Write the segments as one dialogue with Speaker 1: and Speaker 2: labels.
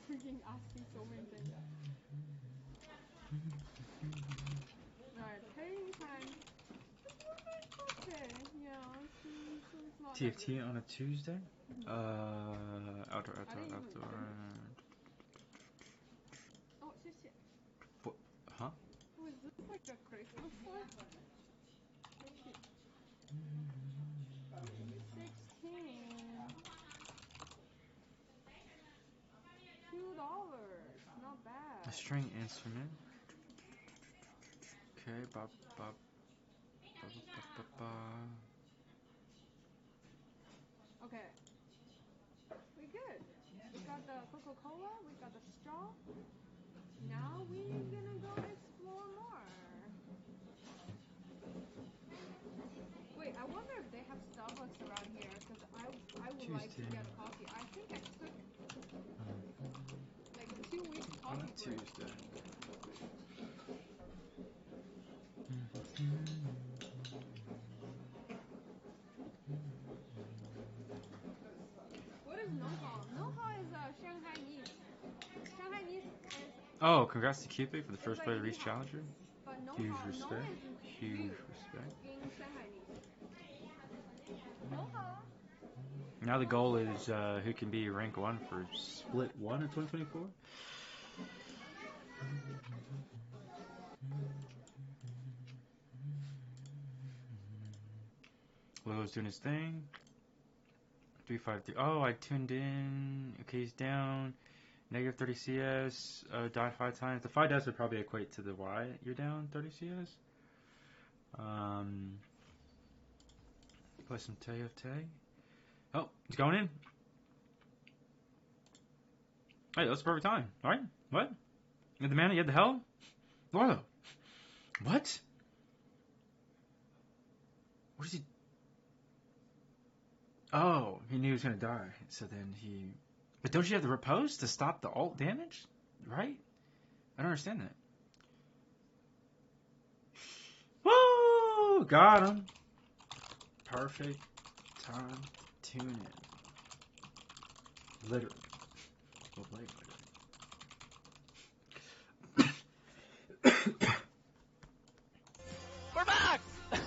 Speaker 1: freaking asking so many things. Alright, paying time. Okay, yeah, it's not that
Speaker 2: TFT
Speaker 1: good.
Speaker 2: on a Tuesday? Outdoor,
Speaker 1: I
Speaker 2: outdoor,
Speaker 1: didn't even.
Speaker 2: outdoor.
Speaker 1: Oh, 谢谢.
Speaker 2: What? Huh?
Speaker 1: Oh, is this like a Christmas one? So cute. 16. $2. Not
Speaker 2: A
Speaker 1: bad.
Speaker 2: string instrument. Okay, bop, bop, bop, bop, bop, bop.
Speaker 1: Okay. We good. We got the Coca-Cola. We got the straw. Now we gonna go explore more. Wait, I wonder if they have Starbucks around here, because I would like to
Speaker 2: Tuesday.
Speaker 1: get a coffee. I think I took like a 2 week
Speaker 2: On
Speaker 1: coffee
Speaker 2: a
Speaker 1: break.
Speaker 2: Tuesday.
Speaker 1: What is Nonghao? Nonghao is Shanghainese. Shanghainese is
Speaker 2: Oh, congrats to Cupid for the first
Speaker 1: like
Speaker 2: player to reach
Speaker 1: Nihao.
Speaker 2: Challenger.
Speaker 1: But
Speaker 2: Huge
Speaker 1: Nonghao, no
Speaker 2: respect.
Speaker 1: is
Speaker 2: Huge
Speaker 1: you
Speaker 2: respect.
Speaker 1: in Shanghainese. Nonghao.
Speaker 2: Now the goal is who can be rank 1 for Split 1 in 2024. Lolo's doing his thing. 353. Oh, I tuned in. Okay, he's down. Negative 30 CS. Died 5 times. The 5 deaths would probably equate to the why you're down 30 CS. Play some TFT. Oh, he's going in. Hey, that's the perfect time. Alright? What? You had the mana? You had the hell? Lolo. What? What is he? Oh, he knew he was gonna die. So then he. But don't you have the repose to stop the ult damage? Right? I don't understand that. Woo! Got him. Perfect time to tune in. Literally. Well played, literally.
Speaker 3: We're back!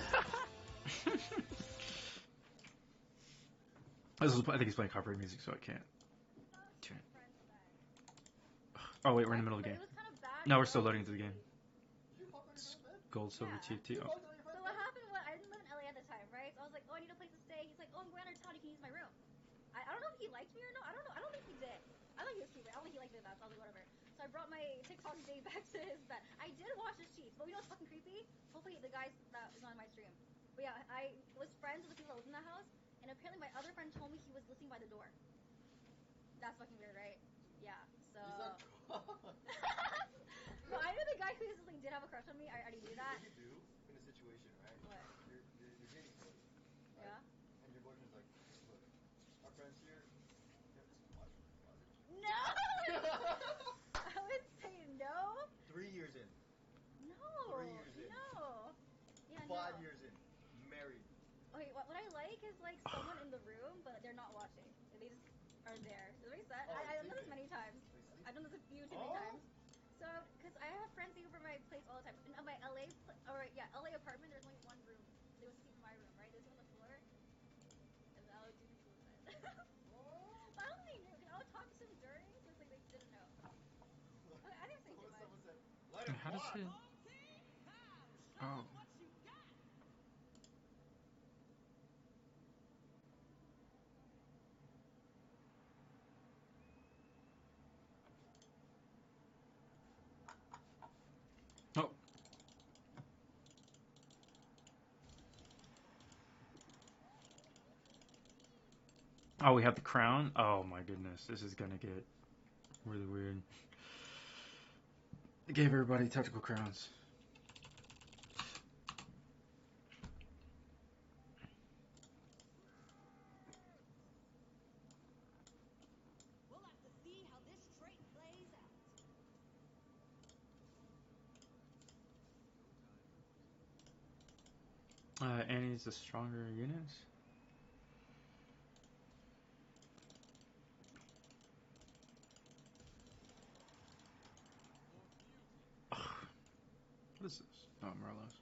Speaker 2: I think he's playing copyright music, so I can't tune it. Oh, wait, we're in the middle of the game.
Speaker 4: It was kind of bad.
Speaker 2: No, we're still loading into the game.
Speaker 3: Did you call
Speaker 2: It's
Speaker 3: friend, man?
Speaker 2: gold, silver,
Speaker 4: Yeah.
Speaker 2: TFT. Oh.
Speaker 4: So what happened was I didn't live in LA at the time, right? So I was like, oh, I need a place to stay. He's like, oh, I'm going out of town. You can use my room. I don't know if he liked me or not. I don't know. I don't think he did. I thought he was cute, but I don't think he liked me that. So I was like, whatever. So I brought my TikTok date back to his bed. I did watch his cheats, but you know what's fucking creepy? Hopefully the guys that was on my stream. But yeah, I was friends with the people that lived in that house, and apparently my other friend told me he was listening by the door. That's fucking weird, right? Yeah. So. Well, I knew the guy who was listening did have a crush on me. I already knew that.
Speaker 3: What you do in a situation, right?
Speaker 4: What?
Speaker 3: You're dating somebody, right?
Speaker 4: Yeah.
Speaker 3: And your boyfriend's like, look, our friends here, you have this watch in the closet.
Speaker 4: No! I would say no.
Speaker 3: 3 years in.
Speaker 4: No.
Speaker 3: 3 years in.
Speaker 4: No. Yeah,
Speaker 3: 5
Speaker 4: no.
Speaker 3: years in. Married.
Speaker 4: Okay, what I like is like someone in the room, but they're not watching. They just are there. Does that make sense?
Speaker 3: Oh,
Speaker 4: I've done this
Speaker 3: sleeping.
Speaker 4: many times.
Speaker 3: Like sleeping.
Speaker 4: I've done this a few too many times. So, because I have friends over my place all the time. In my LA apartment, there's only one room. They would sleep in my room, right? They sleep on the floor, and I would do suicide. But I don't think they knew, because I would talk to them during, so it's like they didn't know. I didn't say too much.
Speaker 3: Someone said, light a
Speaker 2: How does
Speaker 3: clock.
Speaker 2: it? Oh. Oh. Oh, we have the crown. Oh my goodness, this is gonna get really weird. They gave everybody tactical crowns.
Speaker 5: We'll have to see how this trait plays out.
Speaker 2: Annie's the stronger unit. What is this? Oh, Merlos.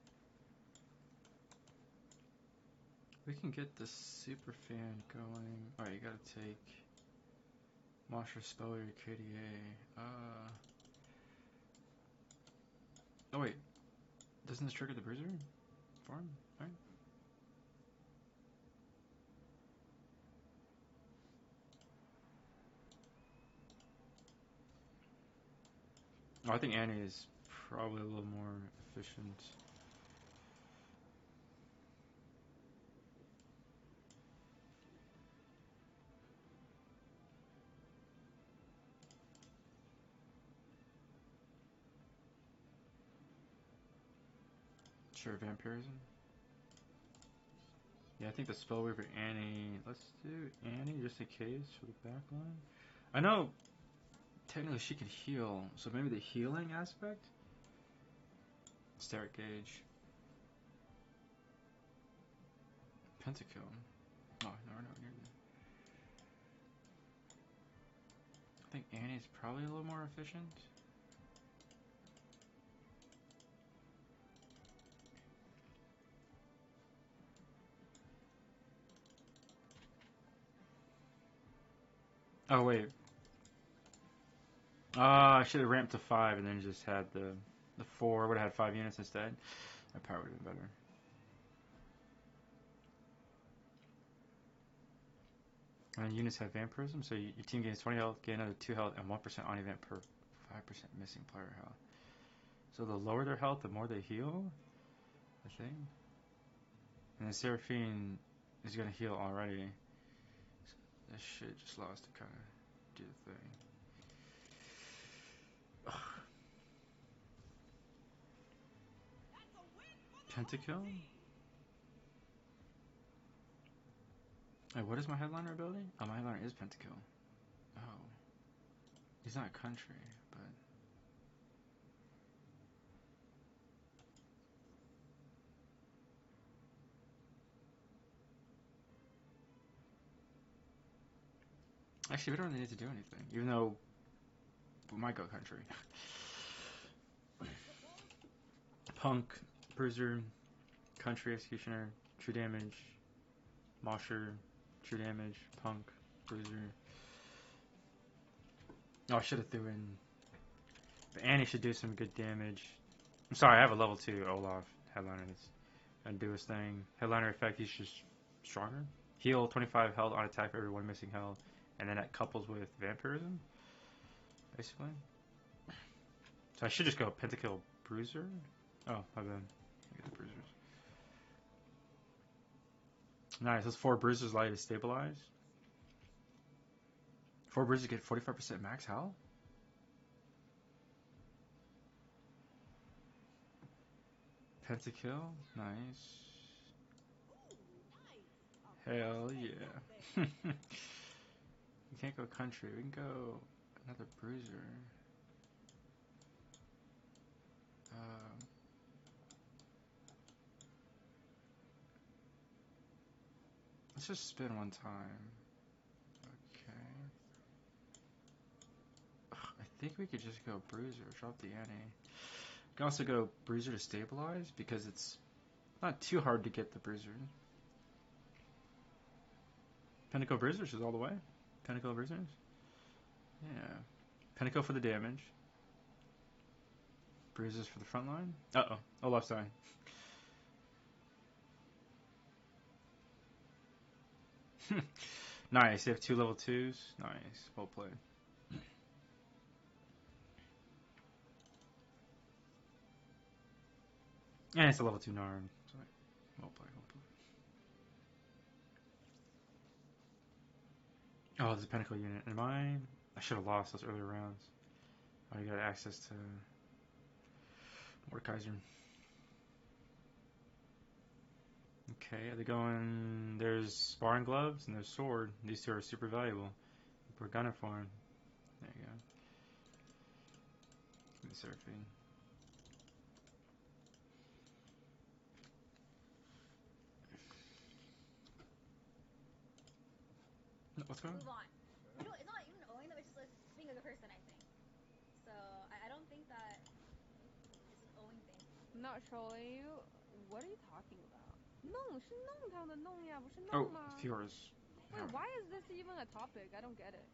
Speaker 2: We can get the super fan going. Alright, you gotta take Monster Speller, KDA. Oh wait. Doesn't this trigger the Bruiser? Farm? Alright. Oh, I think Annie is probably a little more efficient. Sure, Vampirism. Yeah, I think the Spellweaver Annie. Let's do Annie just in case for the backline. I know technically she can heal, so maybe the healing aspect? Steric Gauge. Pentakill. Oh, no, near there. I think Annie's probably a little more efficient. Oh, wait. I should have ramped to 5 and then just had the 4. Would have had 5 units instead. That power would have been better. And then units have Vampirism, so your team gains 20 health, gain another 2 health, and 1% on event per 5% missing player health. So the lower their health, the more they heal, I think. And the Seraphine is going to heal already. So this shit just lost to kind of do the thing. Pentakill? Wait, what is my headliner ability? Oh, my headliner is Pentakill. Oh. He's not country, but... Actually, we don't really need to do anything, even though we might go country. Punk, Bruiser, Country Executioner, True Damage, Mosher, True Damage, Punk, Bruiser. Oh, I should have threw in... But Annie should do some good damage. I'm sorry, I have a level 2 Olaf headliner that's gonna do his thing. Headliner effect, he's just stronger. Heal 25 health on attack for every 1 missing health. And then that couples with Vampirism, basically. So I should just go Pentakill Bruiser. Oh, my bad. Get the Bruisers. Nice, those 4 Bruisers allow you to stabilize. 4 Bruisers get 45% max health? Pentakill, nice. Hell yeah. We can't go country, we can go another Bruiser. Let's just spin one time. Okay. I think we could just go Bruiser, drop the Annie. We can also go Bruiser to stabilize because it's not too hard to get the Bruiser. Pentakill Bruisers is all the way. Pentakill Bruisers? Yeah. Pentakill for the damage. Bruisers for the front line. Uh-oh. Oh, left side. Nice. You have 2 level 2s. Nice. Well played. And it's a level 2 Narn. So, well played. Well played. Oh, there's a Pentakill unit. Am I should have lost those earlier rounds. Oh, you got access to Mordekaiser. Okay, are they going... There's Sparring Gloves and there's Sword. These 2 are super valuable. We're gunner for him. There you go. Give me the Seraphine. What's going on?
Speaker 4: Move on. You know, it's not even owing them, it's just being a good person, I think. So, I don't think that it's an owing thing.
Speaker 1: I'm not trolling you. What are you talking about? 弄是弄堂的弄呀，不是
Speaker 2: Oh,
Speaker 1: 弄吗？
Speaker 2: viewers.
Speaker 1: Wait, why is this even a topic? I don't get it.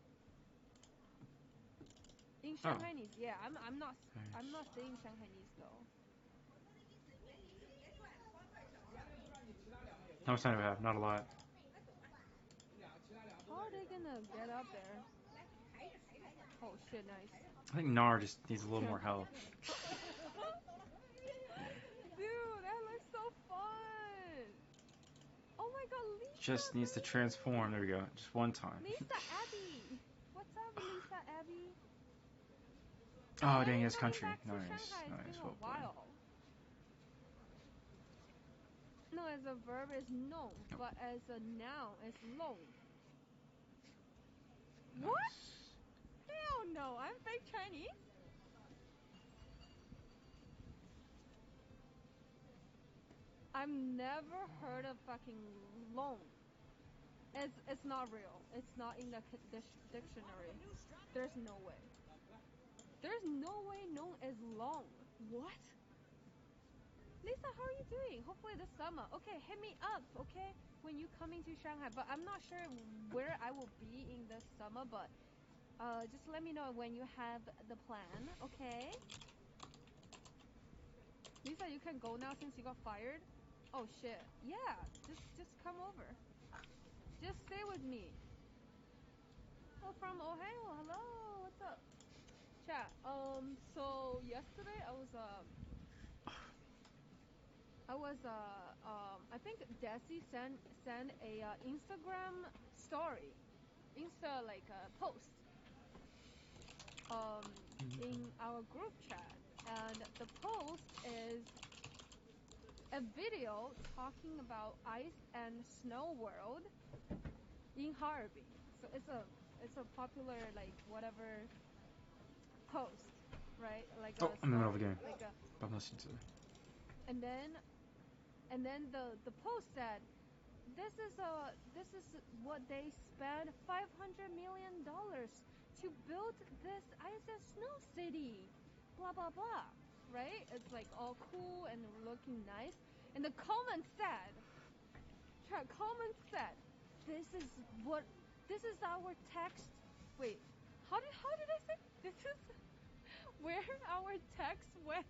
Speaker 1: In
Speaker 2: Oh.
Speaker 1: Shanghainese, yeah, I'm not saying Shanghainese though.
Speaker 2: How much time do we have? Not a lot.
Speaker 1: How are they gonna get up there? Oh shit, nice.
Speaker 2: I think Nar just needs a little more help.
Speaker 1: Dude, that looks so fun. Oh my god, Lisa.
Speaker 2: Just needs to transform. There we go. Just one time.
Speaker 1: Lisa Abby. What's up, Lisa Abby?
Speaker 2: Oh,
Speaker 1: When
Speaker 2: dang,
Speaker 1: are you
Speaker 2: his
Speaker 1: coming
Speaker 2: country.
Speaker 1: back to
Speaker 2: Nice,
Speaker 1: Shanghai?
Speaker 2: nice.
Speaker 1: It's been
Speaker 2: Well
Speaker 1: a
Speaker 2: played.
Speaker 1: while. No, as a verb is no, but as a noun it's long. What?
Speaker 2: Nice.
Speaker 1: Hell no, I'm fake Chinese. I've never heard of fucking long. It's not real. It's not in the dictionary. There's no way. There's no way known as long. What? Lisa, how are you doing? Hopefully this summer. Okay, hit me up, okay? When you coming to Shanghai. But I'm not sure where I will be in the summer, but just let me know when you have the plan, okay? Lisa, you can go now since you got fired. Oh shit. Yeah, just come over. Just stay with me. Oh, from Ohio. Hello. What's up? Chat. So yesterday I think Desi sent a Instagram story, like a post, in our group chat, and the post is a video talking about ice and snow world in Harbin. So it's a popular like whatever post, right? Like
Speaker 2: Oh,
Speaker 1: a
Speaker 2: I'm in the middle of
Speaker 1: story,
Speaker 2: the game.
Speaker 1: like a.
Speaker 2: I'm listening to it.
Speaker 1: And then the post said, this is what they spent $500 million to build this ice and snow city, blah blah blah, right? It's like all cool and looking nice. And the comment said, this is our text. Wait, how did I say? This is where our text went.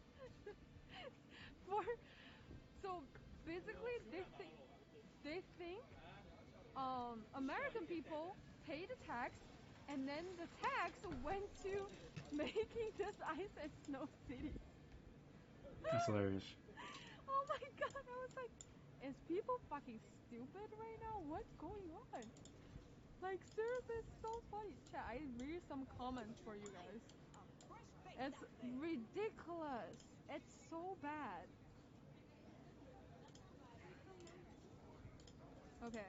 Speaker 1: So basically they think American people pay the tax, and then the tax went to making this ice and snow city.
Speaker 2: That's hilarious.
Speaker 1: Oh my god, I was like, is people fucking stupid right now? What's going on? Like seriously, it's so funny. Chat, I read some comments for you guys. It's ridiculous. It's so bad. Okay.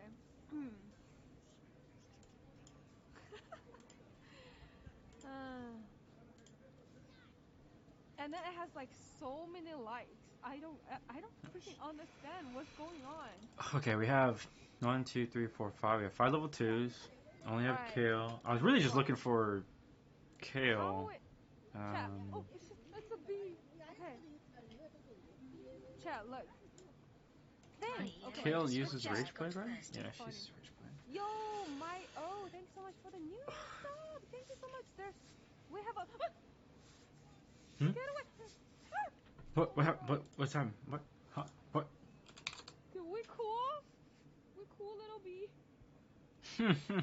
Speaker 1: And then it has like so many likes. I don't freaking understand what's going on.
Speaker 2: Okay, we have 1, 2, 3, 4, 5. We have 5 level 2s. Only have
Speaker 1: Alright.
Speaker 2: Kale. I was really just looking for Kale.
Speaker 1: Chat. Oh, it's a bee. Okay. Chat, look. Dang. Okay.
Speaker 2: Kale uses Rage Blade, right? Yeah, she
Speaker 1: Funny.
Speaker 2: uses Rage Blade.
Speaker 1: Yo, thanks so much for the new sub. Thank you so much. We have a.
Speaker 2: Hmm?
Speaker 1: Get away.
Speaker 2: What's time? What? Huh? What?
Speaker 1: Dude, we cool? We cool, little bee.
Speaker 2: Okay.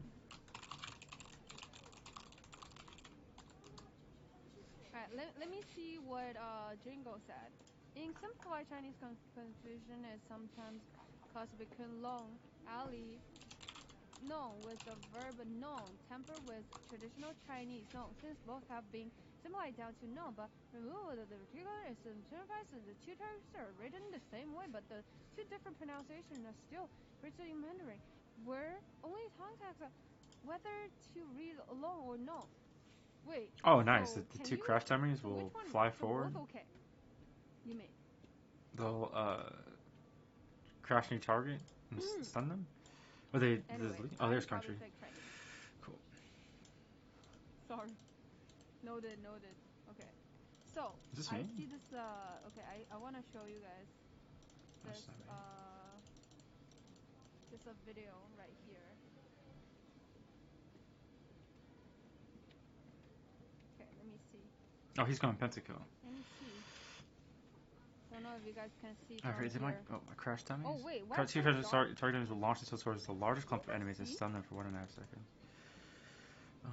Speaker 1: Alright, let me see what Jingo said. In simplified Chinese, confusion is sometimes caused between long, ali, known with the verb known, tempered with traditional Chinese known, since both have been simplified down to known, but removal of the particular is signifies that the two terms are written the same way, but the two different pronunciations are still written in Mandarin, where only context of whether to read long or known. Wait.
Speaker 2: Oh, nice.
Speaker 1: So
Speaker 2: The two crash dummies will fly forward.
Speaker 1: Both okay. You mean?
Speaker 2: They'll crash new target and stun them. Or they?
Speaker 1: Anyway,
Speaker 2: Oh, there's
Speaker 1: I'm probably
Speaker 2: country.
Speaker 1: fake Chinese.
Speaker 2: Cool.
Speaker 1: Sorry. Noted. Okay. So
Speaker 2: Is this
Speaker 1: I
Speaker 2: me?
Speaker 1: see this. Okay, I want to show you guys
Speaker 2: That's
Speaker 1: this.
Speaker 2: not me.
Speaker 1: This a video right here. Okay, let me see.
Speaker 2: Oh, he's going Pentakill.
Speaker 1: Let me see. Don't know if you guys can see
Speaker 2: Okay,
Speaker 1: from
Speaker 2: is it my
Speaker 1: here.
Speaker 2: crash dummies?
Speaker 1: Oh wait, why
Speaker 2: Card
Speaker 1: is
Speaker 2: two
Speaker 1: it
Speaker 2: charges
Speaker 1: dark?
Speaker 2: target enemies will launch themselves towards the largest clump of
Speaker 1: You guys
Speaker 2: enemies and
Speaker 1: see?
Speaker 2: stun them for 1.5 seconds. Oh.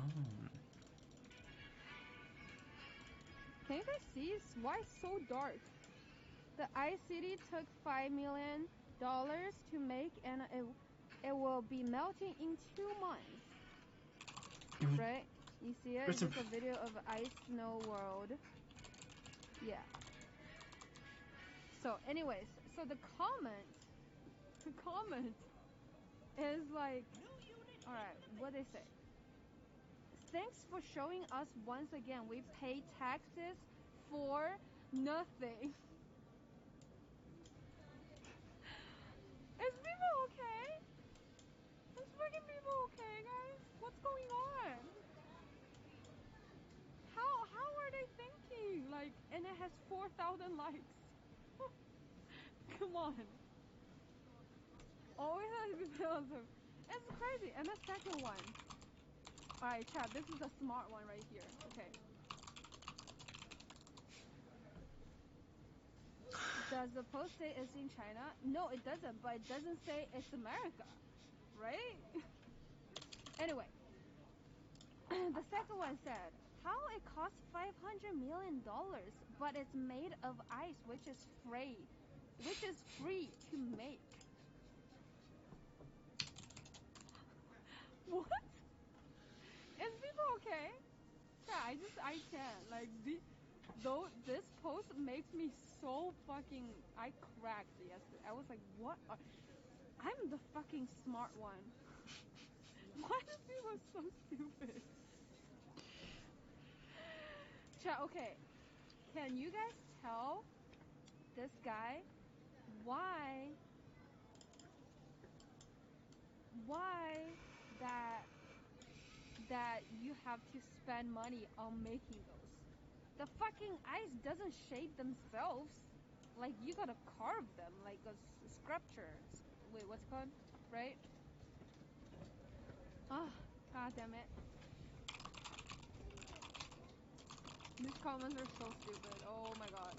Speaker 1: Can you guys see? Why so dark? The Ice City took $5 million to make, and it will be melting in 2 months.
Speaker 2: Mhm.
Speaker 1: Right? You see it?
Speaker 2: It's
Speaker 1: It's just a video of Ice Snow World. Yeah. So, anyways, so the comment is like, all right, what they say? Thanks for showing us once again. We pay taxes for nothing. Is people okay? Is freaking people okay, guys? What's going on? How are they thinking? Like, and it has 4,000 likes. Come on. Always has to be awesome. It's crazy. And the second one. Alright, chat, this is the smart one right here. Okay. Does the post say it's in China? No, it doesn't, but it doesn't say it's America. Right? Anyway. The second one said, how it costs $500 million, but it's made of ice, which is free to make. What? Is people okay? Yeah, I can't. Like, though this post makes me so fucking, I cracked yesterday. I was like, what? I'm the fucking smart one. Why do people so stupid? Chat, okay. Can you guys tell this guy why that you have to spend money on making those? The fucking ice doesn't shape themselves. Like, you gotta carve them like a sculpture. Wait, what's it called? Right? Ah, god damn it. These comments are so stupid. Oh my god.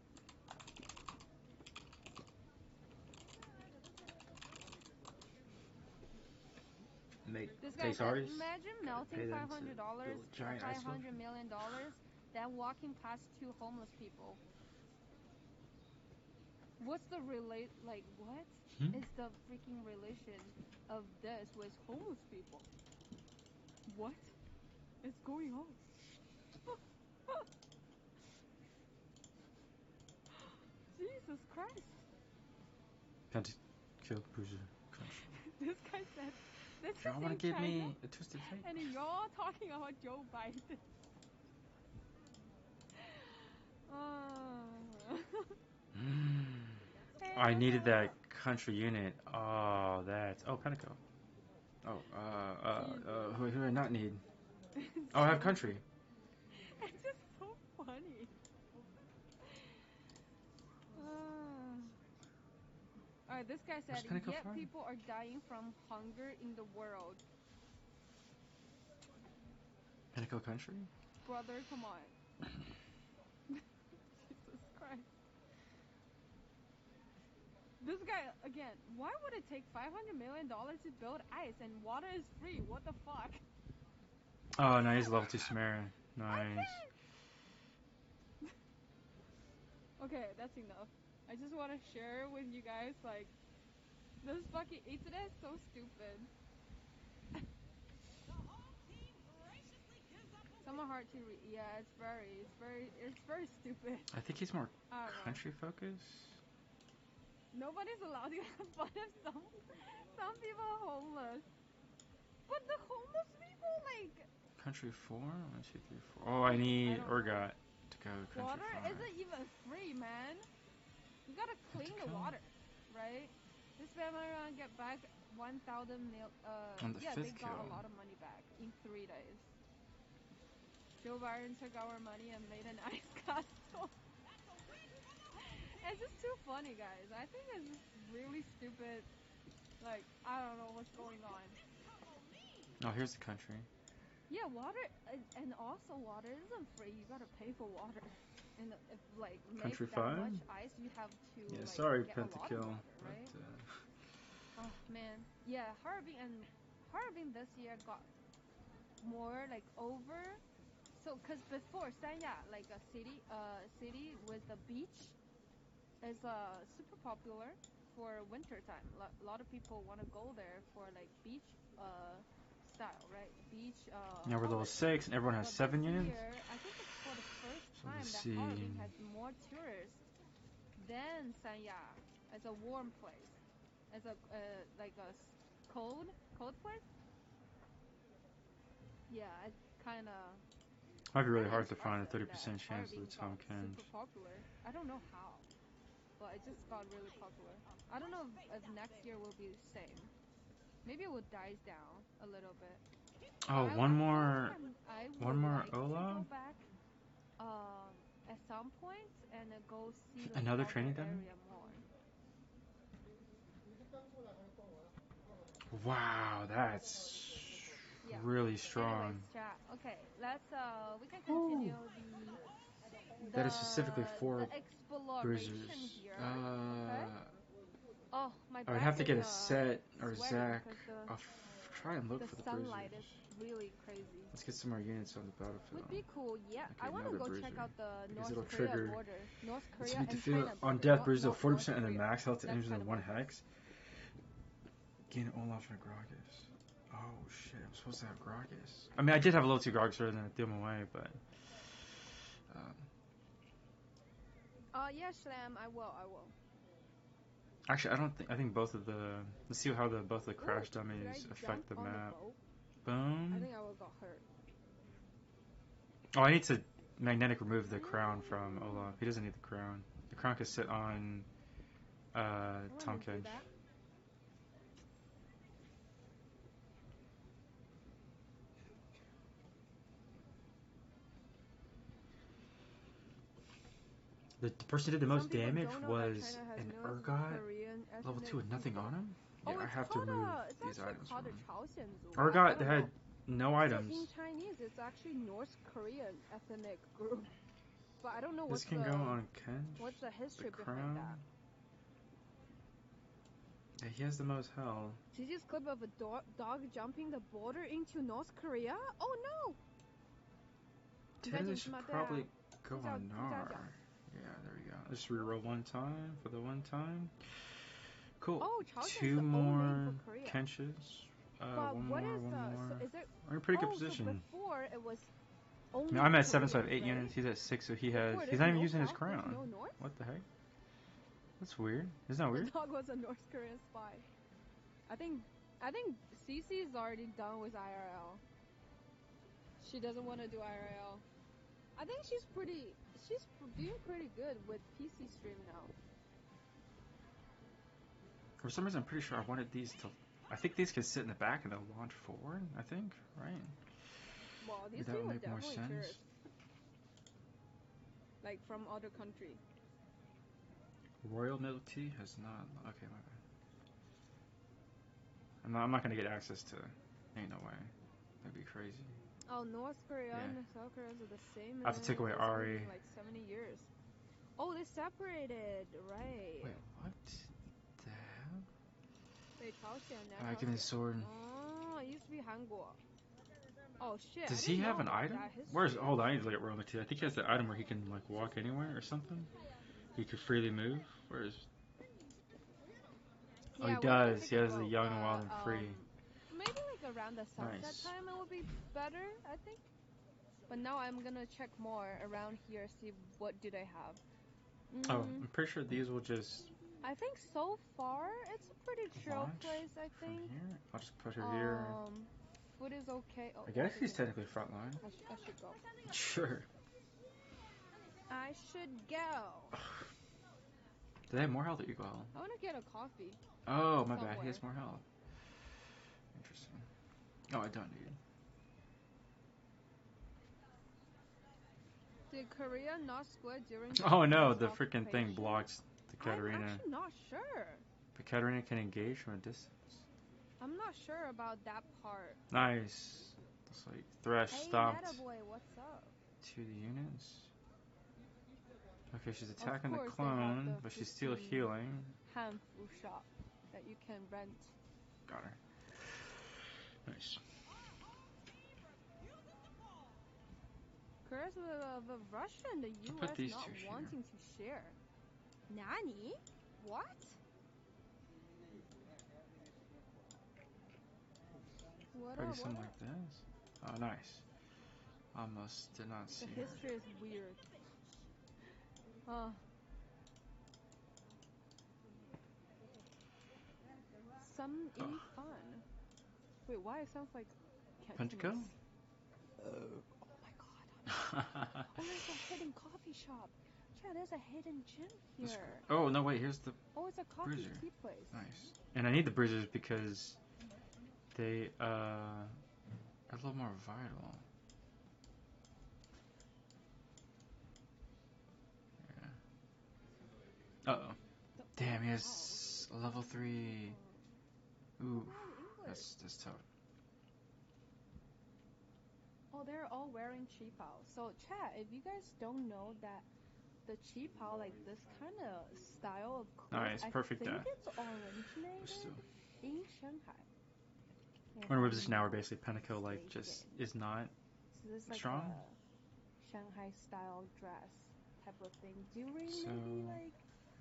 Speaker 2: Make
Speaker 1: This guy
Speaker 2: takes
Speaker 1: said,
Speaker 2: artists.
Speaker 1: imagine melting
Speaker 2: pay them to
Speaker 1: $500 or
Speaker 2: build giant ice
Speaker 1: $500
Speaker 2: sculpture.
Speaker 1: million, then walking past 2 homeless people. What's the like, what is the freaking relation of this with homeless people? What is going on? Jesus Christ.
Speaker 2: Pentakill Bruiser Crunch.
Speaker 1: This guy said, this
Speaker 2: Y'all
Speaker 1: is
Speaker 2: wanna
Speaker 1: in
Speaker 2: give
Speaker 1: China,
Speaker 2: me a twisted fate?
Speaker 1: and y'all talking about Joe Biden. Hey,
Speaker 2: I
Speaker 1: what's
Speaker 2: needed
Speaker 1: up?
Speaker 2: that country unit. Oh, that's Pentakill. Oh, who do I not need? Oh, I have country.
Speaker 1: It's just so funny. Alright, this guy said,
Speaker 2: Where's Pentakill
Speaker 1: yet
Speaker 2: from?
Speaker 1: people are dying from hunger in the world.
Speaker 2: Pentakill country?
Speaker 1: Brother, come on. Jesus Christ. This guy, again, why would it take $500 million to build ice and water is free? What the fuck?
Speaker 2: Oh, no, he's level 2 Samara. Nice.
Speaker 1: Okay, that's enough. I just want to share with you guys, like, this fucking internet is so stupid.
Speaker 5: The home team graciously gives up a
Speaker 1: Some are hard to read. Yeah, it's very stupid.
Speaker 2: I think he's more
Speaker 1: I don't know.
Speaker 2: country focused.
Speaker 1: Nobody's allowed to have fun if some people are homeless. But the homeless people, like,
Speaker 2: Country 4? 1, 2, 3, 4. Oh, I need
Speaker 1: don't know.
Speaker 2: Urgot to go country
Speaker 1: water
Speaker 2: 5.
Speaker 1: isn't even free, man. You gotta clean the
Speaker 2: Pentakill?
Speaker 1: water, right? This family gonna get back 1,000 mil.
Speaker 2: On the
Speaker 1: Yeah, they
Speaker 2: fifth
Speaker 1: got
Speaker 2: kill.
Speaker 1: a lot of money back in 3 days. Joe Biden took our money and made an ice castle. It's just too funny, guys. I think it's just really stupid. Like, I don't know what's going on.
Speaker 2: Oh, here's the country.
Speaker 1: Yeah, water, and also water isn't free. You gotta pay for water. And if, like, make
Speaker 2: Country
Speaker 1: that
Speaker 2: fine?
Speaker 1: much ice, you have to,
Speaker 2: Yeah,
Speaker 1: like,
Speaker 2: sorry,
Speaker 1: get a lot of
Speaker 2: Pentakill.
Speaker 1: water, right? Oh, man. Yeah, Harbin this year got more, like, over. So, because before, Sanya, like, a city with a beach, is super popular for winter time. A lot of people want to go there for like beach style, right? Beach
Speaker 2: Now we're level
Speaker 1: holiday.
Speaker 2: 6 and everyone has
Speaker 1: But
Speaker 2: 7
Speaker 1: this
Speaker 2: units.
Speaker 1: year, I think it's for the first
Speaker 2: So
Speaker 1: time
Speaker 2: let's
Speaker 1: that
Speaker 2: see.
Speaker 1: Harbin has more tourists than Sanya as a warm place, as a like a cold place. Yeah, it's kind of.
Speaker 2: Might be really hard to find a 30% chance of the Tom Kench.
Speaker 1: Super popular. I don't know how, but it just got really popular. I don't know if next year will be the same. Maybe it will die down a little bit.
Speaker 2: Oh,
Speaker 1: I
Speaker 2: one
Speaker 1: feel
Speaker 2: more.
Speaker 1: like I would
Speaker 2: One more
Speaker 1: like to
Speaker 2: Ola?
Speaker 1: go back at some point and go see the
Speaker 2: Another
Speaker 1: other
Speaker 2: training diamond?
Speaker 1: area more.
Speaker 2: Wow, that's
Speaker 1: Yeah.
Speaker 2: really strong.
Speaker 1: Anyways, chat. Okay, let's we can continue the
Speaker 2: That is specifically for
Speaker 1: the exploration
Speaker 2: bruisers.
Speaker 1: here. Okay. Oh, my
Speaker 2: I would
Speaker 1: back
Speaker 2: have to
Speaker 1: is,
Speaker 2: get a set or
Speaker 1: sweating
Speaker 2: Zach.
Speaker 1: 'cause
Speaker 2: I'll try and look
Speaker 1: the
Speaker 2: for the
Speaker 1: sunlight
Speaker 2: bruisers.
Speaker 1: is really crazy.
Speaker 2: Let's get some more units on the battlefield.
Speaker 1: Would be cool, yeah.
Speaker 2: Okay,
Speaker 1: I want to
Speaker 2: another
Speaker 1: go
Speaker 2: bruiser.
Speaker 1: check out the
Speaker 2: Because
Speaker 1: North
Speaker 2: it'll
Speaker 1: Korea
Speaker 2: trigger-
Speaker 1: border. North
Speaker 2: It's
Speaker 1: Korea
Speaker 2: beat
Speaker 1: and
Speaker 2: defeat
Speaker 1: China border.
Speaker 2: on death,
Speaker 1: not-
Speaker 2: bruiser
Speaker 1: not
Speaker 2: 40% and
Speaker 1: North
Speaker 2: then
Speaker 1: Korea.
Speaker 2: max health to
Speaker 1: That's
Speaker 2: enemies
Speaker 1: kind
Speaker 2: in
Speaker 1: of
Speaker 2: one
Speaker 1: cool.
Speaker 2: hex. Gain Olaf and Gragas. Oh shit, I'm supposed to have Gragas. I mean, I did have a level 2 Gragas earlier, then I threw him away, but.
Speaker 1: Yeah, Slam, I will.
Speaker 2: Actually, I don't think. I think both of the. Let's see how both the crash
Speaker 1: Did I
Speaker 2: dummies affect the
Speaker 1: jump on
Speaker 2: map.
Speaker 1: boat? I
Speaker 2: Boom.
Speaker 1: think I would got hurt.
Speaker 2: Oh, I need to magnetic remove the crown from Olaf. He doesn't need the crown. The crown can sit on Tom
Speaker 1: Do
Speaker 2: Kench.
Speaker 1: that.
Speaker 2: The person who did the most
Speaker 1: Some people
Speaker 2: damage
Speaker 1: don't know that
Speaker 2: was
Speaker 1: China has
Speaker 2: an
Speaker 1: North
Speaker 2: Urgot
Speaker 1: Korean
Speaker 2: level
Speaker 1: ethnic
Speaker 2: 2 with nothing
Speaker 1: people.
Speaker 2: on him.
Speaker 1: Oh,
Speaker 2: Yeah, I
Speaker 1: it's
Speaker 2: have to
Speaker 1: called
Speaker 2: remove
Speaker 1: it's
Speaker 2: these
Speaker 1: actually
Speaker 2: items
Speaker 1: called
Speaker 2: from
Speaker 1: a
Speaker 2: him.
Speaker 1: Chaosianzu.
Speaker 2: Urgot
Speaker 1: I
Speaker 2: had
Speaker 1: don't
Speaker 2: no
Speaker 1: know.
Speaker 2: items.
Speaker 1: So in Chinese, it's actually North Korean ethnic group. But I don't know
Speaker 2: This can go on Kench.
Speaker 1: what's the history
Speaker 2: the
Speaker 1: behind
Speaker 2: crown.
Speaker 1: that.
Speaker 2: Yeah, he has the most health.
Speaker 1: Did you clip of a dog jumping the border into North Korea? Oh no!
Speaker 2: This should probably go
Speaker 1: Good job,
Speaker 2: on
Speaker 1: good job,
Speaker 2: Nar.
Speaker 1: job.
Speaker 2: Yeah, there we go. Just reroll one time for the one time. Cool.
Speaker 1: Oh, Chaosian's
Speaker 2: 2
Speaker 1: the old
Speaker 2: more
Speaker 1: name for Korea.
Speaker 2: Kenches.
Speaker 1: But
Speaker 2: One
Speaker 1: what
Speaker 2: more,
Speaker 1: is
Speaker 2: one
Speaker 1: the?
Speaker 2: more.
Speaker 1: So is it?
Speaker 2: We're in pretty good
Speaker 1: So
Speaker 2: position.
Speaker 1: before it was
Speaker 2: I
Speaker 1: only.
Speaker 2: mean, I'm at 7, so I have
Speaker 1: Korean,
Speaker 2: 8
Speaker 1: right?
Speaker 2: units. He's at 6, so he
Speaker 1: Before
Speaker 2: has.
Speaker 1: there's
Speaker 2: He's not even
Speaker 1: no
Speaker 2: using his
Speaker 1: south, there's
Speaker 2: crown.
Speaker 1: no north?
Speaker 2: What the heck? That's weird. Isn't that
Speaker 1: The
Speaker 2: weird?
Speaker 1: dog was a North Korean spy. I think Cece is already done with IRL. She doesn't want to do IRL. I think she's doing pretty good with PC stream now.
Speaker 2: For some reason, I'm pretty sure I wanted these to. I think these could sit in the back and they'll launch forward. I think, right?
Speaker 1: Well, these
Speaker 2: That
Speaker 1: two
Speaker 2: would
Speaker 1: are
Speaker 2: make more
Speaker 1: definitely
Speaker 2: sense.
Speaker 1: tourists. Like from other country.
Speaker 2: Royal milk tea has not. Okay, my bad. I'm not gonna get access to. Ain't no way. That'd be crazy.
Speaker 1: Oh, North Korea
Speaker 2: Yeah.
Speaker 1: and South Korea are the same.
Speaker 2: I have to take away
Speaker 1: It's
Speaker 2: Ari.
Speaker 1: been like 70 years. Oh, they separated, right?
Speaker 2: Wait, what the hell?
Speaker 1: Wait, Chaosian, now
Speaker 2: Give me the
Speaker 1: Chaosian.
Speaker 2: sword.
Speaker 1: Oh, it used to be Hangul. Oh shit.
Speaker 2: Does
Speaker 1: I
Speaker 2: he
Speaker 1: didn't
Speaker 2: have
Speaker 1: know
Speaker 2: an
Speaker 1: about
Speaker 2: item?
Speaker 1: that history.
Speaker 2: Where's? Hold on, I need to look at Royal Milk Tea. I think he has the item where he can like walk anywhere or something. He could freely move. Where is? Oh,
Speaker 1: Yeah,
Speaker 2: he
Speaker 1: we're gonna
Speaker 2: does.
Speaker 1: take
Speaker 2: He
Speaker 1: a
Speaker 2: has the
Speaker 1: vote,
Speaker 2: young, wild, and free.
Speaker 1: Maybe like around the sunset
Speaker 2: Nice.
Speaker 1: time it will be better, I think. But now I'm gonna check more around here, see what do they have.
Speaker 2: Oh, I'm pretty sure these will just
Speaker 1: I think so far it's a pretty chill
Speaker 2: launch
Speaker 1: place. I
Speaker 2: from
Speaker 1: think.
Speaker 2: here. I'll just put her here.
Speaker 1: Food is okay. Oh,
Speaker 2: I guess
Speaker 1: okay.
Speaker 2: he's technically front line.
Speaker 1: I should go.
Speaker 2: Sure.
Speaker 1: I should go.
Speaker 2: Do they have more health or equal health?
Speaker 1: I wanna get a coffee.
Speaker 2: Oh, my bad. He
Speaker 1: Somewhere.
Speaker 2: has more health. Interesting. Oh, I don't need.
Speaker 1: Did Korea not split during?
Speaker 2: Oh no, the
Speaker 1: Japan's
Speaker 2: freaking thing
Speaker 1: occupation?
Speaker 2: blocks the
Speaker 1: I'm
Speaker 2: Katarina.
Speaker 1: actually not sure.
Speaker 2: But Katarina can engage from a distance.
Speaker 1: I'm not sure about that part.
Speaker 2: Nice. It's like Thresh
Speaker 1: Hey,
Speaker 2: stopped
Speaker 1: Metaboy, what's up?
Speaker 2: 2 of the units. Okay, she's
Speaker 1: Of
Speaker 2: attacking the
Speaker 1: course they have
Speaker 2: clone,
Speaker 1: the
Speaker 2: but she's still
Speaker 1: 15
Speaker 2: healing.
Speaker 1: Handful shop that you can rent.
Speaker 2: Got her. Nice.
Speaker 1: Curse of Russia and the
Speaker 2: I'll put
Speaker 1: U.S.
Speaker 2: these
Speaker 1: not
Speaker 2: two here.
Speaker 1: wanting to share. Nani? What? What
Speaker 2: Probably
Speaker 1: up?
Speaker 2: something
Speaker 1: What
Speaker 2: like
Speaker 1: up?
Speaker 2: this. Oh, nice. Almost did not see
Speaker 1: The
Speaker 2: her.
Speaker 1: history is weird. Some
Speaker 2: Oh.
Speaker 1: fun. Wait, why it sounds like
Speaker 2: Pentakill?
Speaker 1: Cantonese? Oh my god. Oh, there's a hidden coffee shop. Yeah, there's a hidden gym here.
Speaker 2: Oh, no, wait, here's the
Speaker 1: Oh, it's a coffee
Speaker 2: bruiser.
Speaker 1: tea place.
Speaker 2: Nice. And I need the bruisers because they are a little more vital. Yeah. Uh-oh. Damn, he has a level 3. Ooh, that's tough.
Speaker 1: Oh, they're all wearing Qipao. So, chat, if you guys don't know that the Qipao, like this kind of style of clothes,
Speaker 2: Nice, perfect
Speaker 1: I think
Speaker 2: death.
Speaker 1: it's originated in Shanghai.
Speaker 2: We're in a position now where basically Pentakill like just is not
Speaker 1: So this is like
Speaker 2: strong.
Speaker 1: a Shanghai style dress type of thing during
Speaker 2: So-
Speaker 1: maybe like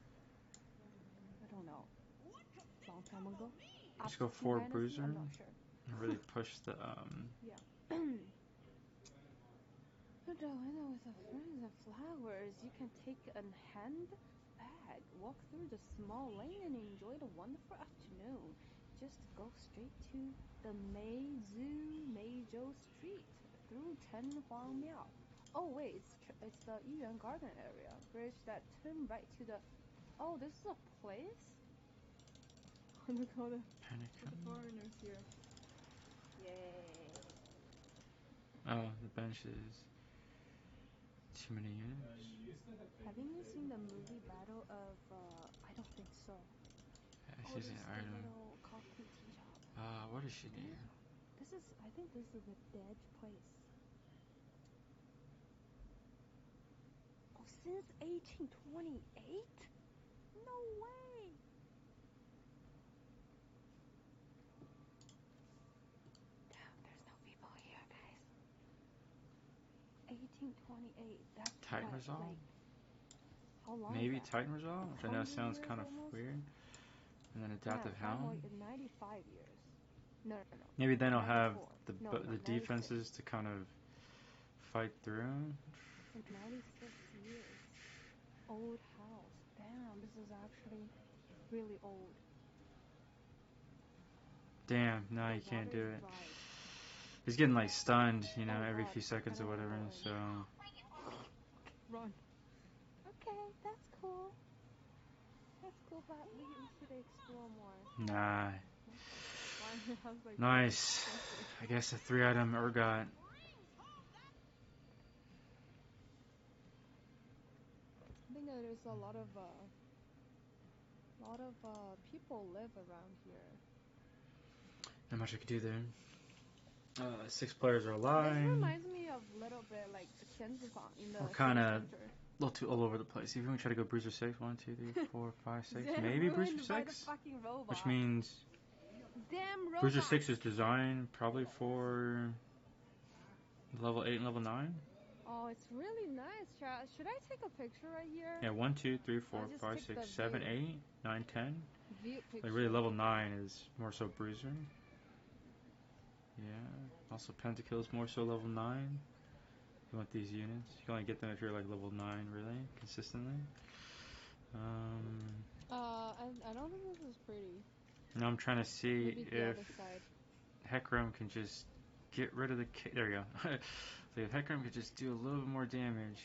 Speaker 1: I don't know, long time ago.
Speaker 2: Let's go
Speaker 1: Up to
Speaker 2: for
Speaker 1: Dynasty,
Speaker 2: bruiser.
Speaker 1: I'm not sure.
Speaker 2: And really push the
Speaker 1: With a friends and flowers, you can take a hand bag, walk through the small lane, and enjoy the wonderful afternoon. Just go straight to the Meizhou Street through Tenhuang Oh wait, it's the Yuyuan Garden area. Bridge that turn right to the. Oh, this is a place. Look at all the
Speaker 2: Pentakill.
Speaker 1: foreigners here. Yay.
Speaker 2: Oh, the benches. Too many units.
Speaker 1: Haven't you seen the movie Battle of? I don't think so.
Speaker 2: Yeah,
Speaker 1: Oh,
Speaker 2: she's
Speaker 1: this
Speaker 2: an
Speaker 1: is the
Speaker 2: item.
Speaker 1: little coffee tea shop.
Speaker 2: What does she need?
Speaker 1: I think this is a dead place. Oh, since 1828? No way! Damn, there's no people here, guys. 1828. That's
Speaker 2: Titan
Speaker 1: what,
Speaker 2: Resolve?
Speaker 1: like, how long
Speaker 2: Maybe
Speaker 1: is that?
Speaker 2: Titan Resolve, which I know
Speaker 1: 100
Speaker 2: sounds
Speaker 1: years
Speaker 2: kind of
Speaker 1: almost?
Speaker 2: weird. And then Adaptive Helm.
Speaker 1: 95 years. No.
Speaker 2: Maybe then I'll have
Speaker 1: 94.
Speaker 2: the defenses to kind of fight through.
Speaker 1: Like 96 years. Old house. Damn, this is actually really old.
Speaker 2: Damn, no, you
Speaker 1: The
Speaker 2: can't do
Speaker 1: water is
Speaker 2: it.
Speaker 1: dry.
Speaker 2: He's getting like stunned, you know,
Speaker 1: Oh,
Speaker 2: every
Speaker 1: God.
Speaker 2: few seconds
Speaker 1: I
Speaker 2: or
Speaker 1: don't
Speaker 2: whatever.
Speaker 1: wanna
Speaker 2: So
Speaker 1: Run. Okay, that's cool. That's cool, but we should explore more.
Speaker 2: nah,
Speaker 1: I was like,
Speaker 2: nice. I guess a 3-item Urgot.
Speaker 1: I think there's a lot of people live around here.
Speaker 2: Not much I could do there. 6 players are
Speaker 1: This
Speaker 2: alive.
Speaker 1: reminds me of a little bit like Tianzifang in the
Speaker 2: We're kinda-
Speaker 1: city center.
Speaker 2: A little too all over the place. Even when we try to go Bruiser 6, 1, 2, 3, 4, 5, 6,
Speaker 1: They're
Speaker 2: maybe Bruiser
Speaker 1: ruined by the
Speaker 2: 6?
Speaker 1: fucking robot.
Speaker 2: Which means
Speaker 1: Damn robot.
Speaker 2: Bruiser 6 is designed probably for level 8 and level 9.
Speaker 1: Oh, it's really nice, chat. Should I take a picture right here?
Speaker 2: Yeah, 1, 2, 3, 4,
Speaker 1: I'll just
Speaker 2: 5,
Speaker 1: take
Speaker 2: 6,
Speaker 1: the
Speaker 2: 7,
Speaker 1: view.
Speaker 2: 8, 9, 10.
Speaker 1: View picture.
Speaker 2: Like really level 9 is more so Bruiser. Yeah. Also Pentakill is more so level 9. You want these units. You can only get them if you're like level 9 really, consistently.
Speaker 1: I don't think this is pretty.
Speaker 2: Now I'm trying to see
Speaker 1: Maybe the
Speaker 2: if
Speaker 1: other side.
Speaker 2: Hecarim can just get rid of the there you go. So if Hecarim could just do a little bit more damage.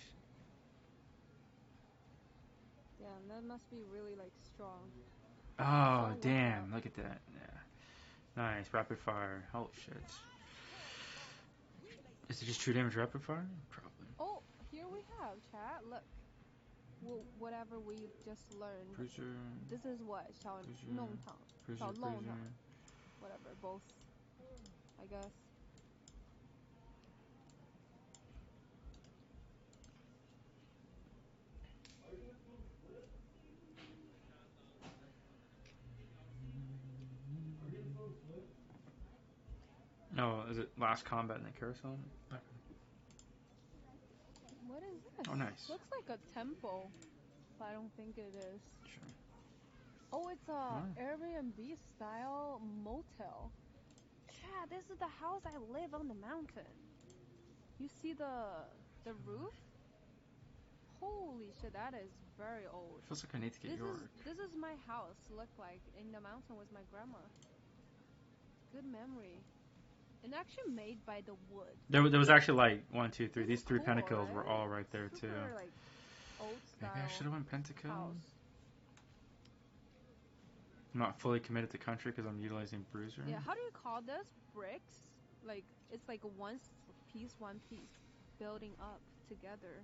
Speaker 1: Damn, that must be really like strong.
Speaker 2: Oh,
Speaker 1: So
Speaker 2: damn, look at that. Yeah. Nice, rapid fire. Holy shit. Is it just true damage rapid fire? Probably.
Speaker 1: Oh, here we have have, chat. Look. Whatever we just learned.
Speaker 2: Bruiser.
Speaker 1: This is what? 小
Speaker 2: Bruiser.
Speaker 1: 弄堂.
Speaker 2: Bruiser.
Speaker 1: 小弄堂.
Speaker 2: Bruiser.
Speaker 1: Whatever, both. I guess.
Speaker 2: No, is it Last Combat in the Carousel? Okay.
Speaker 1: What is this?
Speaker 2: Oh, nice.
Speaker 1: Looks like a temple, but I don't think it is.
Speaker 2: Sure.
Speaker 1: Oh, it's a
Speaker 2: Wow.
Speaker 1: Airbnb style motel. Chad, this is the house I live on the mountain. You see the roof? Holy shit, that is very old.
Speaker 2: Feels like I need to get York.
Speaker 1: This is my house look like in the mountain with my grandma. Good memory. And actually made by the wood.
Speaker 2: There was actually like 1, 2, 3.
Speaker 1: This
Speaker 2: These
Speaker 1: is
Speaker 2: 3
Speaker 1: cool,
Speaker 2: pentacles
Speaker 1: right?
Speaker 2: were all right there too.
Speaker 1: Super, like, old style
Speaker 2: Maybe I should have went pentacle.
Speaker 1: house.
Speaker 2: I'm not fully committed to country because I'm utilizing Bruiser.
Speaker 1: Yeah, how do you call this? Bricks? Like, it's like one piece building up together.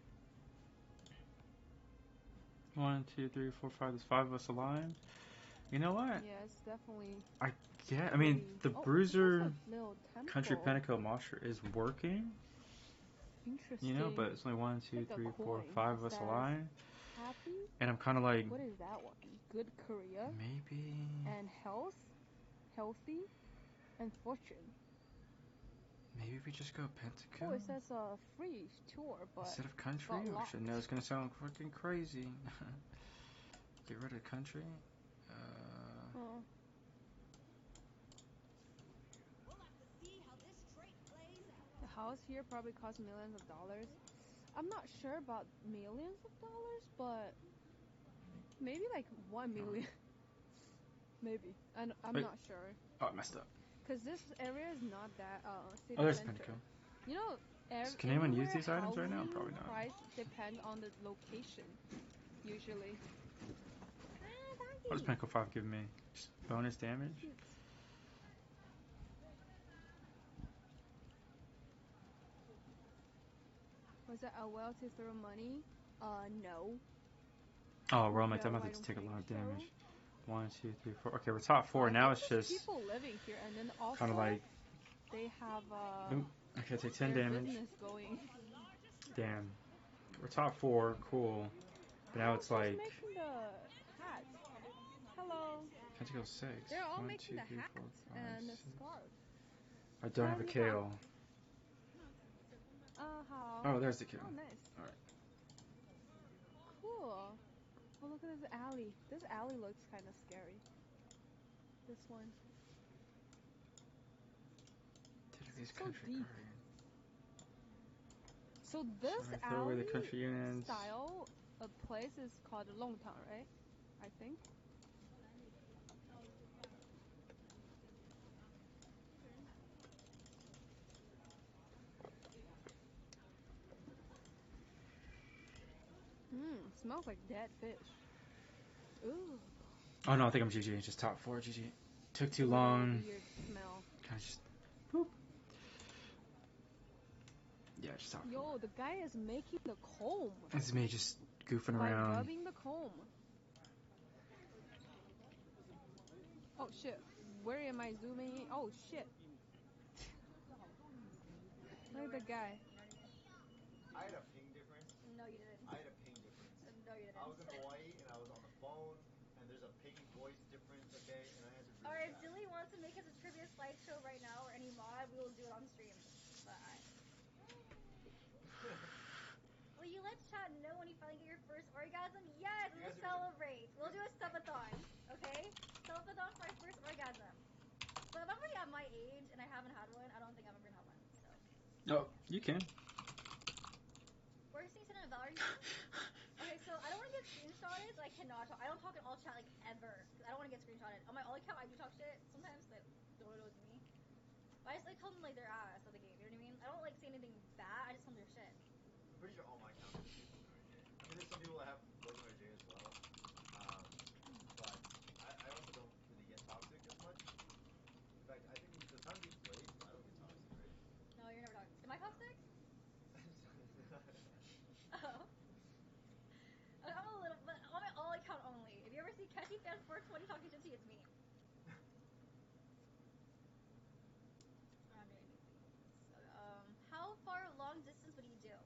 Speaker 2: 1, 2, 3, 4, 5. There's 5 of us alive. You know what?
Speaker 1: Yeah, it's definitely.
Speaker 2: Yeah, I mean the
Speaker 1: Oh,
Speaker 2: Bruiser
Speaker 1: this is a little temple.
Speaker 2: Country Pentacle Monster is working.
Speaker 1: Interesting.
Speaker 2: You know, but it's only 1, 2,
Speaker 1: Like a
Speaker 2: 3, 4,
Speaker 1: coin
Speaker 2: 5 of us
Speaker 1: says
Speaker 2: alive.
Speaker 1: Happy?
Speaker 2: And I'm kind of like,
Speaker 1: What is that one? Good career
Speaker 2: maybe.
Speaker 1: and health, healthy, and fortune.
Speaker 2: Maybe we just go Pentacle
Speaker 1: Oh, it says a free tour, but
Speaker 2: instead of country,
Speaker 1: got
Speaker 2: which I know is gonna sound fucking crazy. Get rid of country.
Speaker 1: oh.
Speaker 5: We'll have to see how this trait plays out.
Speaker 1: The house here probably costs millions of dollars. I'm not sure about millions of dollars, but maybe like 1 million. Maybe. I'm
Speaker 2: Wait.
Speaker 1: not sure.
Speaker 2: Oh, I messed up.
Speaker 1: Because this area is not that city
Speaker 2: Oh, there's
Speaker 1: center.
Speaker 2: Pentacle.
Speaker 1: You know,
Speaker 2: Can anyone use
Speaker 1: everywhere
Speaker 2: these items right now?
Speaker 1: housing
Speaker 2: Probably not.
Speaker 1: price depend on the location, usually.
Speaker 2: What does Pentacle 5 give me? Just bonus damage?
Speaker 1: Was it a well to throw money? No.
Speaker 2: Oh, roll my
Speaker 1: No,
Speaker 2: time. I
Speaker 1: I
Speaker 2: have to
Speaker 1: don't
Speaker 2: take a
Speaker 1: think
Speaker 2: lot of
Speaker 1: so.
Speaker 2: damage. 1, 2, 3, 4. Okay, we're top 4. Now it's
Speaker 1: There's
Speaker 2: just
Speaker 1: people living here, and then also
Speaker 2: kind of like.
Speaker 1: they have
Speaker 2: Oop, okay, take 10
Speaker 1: their
Speaker 2: damage.
Speaker 1: business going.
Speaker 2: Damn. We're top 4. Cool. But now it's
Speaker 1: Who's
Speaker 2: like.
Speaker 1: making the hats? Hello.
Speaker 2: Pentacle 6.
Speaker 1: They're all
Speaker 2: 1,
Speaker 1: making
Speaker 2: 2,
Speaker 1: the
Speaker 2: 3,
Speaker 1: hats
Speaker 2: 4, 5,
Speaker 1: and the
Speaker 2: 6.
Speaker 1: scarf.
Speaker 2: I don't have a kale.
Speaker 1: How?
Speaker 2: Oh, there's the kale.
Speaker 1: Oh, nice.
Speaker 2: Alright.
Speaker 1: Cool. Oh, look at this alley. This alley looks kind of scary. This one.
Speaker 2: Take these
Speaker 1: So
Speaker 2: country
Speaker 1: deep.
Speaker 2: guardians.
Speaker 1: So this
Speaker 2: Should I throw away
Speaker 1: alley
Speaker 2: the country unions?
Speaker 1: style of place is called Longtang, right? I think. Smells like dead fish. Ooh.
Speaker 2: Oh no, I think I'm GG. Just top 4 GG. Took too long.
Speaker 1: Weird smell.
Speaker 2: Kind of just. Boop. Yeah, just top 4.
Speaker 1: Yo, the guy is making the comb.
Speaker 2: This is me just goofing
Speaker 1: By
Speaker 2: around.
Speaker 1: rubbing the comb. Oh shit. Where am I zooming in? Oh shit. Look at the guy.
Speaker 3: I had a ping difference.
Speaker 4: No, you didn't.
Speaker 3: I had a ping difference.
Speaker 4: No, you didn't.
Speaker 3: I was in Hawaii and I was on the phone and there's a ping voice difference, okay? And I answered really
Speaker 4: Alright, if
Speaker 3: fast.
Speaker 4: Dilly wants to make us a trivia slideshow right now or any mod, we will do it on stream. But will you let chat know when you finally get your first orgasm? Yes,
Speaker 3: You
Speaker 4: we'll
Speaker 3: guys are
Speaker 4: celebrate. We'll do a subathon, okay? Subathon for my first orgasm. But if I'm already at my age and I haven't had one, I don't think I'm ever gonna have one. So.
Speaker 2: No, you can.
Speaker 4: Where's Nathan and Valerie? Okay, so I don't want to get screenshotted. So I cannot talk. I don't talk in all chat like ever. Cause I don't want to get screenshotted. On my all account, I do talk shit sometimes, but don't know it's me. But I just like tell them like their ass of the game. You know what I mean? I don't like say anything bad. I just tell them their shit.
Speaker 3: I'm pretty sure all my accounts are just RJ. I mean, there's some people that have Golden RJ as well. But I also don't really get toxic as much. In fact, I think the time we played, I don't get toxic, right?
Speaker 4: No, you're never toxic. Am I toxic? Oh. fan 420 talking shit to you, it's me. I'm not doing anything. So, how far long distance would you do?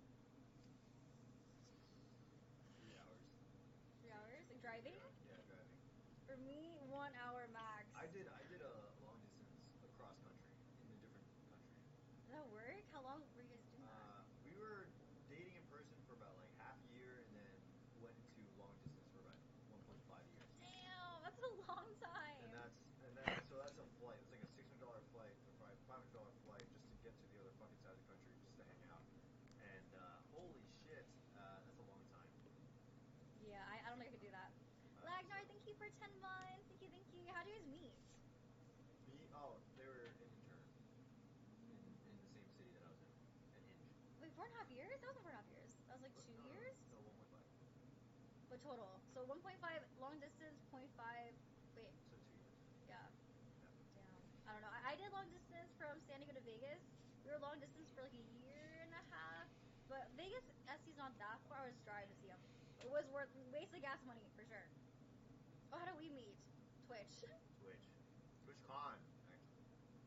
Speaker 3: 3 hours.
Speaker 4: 3 hours? Like driving?
Speaker 3: Yeah, driving.
Speaker 4: For me, 1 hour max.
Speaker 3: I did a long distance across country in a different country.
Speaker 4: Did that work? How long were you guys doing that?
Speaker 3: We were dating in person for about like half a year, and then went into long distance for about 1.5 years.
Speaker 4: Damn, that's a long time.
Speaker 3: And that's a flight. It's like a $600 flight, or $500 flight, just to get to the other fucking side of the country, just to hang out. And holy shit, that's a long time.
Speaker 4: Yeah, I don't think I could do that. Lagnar, thank you for 10 months. Thank you, thank you. How do you guys meet?
Speaker 3: They were an intern in the same city that I was in, at Hinge.
Speaker 4: Wait, 4.5 years? That wasn't 4.5 years. That was like 2 years?
Speaker 3: No, 1.5.
Speaker 4: But total. So 1.5 long distance, 0.5. Wait.
Speaker 3: So 2 years.
Speaker 4: Yeah. Damn. I don't know. I did long distance from San Diego to Vegas. We were long distance for like a year and a half. But Vegas, SC's not that far. I was driving to see him. It was worth wasted gas money for sure. Oh, how do we meet? Twitch.
Speaker 3: TwitchCon, actually.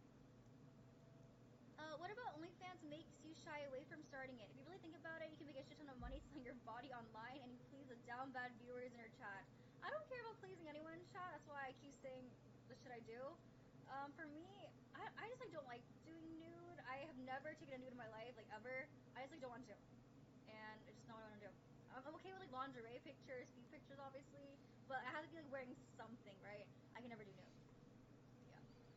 Speaker 4: What about OnlyFans makes you shy away from starting it? If you really think about it, you can make a shit ton of money selling your body online and you please the down bad viewers in your chat. I don't care about pleasing anyone in chat. That's why I keep saying the shit I do. For me, I just like don't like doing nude. I have never taken a nude in my life, like ever. I just like don't want to, and it's just not what I want to do. I'm okay with like lingerie pictures, feet pictures, obviously, but I have to be like wearing something, right? I can never do nude. Yeah.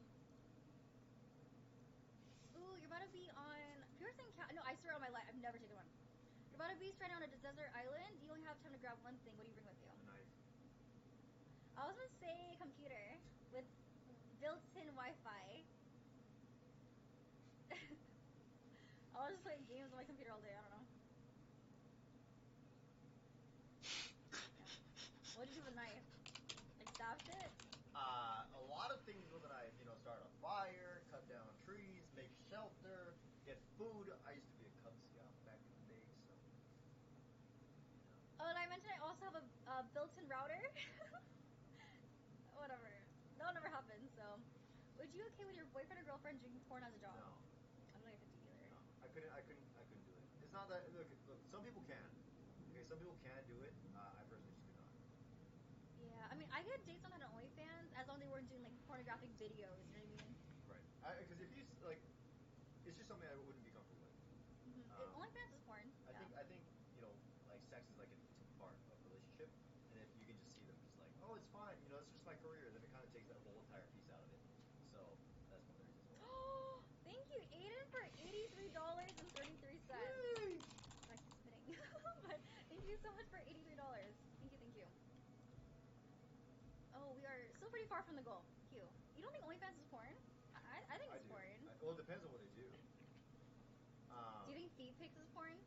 Speaker 4: Ooh, you're about to be on. People are saying no, I swear on my life, I've never taken one. You're about to be stranded on a desert island. You only have time to grab one thing. What do you bring with you?
Speaker 3: A knife.
Speaker 4: I was gonna say computer with built-in Wi-Fi. I'll just play games on my computer all day. I don't know. Yeah. What did you do with a knife? Like stab shit?
Speaker 3: A lot of things with a knife. Start a fire, cut down trees, make shelter, get food. I used to be a Cub Scout back in the day, so.
Speaker 4: Oh, and I mentioned I also have a built-in router. Whatever. That'll never happen. So, would you okay with your boyfriend or girlfriend doing porn as a job?
Speaker 3: No.
Speaker 4: I don't think I could do either.
Speaker 3: No, I couldn't do it. It's not that. Look. Some people can. Okay, some people can do it. I personally just could not.
Speaker 4: Yeah, I mean, I could date someone on OnlyFans as long as they weren't doing like pornographic videos. You know what I mean?
Speaker 3: Right. Because if you like, it's just something I wouldn't be comfortable with.
Speaker 4: OnlyFans is porn.
Speaker 3: I think like sex is like an integral part of a relationship, and if you can just see them just like, oh, it's fine. It's just my career. Then it kind of takes that whole entire piece out of it. So that's one of the reasons why.
Speaker 4: Thank you, Aiden, for $83.33. I keep spinning. But thank you so much for $83. Thank you. Oh, we are still pretty far from the goal. Q. You don't think OnlyFans is porn? I think it's
Speaker 3: do.
Speaker 4: porn.
Speaker 3: Well, it depends on what they do.
Speaker 4: Do you think feed pics is porn?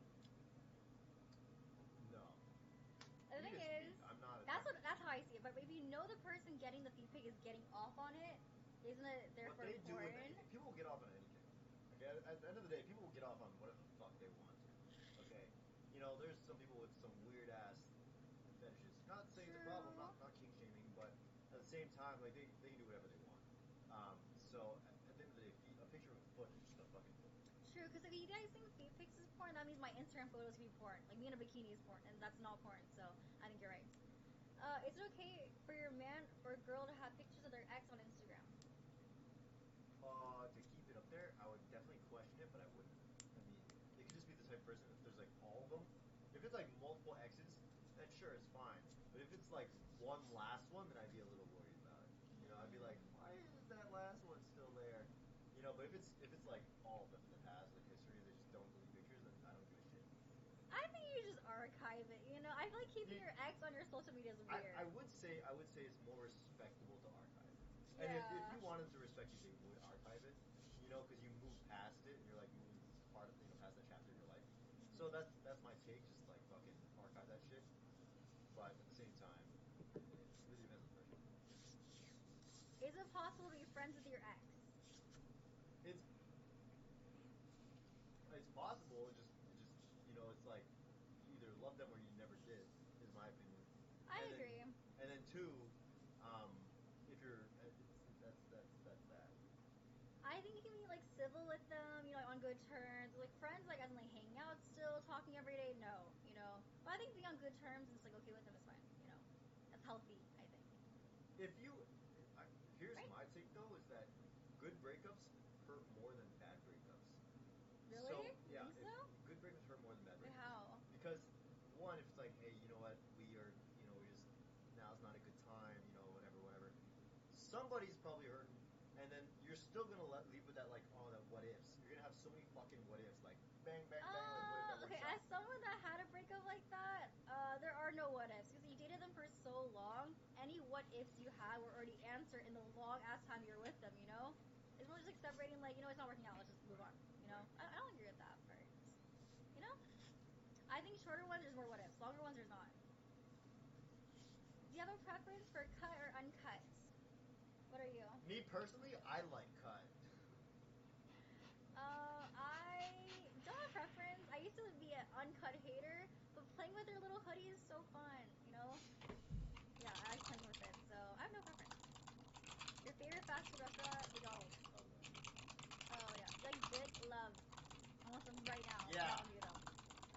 Speaker 3: No.
Speaker 4: The thing is, that's how I see it. But if you know the person getting the feed pic is getting off on it, isn't it therefore porn?
Speaker 3: People will get off on anything. Okay, at the end of the day, people will get off on whatever the fuck they want to. Okay, there's some people with some weird ass fetishes. Not saying it's a problem, not kink shaming, but at the same time, like they can do whatever they want. So at the end of the day, a picture of a foot is just a fucking foot.
Speaker 4: True, because if you guys think feed pics is porn, that means my Instagram photos can be porn. Like me in a bikini is porn, and that's not porn. So I think you're right. Is it okay for your man or girl to have pictures of their ex on Instagram?
Speaker 3: To keep it up there, I would definitely question it, but I wouldn't. I mean, it could just be the type of person, if there's like all of them. If it's like multiple exes, then sure, it's fine. But if it's like one last one, then I'd be a little worried about it. I'd be like, why is that last one still there? But if it's like all of them in the past, like history, they just don't delete pictures, then I don't give a shit.
Speaker 4: I think you just archive it. I feel like keeping your ex on your social media is weird.
Speaker 3: I would say it's more respectable to archive it.
Speaker 4: Yeah.
Speaker 3: And if you wanted to respect you, they would archive it. Because you move past it and you're like moving past that chapter in your life. So that's my take. Just like fucking archive that shit. But at the same time, it really depends on the person.
Speaker 4: Is it possible to be friends with your ex?
Speaker 3: It's possible. It just it's like you either love them or you never did, is my opinion.
Speaker 4: I agree.
Speaker 3: And then two,
Speaker 4: civil with them, you know, on good terms. Like friends, like as in like hanging out still, talking every day. No, you know. But I think being on good terms and just like okay with them is fine. You know, that's healthy. I think.
Speaker 3: If you, here's
Speaker 4: Right?
Speaker 3: my take though, is that good breakups hurt more than bad breakups.
Speaker 4: Really?
Speaker 3: So
Speaker 4: You
Speaker 3: yeah,
Speaker 4: think so?
Speaker 3: good breakups hurt more than bad
Speaker 4: Wait,
Speaker 3: breakups.
Speaker 4: how?
Speaker 3: Because one, if it's like, hey, you know what, we are, you know, we just now's not a good time, you know, whatever. Somebody's probably hurting, and then you're still gonna leave with that like, oh, that what ifs. You're gonna have so many fucking what ifs, like bang, bang, bang, like what if that works
Speaker 4: Okay.
Speaker 3: out?
Speaker 4: As someone that had a breakup like that, there are no what ifs because you dated them for so long. Any what ifs you had were already answered in the long ass time you were with them. You know, it's more just like separating. Like, you know, it's not working out. Let's just move on. You know, I don't agree with that part. You know, I think shorter ones there's more what ifs. Longer ones there's not. Do you have a preference for cut or uncut? What are you?
Speaker 3: Me personally, I like cut.
Speaker 4: I don't have a preference. I used to be an uncut hater, but playing with their little hoodie is so fun, you know? Yeah, I like playing with it, so I have no preference. Your favorite fast food restaurant? McDonald's. Oh, yeah. Like, Dick, love. I want some right now.
Speaker 3: Yeah.
Speaker 4: Not on you, though.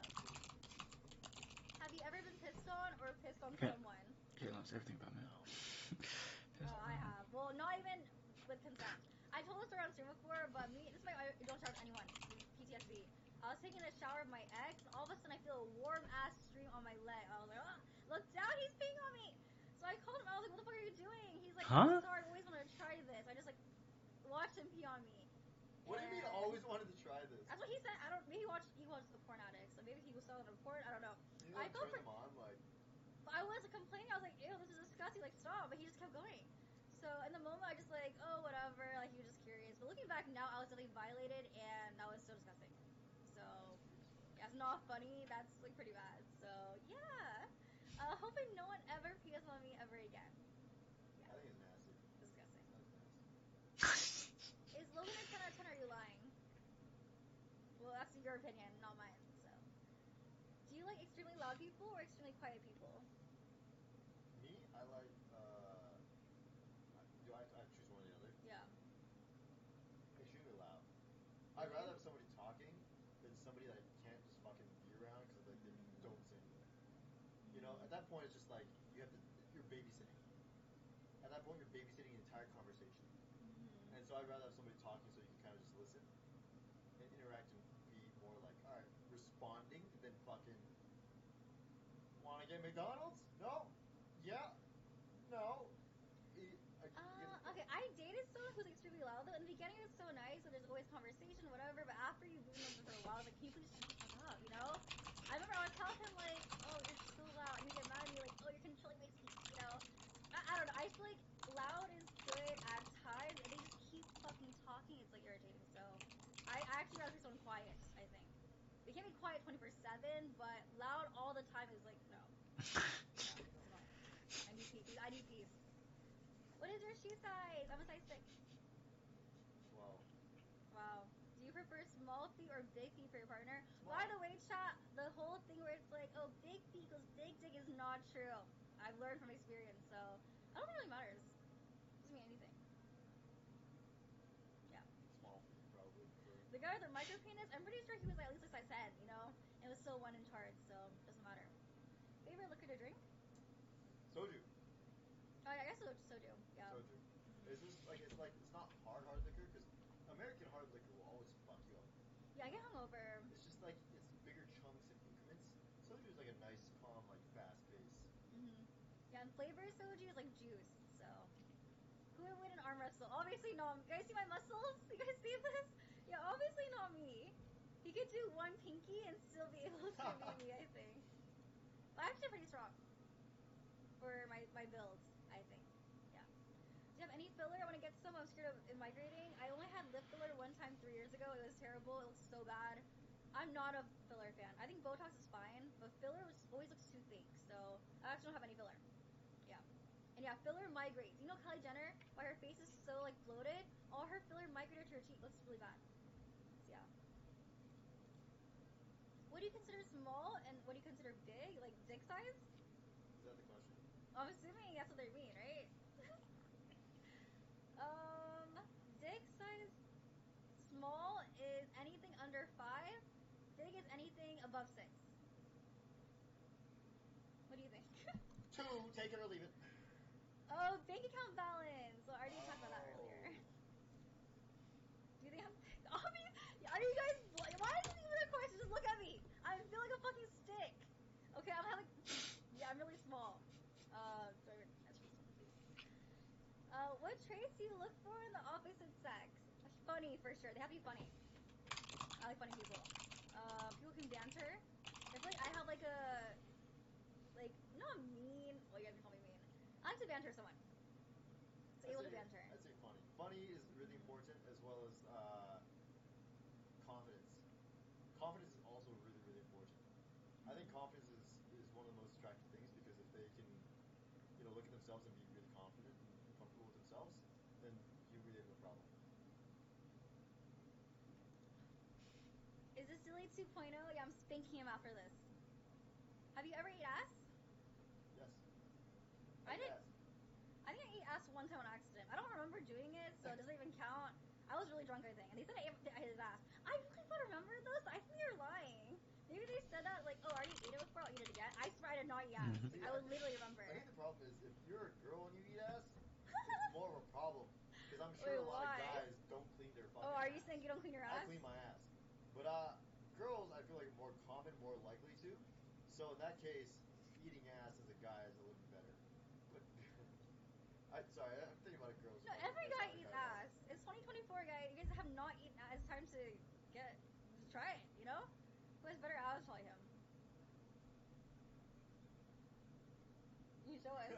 Speaker 4: Have you ever been pissed on or pissed on
Speaker 2: Okay.
Speaker 4: someone?
Speaker 2: Kate knows everything about me.
Speaker 4: Oh, I have. Well, not even with consent. I told this story on stream before, but this is my I don't shower with anyone. This is PTSD. I was taking a shower with my ex, and all of a sudden I feel a warm ass stream on my leg. I was like, oh, look down, he's peeing on me. So I called him. I was like, what the fuck are you doing? He's like,
Speaker 2: Huh?
Speaker 4: I'm sorry, I always wanted to try this. I just like watched him pee on me.
Speaker 3: What do you mean
Speaker 4: And
Speaker 3: always wanted to try this?
Speaker 4: That's what he said. I don't. Maybe he watched the porn addict, so maybe he was selling a porn. I don't know.
Speaker 3: You
Speaker 4: I
Speaker 3: like
Speaker 4: felt
Speaker 3: turn them on like
Speaker 4: I was complaining. I was like, ew, this is disgusting. Like, stop. But he just kept going. So in the moment, I just like, oh, whatever. Like, he was just curious. But looking back now, I was definitely violated, and that was so disgusting. So yeah, it's not funny. That's like pretty bad. So yeah. Hoping no one ever pees on me ever again.
Speaker 3: I think it's nasty.
Speaker 4: Disgusting.
Speaker 3: That's nasty.
Speaker 4: Is Logan a 10 out of 10? Or are you lying? Well, that's your opinion, not mine. So, do you like extremely loud people or extremely quiet people?
Speaker 3: Me, I like do I have to choose one or the other?
Speaker 4: Yeah.
Speaker 3: Extremely loud.
Speaker 4: Really?
Speaker 3: I'd rather have somebody talking than somebody that I can't just fucking be around because like they don't say anything. You know, at that point it's just like you're babysitting. At that point you're babysitting an entire conversation.
Speaker 4: Mm-hmm.
Speaker 3: And so I'd rather have somebody talking so you can kind of just listen and interact and be more like, all right, responding than fucking want to get McDonald's? No. Yeah. No.
Speaker 4: Okay, I dated someone who's extremely loud though. In the beginning it's so nice, so there's always conversation, whatever, but after you've been with them for a while, it's like, can you please shut the fuck up, you know? I remember I would tell him like, oh, you're so loud, and he'd get mad at me like, oh, you're controlling my speech, you know? I don't know, I feel like loud is good at times, and they just keep fucking talking, it's like irritating, so I actually rather someone quiet, I think. They can't be quiet 24/7, but loud all the time is like, no. No. I need peace. I need peace. What is your shoe size? I'm a size 6.
Speaker 3: Wow.
Speaker 4: Wow. Do you prefer small feet or big feet for your partner?
Speaker 3: Small.
Speaker 4: By the way, chat, the whole thing where it's like, oh, big feet equals big dick is not true. I've learned from experience, so I don't think it really matters. Doesn't mean anything. Yeah.
Speaker 3: Small feet probably.
Speaker 4: The guy with the micro penis, I'm pretty sure he was like, at least like size 10, you know? And was still one in charge, so it doesn't matter. Favorite liquor to drink?
Speaker 3: Soju.
Speaker 4: Oh, yeah, I guess soju. Yeah.
Speaker 3: Soju. It's just like it's not hard liquor because American hard liquor will always fuck you up.
Speaker 4: Yeah, I get hungover.
Speaker 3: It's just like it's bigger chunks and increments. Soju is like a nice, calm, like fast pace.
Speaker 4: Mhm. Yeah, and flavor soju is like juice. So, who would win an arm wrestle? Obviously not me. You guys see my muscles? You guys see this? Yeah, obviously not me. He could do one pinky and still be able to beat me, I think. But I'm actually pretty strong for my builds, I think. Yeah. Do you have any filler? I want to get some. I'm scared of migrating. I only had lip filler one time 3 years ago. It was terrible. It looked so bad. I'm not a filler fan. I think Botox is fine, but filler always looks too fake. So I actually don't have any filler. Yeah. And yeah, filler migrates. You know Kylie Jenner? Why her face is so like bloated? All her filler migrated to her cheek. Looks really bad. So, yeah. What do you consider small and what do you consider big? Like dick size?
Speaker 3: Is that the question?
Speaker 4: I'm assuming that's what they mean, right? Dick size, Small is anything under 5. Big is anything above 6. What do you think?
Speaker 3: 2, take it or leave it.
Speaker 4: Oh, bank account balance. So I already talked about that earlier. Do you think I'm obvious? Are you guys? Why is this even a question? Just look at me. I feel like a fucking stick. Okay, I'm having. Yeah, I'm really small. Sorry, what traits do you look for in the opposite sex? Funny for sure. They have to be funny. I like funny people. People can banter. I feel like I have like a not mean. Well, you guys can call me mean. I like to banter someone. So able to banter.
Speaker 3: I'd say funny. Funny is really important, as well as confidence. Confidence is also really, really important. I think confidence is one of the most attractive things, because if they can, look at themselves and be really confident and comfortable with themselves, then you really have no problem.
Speaker 4: Is this Silly 2.0? Yeah, I'm spanking him after this. Have you ever ate ass?
Speaker 3: Yes.
Speaker 4: I did.
Speaker 3: Yes.
Speaker 4: I think I ate ass one time on accident. I don't remember doing it, so it doesn't even count. I was really drunk, I think, and they said I ate his ass. I really thought I remembered those. I think they're lying. Maybe they said that like, oh, I already ate it before. I'll eat it again. I swear I did not eat ass. I would literally remember.
Speaker 3: I think the problem is, if you're a girl and you eat ass, it's more of a problem. Because I'm sure a lot of guys don't clean their fucking
Speaker 4: Oh, are you
Speaker 3: ass.
Speaker 4: saying you don't clean your ass?
Speaker 3: I clean my ass. But girls, I feel like, are more common, more likely to. So in that case, eating ass as a guy is a little bit better. But sorry, I'm thinking about a girl's.
Speaker 4: No, every guy eats ass. It's 2024, guys. You guys have not eaten ass. It's time to just try it. Who has better abs? Probably him. You show us.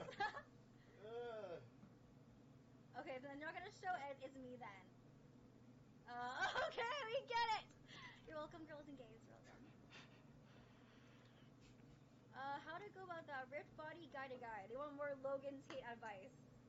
Speaker 4: Okay, then you're not gonna show it. It's me then. Okay, we get it. You're welcome, girls and gays. You're welcome. How to go about that? Ripped body guy to guy. They want more Logan Tate advice.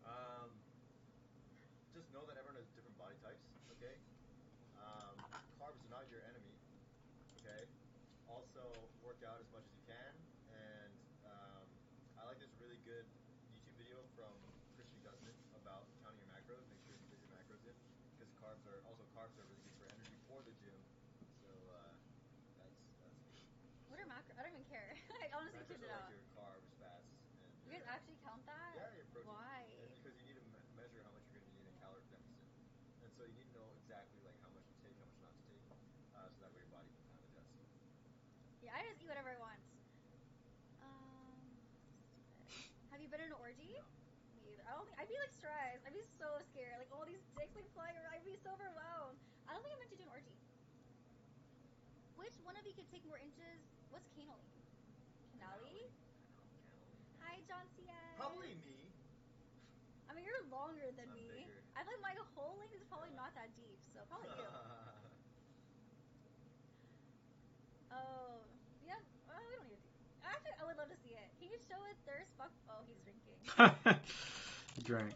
Speaker 3: Just know that everyone has different body types. Okay. Carbs are not your enemy. Okay. Also, work out as much as you can, and I like this really good YouTube video from Christian Guzman about counting your macros. Make sure you fit your macros in, because carbs are really good for energy for the gym. So that's good.
Speaker 4: What are macros? I don't even care. I honestly
Speaker 3: Macros
Speaker 4: tuned it
Speaker 3: are
Speaker 4: out.
Speaker 3: like your carbs, fats, and
Speaker 4: You guys actually count that?
Speaker 3: Yeah, your protein.
Speaker 4: Why?
Speaker 3: And because you need to measure how much you're going to need in caloric deficit, and so you need to know exactly like how much to take, how much not to take, so that way your body can kind of adjust.
Speaker 4: Yeah, I just eat whatever I want. Have you been in an orgy?
Speaker 3: No.
Speaker 4: Me either. I don't think I'd be like stressed. I'd be so scared. Like all these dicks like flying around. I'd be so overwhelmed. I don't think I'm meant to do an orgy. Which one of you could take more inches? What's canally? Canali? Hi, John C.S.
Speaker 3: Probably me.
Speaker 4: I mean, you're longer than
Speaker 3: I'm
Speaker 4: me.
Speaker 3: bigger.
Speaker 4: I feel like my whole length is probably not that deep, so probably you. Oh, yeah. Well, we don't need to see. Actually, I would love to see it. Can you show a thirst? Oh, he's drinking.
Speaker 2: Drink.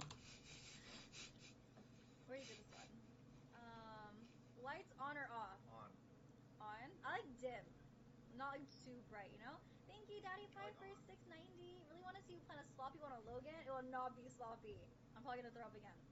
Speaker 4: Where do you do this one? Lights on or off?
Speaker 3: On.
Speaker 4: On. I like dim, not like too bright. Thank you, Daddy Pie, for
Speaker 3: on.
Speaker 4: $6.90. Really want to see you plan a sloppy one on Logan? It will not be sloppy. I'm probably gonna throw up again.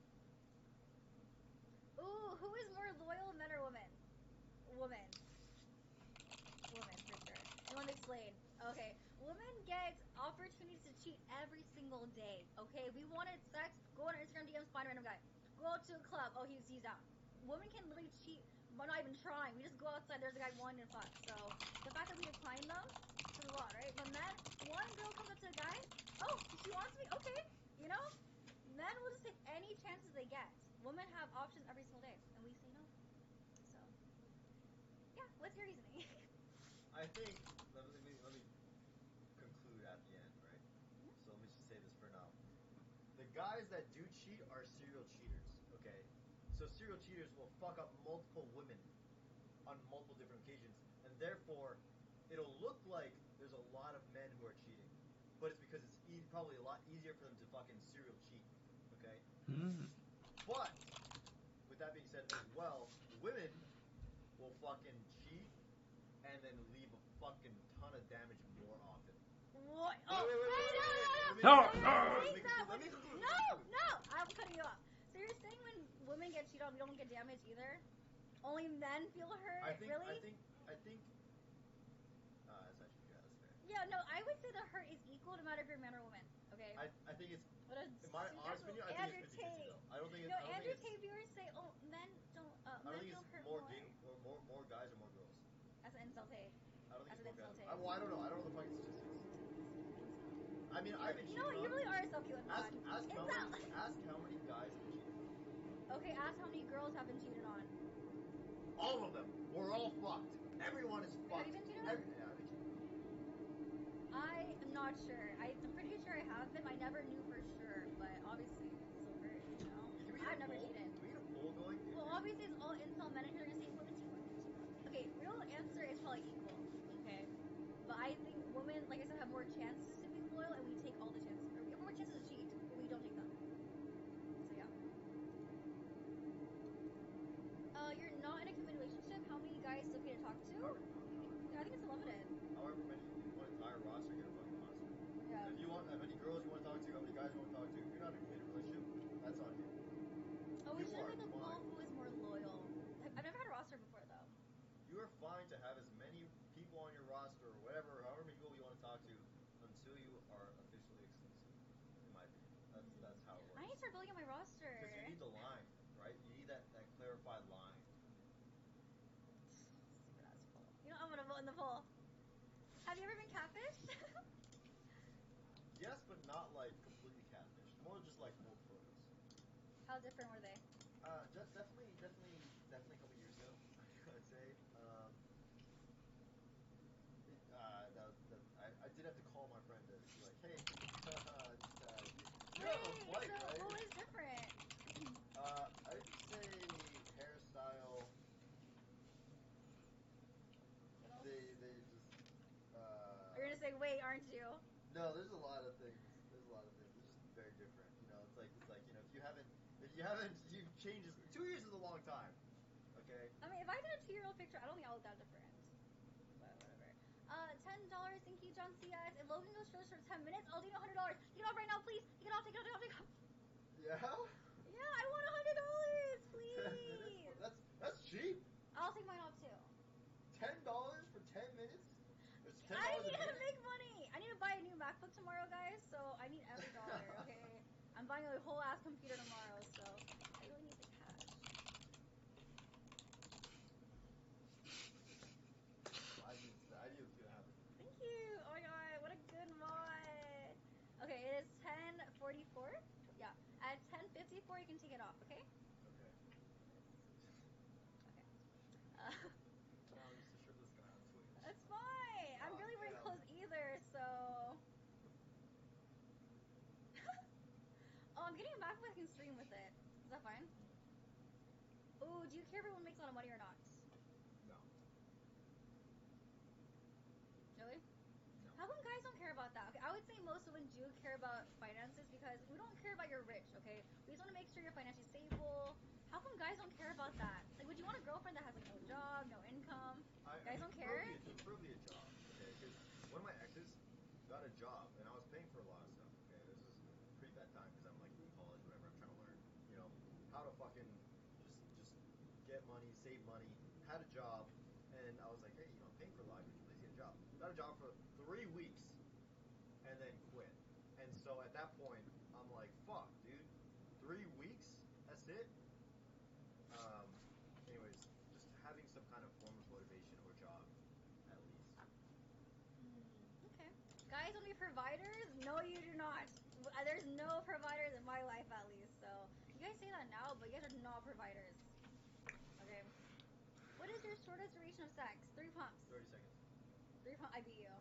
Speaker 4: Ooh, who is more loyal, men or women? Woman. Woman, for sure. You want to explain? Okay. Women get opportunities to cheat every single day. Okay? We wanted sex, go on Instagram DMs, find a random guy. Go out to a club, oh, he's down. Women can literally cheat, but not even trying. We just go outside, there's a guy wanting to fuck. So, the fact that we decline them, says a lot, right? But men, one girl comes up to a guy, oh, she wants me? Okay. Men will just take any chances they get. Women have options every single day, and we say no. So, yeah, what's your reasoning?
Speaker 3: I think, let me conclude at the end, right?
Speaker 4: Mm-hmm.
Speaker 3: So let me just say this for now. The guys that do cheat are serial cheaters, okay? So serial cheaters will fuck up multiple women on multiple different occasions, and therefore, it'll look like there's a lot of men who are cheating. But it's because it's probably a lot easier for them to fucking serial cheat, okay? But, with that being said as well, women will fucking cheat and then leave a fucking ton of damage more often.
Speaker 4: What? Oh,
Speaker 3: wait.
Speaker 2: No!
Speaker 4: No! I'm cutting you off. So you're saying when women get cheated on, we don't get damage either? Only men feel hurt?
Speaker 3: I think.
Speaker 4: Really?
Speaker 3: I think. I think. That's actually yeah, that's fair.
Speaker 4: Yeah, no, I would say the hurt is equal no matter if you're a man or a woman. Okay.
Speaker 3: I think it's.
Speaker 4: What a
Speaker 3: In my honest opinion, I think
Speaker 4: Andrew
Speaker 3: it's 50-50
Speaker 4: Tate.
Speaker 3: though. I don't think it's.
Speaker 4: No,
Speaker 3: I don't
Speaker 4: Andrew
Speaker 3: think it's.
Speaker 4: Tate viewers say, oh, men don't.
Speaker 3: I don't
Speaker 4: Men
Speaker 3: think
Speaker 4: feel
Speaker 3: it's
Speaker 4: hurt
Speaker 3: more
Speaker 4: more.
Speaker 3: gay or more guys or more girls.
Speaker 4: That's an insult Tate.
Speaker 3: I don't think
Speaker 4: That's
Speaker 3: it's
Speaker 4: an
Speaker 3: more guys.
Speaker 4: insult Tate.
Speaker 3: Well, I don't know. I don't know the fucking statistics. I mean, I've been
Speaker 4: You know what?
Speaker 3: cheated
Speaker 4: You
Speaker 3: on.
Speaker 4: really are a self-healing
Speaker 3: Ask,
Speaker 4: god.
Speaker 3: ask how
Speaker 4: It's
Speaker 3: many. Ask how many guys have been cheated on.
Speaker 4: Okay, ask how many girls have been cheated on.
Speaker 3: All of them. We're all fucked. Everyone is fucked.
Speaker 4: Have you been cheated on?
Speaker 3: Yeah, I've been cheated on.
Speaker 4: I am not sure. I'm pretty sure I have been. I never knew for sure, but obviously it's still hurt, you know?
Speaker 3: Can we
Speaker 4: I've
Speaker 3: get a
Speaker 4: never
Speaker 3: poll?
Speaker 4: cheated.
Speaker 3: Can we get a poll going?
Speaker 4: Well, obviously it's all incel men and you're gonna say women cheat, women cheat. Okay, real answer is probably equal, okay? But I think women, like I said, have more chances to be loyal and we take all the chances. Or we have more chances to cheat, but we don't take them. So yeah. You're not in a committed relationship. How many guys is okay to talk to? I think it's unlimited.
Speaker 3: However many you want entire roster, get a fucking roster.
Speaker 4: Yeah.
Speaker 3: If you want, how many girls you want to talk to, how many guys you want to talk to, if you're not in a committed relationship, that's on you.
Speaker 4: Oh, we
Speaker 3: You
Speaker 4: should
Speaker 3: are
Speaker 4: make a poll
Speaker 3: fine.
Speaker 4: who is more loyal. I've never had a roster before though.
Speaker 3: You are fine to have as many people on your roster or whatever, however many people you want to talk to, until you are officially exclusive. In my opinion, that's how it works.
Speaker 4: I need to start building up my roster.
Speaker 3: Because you need the line, right? You need that clarified line.
Speaker 4: Stupid ass poll. You know, I'm gonna vote in the poll. Have you ever been catfished?
Speaker 3: Yes, but not like completely catfish. More just like old photos.
Speaker 4: How different were they?
Speaker 3: Definitely a couple years ago, I'd say. I did have to call my friend to be like, hey, you have a flight,
Speaker 4: so
Speaker 3: right?
Speaker 4: what was different?
Speaker 3: I'd say hairstyle. They just.
Speaker 4: You're gonna say, wait, aren't you?
Speaker 3: No, there's a lot of things. It's just very different. You know, it's like you know, if you haven't, you changes. 2 years is a long time. Okay.
Speaker 4: I mean, if I did a 2-year-old picture, I don't think I look that different. But whatever. $10. Thank you, John C.S. If Logan goes shows for 10 minutes, I'll do you $100. Take it off right now, please. Take it off. Take it off. Take it off.
Speaker 3: Yeah.
Speaker 4: Yeah, I want $100,
Speaker 3: 10
Speaker 4: please.
Speaker 3: minutes. That's cheap.
Speaker 4: I'll take mine off too.
Speaker 3: $10 for 10 minutes. It's $10
Speaker 4: I
Speaker 3: a
Speaker 4: need to
Speaker 3: minute.
Speaker 4: make money. I need to buy a new MacBook tomorrow, guys. So I need every dollar. Okay. I'm buying a whole ass computer tomorrow, so I really need the cash.
Speaker 3: I knew it's gonna happen.
Speaker 4: Thank you. Oh my god, what a good mod. Okay, it is 10:44. Yeah, at 10:54 you can take it off. Okay.
Speaker 3: Okay.
Speaker 4: Okay.
Speaker 3: Now I'm just a shirtless guy on Twitch.
Speaker 4: That's fine. I'm
Speaker 3: God
Speaker 4: really wearing
Speaker 3: damn.
Speaker 4: clothes either, so. Oh, I'm getting a MacBook I can stream with it. Is that fine? Ooh, do you care if everyone makes a lot of money or not?
Speaker 3: No.
Speaker 4: Really?
Speaker 3: No.
Speaker 4: How come guys don't care about that? Okay, I would say most women do care about finances because we don't care about your rich, okay? We just want to make sure you're financially stable. How come guys don't care about that? Like, would you want a girlfriend that has like no job, no income? Guys don't care?
Speaker 3: Preferably a job, okay? Because one of my exes got a job, and I was paying for a lot of stuff, okay? This is pretty bad time because I'm like in college, whatever. I'm trying to learn, you know, how to fucking just get money, save money. Had a job, and I was like, hey, you know, I'm paying for a lot. Could you please get a job? Got a job for 3 weeks, and then quit. And so at that point, I'm like, fuck, dude, 3 weeks? That's it? Anyways, just having some kind of form of motivation or job, at least.
Speaker 4: Okay. Guys want to be providers? No, you do not. There's no providers in my life, at least. So you guys say that now, but you guys are not providers. Okay. What is your shortest duration of sex? 3 pumps.
Speaker 3: 30 seconds.
Speaker 4: 3 pumps. I beat you.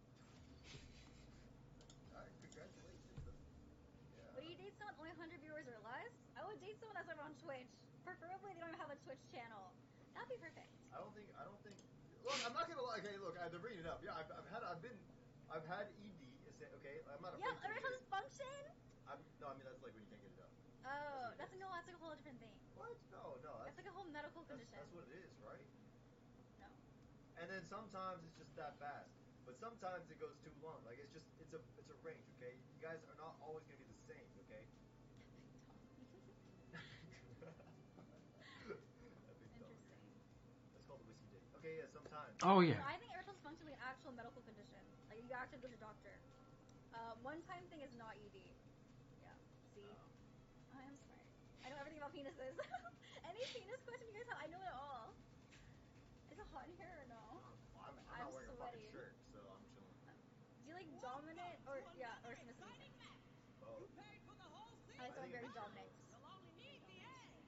Speaker 3: Alright, congratulations. Yeah.
Speaker 4: Would you date someone only 100 viewers or less? I would date someone that's on Twitch. Preferably they don't have a Twitch channel. That'd be perfect.
Speaker 3: I don't think. Look, I'm not gonna lie. Okay, look, I've been reading it up. Yeah, I've had ED. Okay, I'm not.
Speaker 4: Yeah, erectile dysfunction.
Speaker 3: No, I mean that's like when you can't get it up.
Speaker 4: Oh, that's like a whole different thing.
Speaker 3: What? No.
Speaker 4: That's like a whole medical condition.
Speaker 3: That's what it is, right?
Speaker 4: No.
Speaker 3: And then sometimes it's just that fast, but sometimes it goes too long. Like it's a range. Okay, you guys are not always gonna be the same. Okay. That big dog.
Speaker 4: Interesting.
Speaker 3: time.
Speaker 2: Oh yeah.
Speaker 4: No, I think erectile dysfunction is like an actual medical condition. Like you actually go to your doctor. One-time thing is not ED. Yeah. See, I am smart. I know everything about penises. Any penis question you guys have, I know it all. Is it hot in here or no?
Speaker 3: I'm
Speaker 4: I'm
Speaker 3: not wearing a fucking
Speaker 4: sweating.
Speaker 3: shirt, so I'm chilling.
Speaker 4: Do you like dominant or submissive music?
Speaker 3: Both.
Speaker 4: I like someone very dominant.
Speaker 5: You'll only need the edge.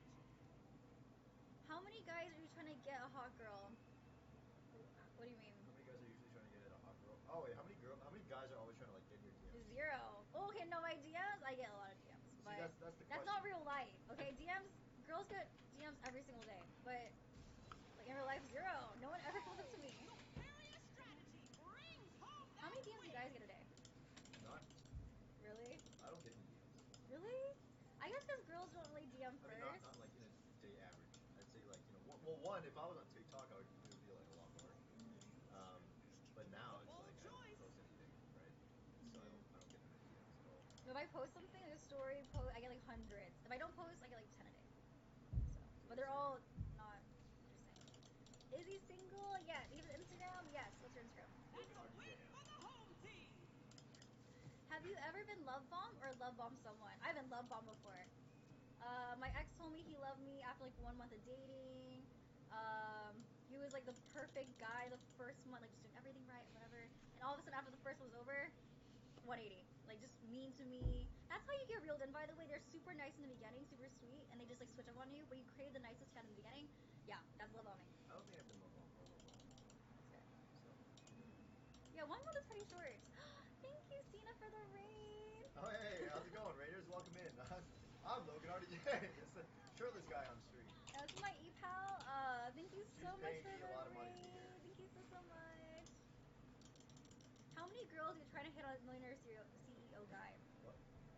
Speaker 4: How many guys are you trying to get a hot girl? What do you mean?
Speaker 3: How many guys are usually trying to get at a hot girl? Oh wait, how many guys are always trying to like get in your DMs?
Speaker 4: Zero. Oh, okay, no, my DMs, I get a lot of DMs.
Speaker 3: See,
Speaker 4: But
Speaker 3: that's the
Speaker 4: that's
Speaker 3: question.
Speaker 4: not real life, okay? DMs, girls get DMs every single day. But, like, in real life, zero. No one ever comes up to me.
Speaker 5: Superior strategy brings home
Speaker 4: How many
Speaker 5: that
Speaker 4: DMs do you
Speaker 5: win.
Speaker 4: guys get a day?
Speaker 3: None.
Speaker 4: Really?
Speaker 3: I don't get any DMs.
Speaker 4: Really? I guess because girls don't really DM
Speaker 3: I
Speaker 4: first.
Speaker 3: mean, not like in a day average. I'd say like well, one, if I was on TikTok, it would be like a lot more. But now it's like I don't post anything, right? So I don't get many DMs at all.
Speaker 4: If I post something, like a story post, I get like hundreds. If I don't post, I get like 10 a day. So, but they're all not interesting. Is he single? Yeah. Do you have an Instagram? Yes. What's your Instagram?
Speaker 5: That's a
Speaker 3: RDJ.
Speaker 5: win for the home team.
Speaker 4: Have you ever been love bombed or love bombed someone? I've been love bombed before. My ex told me he loved me after like 1 month of dating. He was like the perfect guy the first month, like just doing everything right, whatever. And all of a sudden, after the first one was over, 180. Like just mean to me. That's how you get reeled in, by the way. They're super nice in the beginning, super sweet, and they just like switch up on you. But you crave the nicest guy in the beginning. Yeah, that's love bombing.
Speaker 3: I don't think I've been love bombed or love bombed.
Speaker 4: That's good.
Speaker 3: So.
Speaker 4: Yeah, 1 month is pretty short. Thank you, Cena, for the raid.
Speaker 3: Oh hey, how's it going, Raiders? Welcome in. I'm Logan RDJ. It's the shirtless guy on stream.
Speaker 4: That's my e-pal. Thank you so
Speaker 3: She's
Speaker 4: much
Speaker 3: paying
Speaker 4: for
Speaker 3: me a
Speaker 4: the
Speaker 3: lot of money to be
Speaker 4: raid.
Speaker 3: here.
Speaker 4: Thank you so much. How many girls are you trying to hit on this millionaire CEO guy?
Speaker 3: What?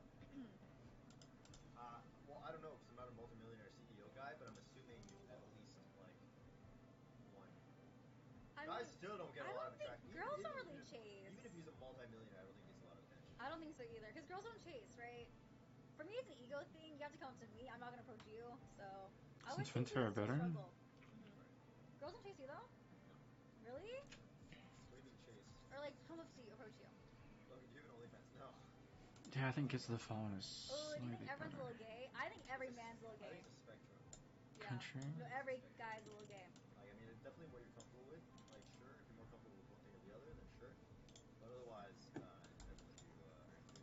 Speaker 3: Well, I don't know because I'm not a multimillionaire CEO guy, but I'm assuming at least like one. Guys still don't get a lot of attraction.
Speaker 4: Girls don't really chase.
Speaker 3: Even if he's a multimillionaire, I don't think he gets a lot of attention.
Speaker 4: I don't think so either, because girls don't chase, right? For me, it's an ego thing. You have to come up to me. I'm not gonna approach you, so I would
Speaker 2: Since Ventura better?
Speaker 4: struggle.
Speaker 3: Right.
Speaker 4: Girls don't chase you though. Really?
Speaker 3: What do you mean chase?
Speaker 4: Or like come up to you, approach you.
Speaker 3: Logan, do you have an OnlyFans? No.
Speaker 2: Yeah, I think gets the phone is
Speaker 4: Oh, do you think
Speaker 2: maybe
Speaker 4: everyone's a
Speaker 2: better.
Speaker 4: little gay? I think every man's a little
Speaker 3: I
Speaker 4: gay.
Speaker 3: think it's a spectrum.
Speaker 4: Yeah.
Speaker 2: Country.
Speaker 4: No, every guy's a little gay.
Speaker 3: Like, I mean, it's definitely what you're comfortable with. Like, sure, if you're more comfortable with one thing or the other, then sure. But otherwise, it depends on what you are into.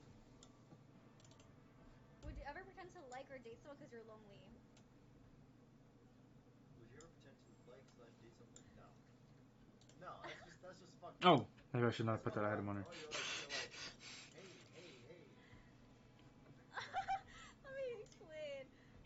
Speaker 4: Would you ever pretend to like or date someone because you're lonely?
Speaker 3: Would you ever pretend to like / date someone? No. No, that's just fucked
Speaker 2: Oh,
Speaker 3: up.
Speaker 2: maybe I should not
Speaker 3: That's
Speaker 2: put that
Speaker 3: fucked
Speaker 2: item
Speaker 3: up.
Speaker 2: on her.
Speaker 3: Oh, you're like, hey.
Speaker 4: Let me explain.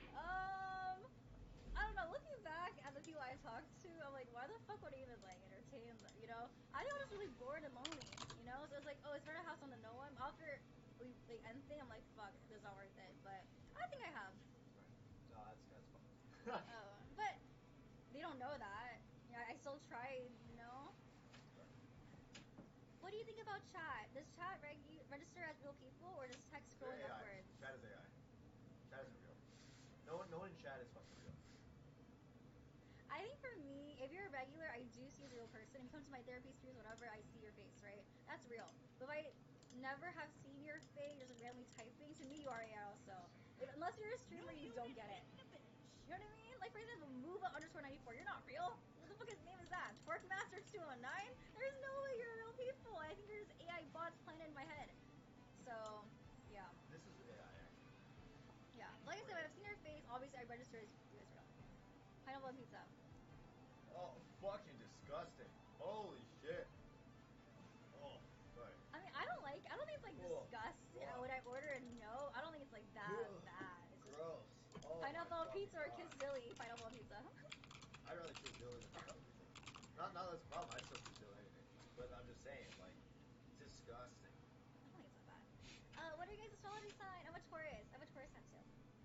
Speaker 4: I don't know. Looking back at the people I talked to, I'm like, why the fuck would I even like entertain them? You know, I think I was really bored and lonely. You know, so it's like, oh, it's better to have someone to know him. After we like end thing, I'm like, fuck, this is not worth it. But I think I have.
Speaker 3: Right. No, that's fucked.
Speaker 4: But they don't know that. Yeah, I still tried. You know.
Speaker 3: Right.
Speaker 4: What do you think about chat? Does chat register as real people or does text scrolling
Speaker 3: They're AI.
Speaker 4: upwards?
Speaker 3: Chat is AI. Chat isn't real. No one in chat is fucking real.
Speaker 4: I think for me, if you're a regular, I do see you as a real person. If you come to my therapy streams, whatever, I see your face, right? That's real. But if I never have seen your face, just like randomly typing, to me you are AI also. Unless you're a streamer, you don't get it. You know what I mean? Like for example, Mova_94, you're not real. What the fuck his name is that? Twerkmaster219? There's no way you're real people. I think you're just AI bots planted in my head. So, yeah.
Speaker 3: This is AI actually.
Speaker 4: Yeah. Like I said, when I've seen your face, obviously I register as you as real. Pineapple on pizza.
Speaker 3: Oh, fucking disgusting. Holy shit. Oh, sorry.
Speaker 4: I mean, I don't think it's like
Speaker 3: Ugh.
Speaker 4: disgusting.
Speaker 3: Ugh.
Speaker 4: Would I order it? No. I don't think it's like that
Speaker 3: Ugh.
Speaker 4: bad. It's just
Speaker 3: Gross. Oh
Speaker 4: pineapple
Speaker 3: my
Speaker 4: pizza or
Speaker 3: fucking
Speaker 4: Kiss
Speaker 3: God.
Speaker 4: Billy pineapple pizza.
Speaker 3: I'd rather choose Billy than pineapple pizza. Not that's a problem. I'd still choose Billy anything. But I'm just saying, like, disgusting.
Speaker 4: I don't think it's that bad. What are you guys' astrology sign? I'm a Taurus. I'm a Taurus tattoo.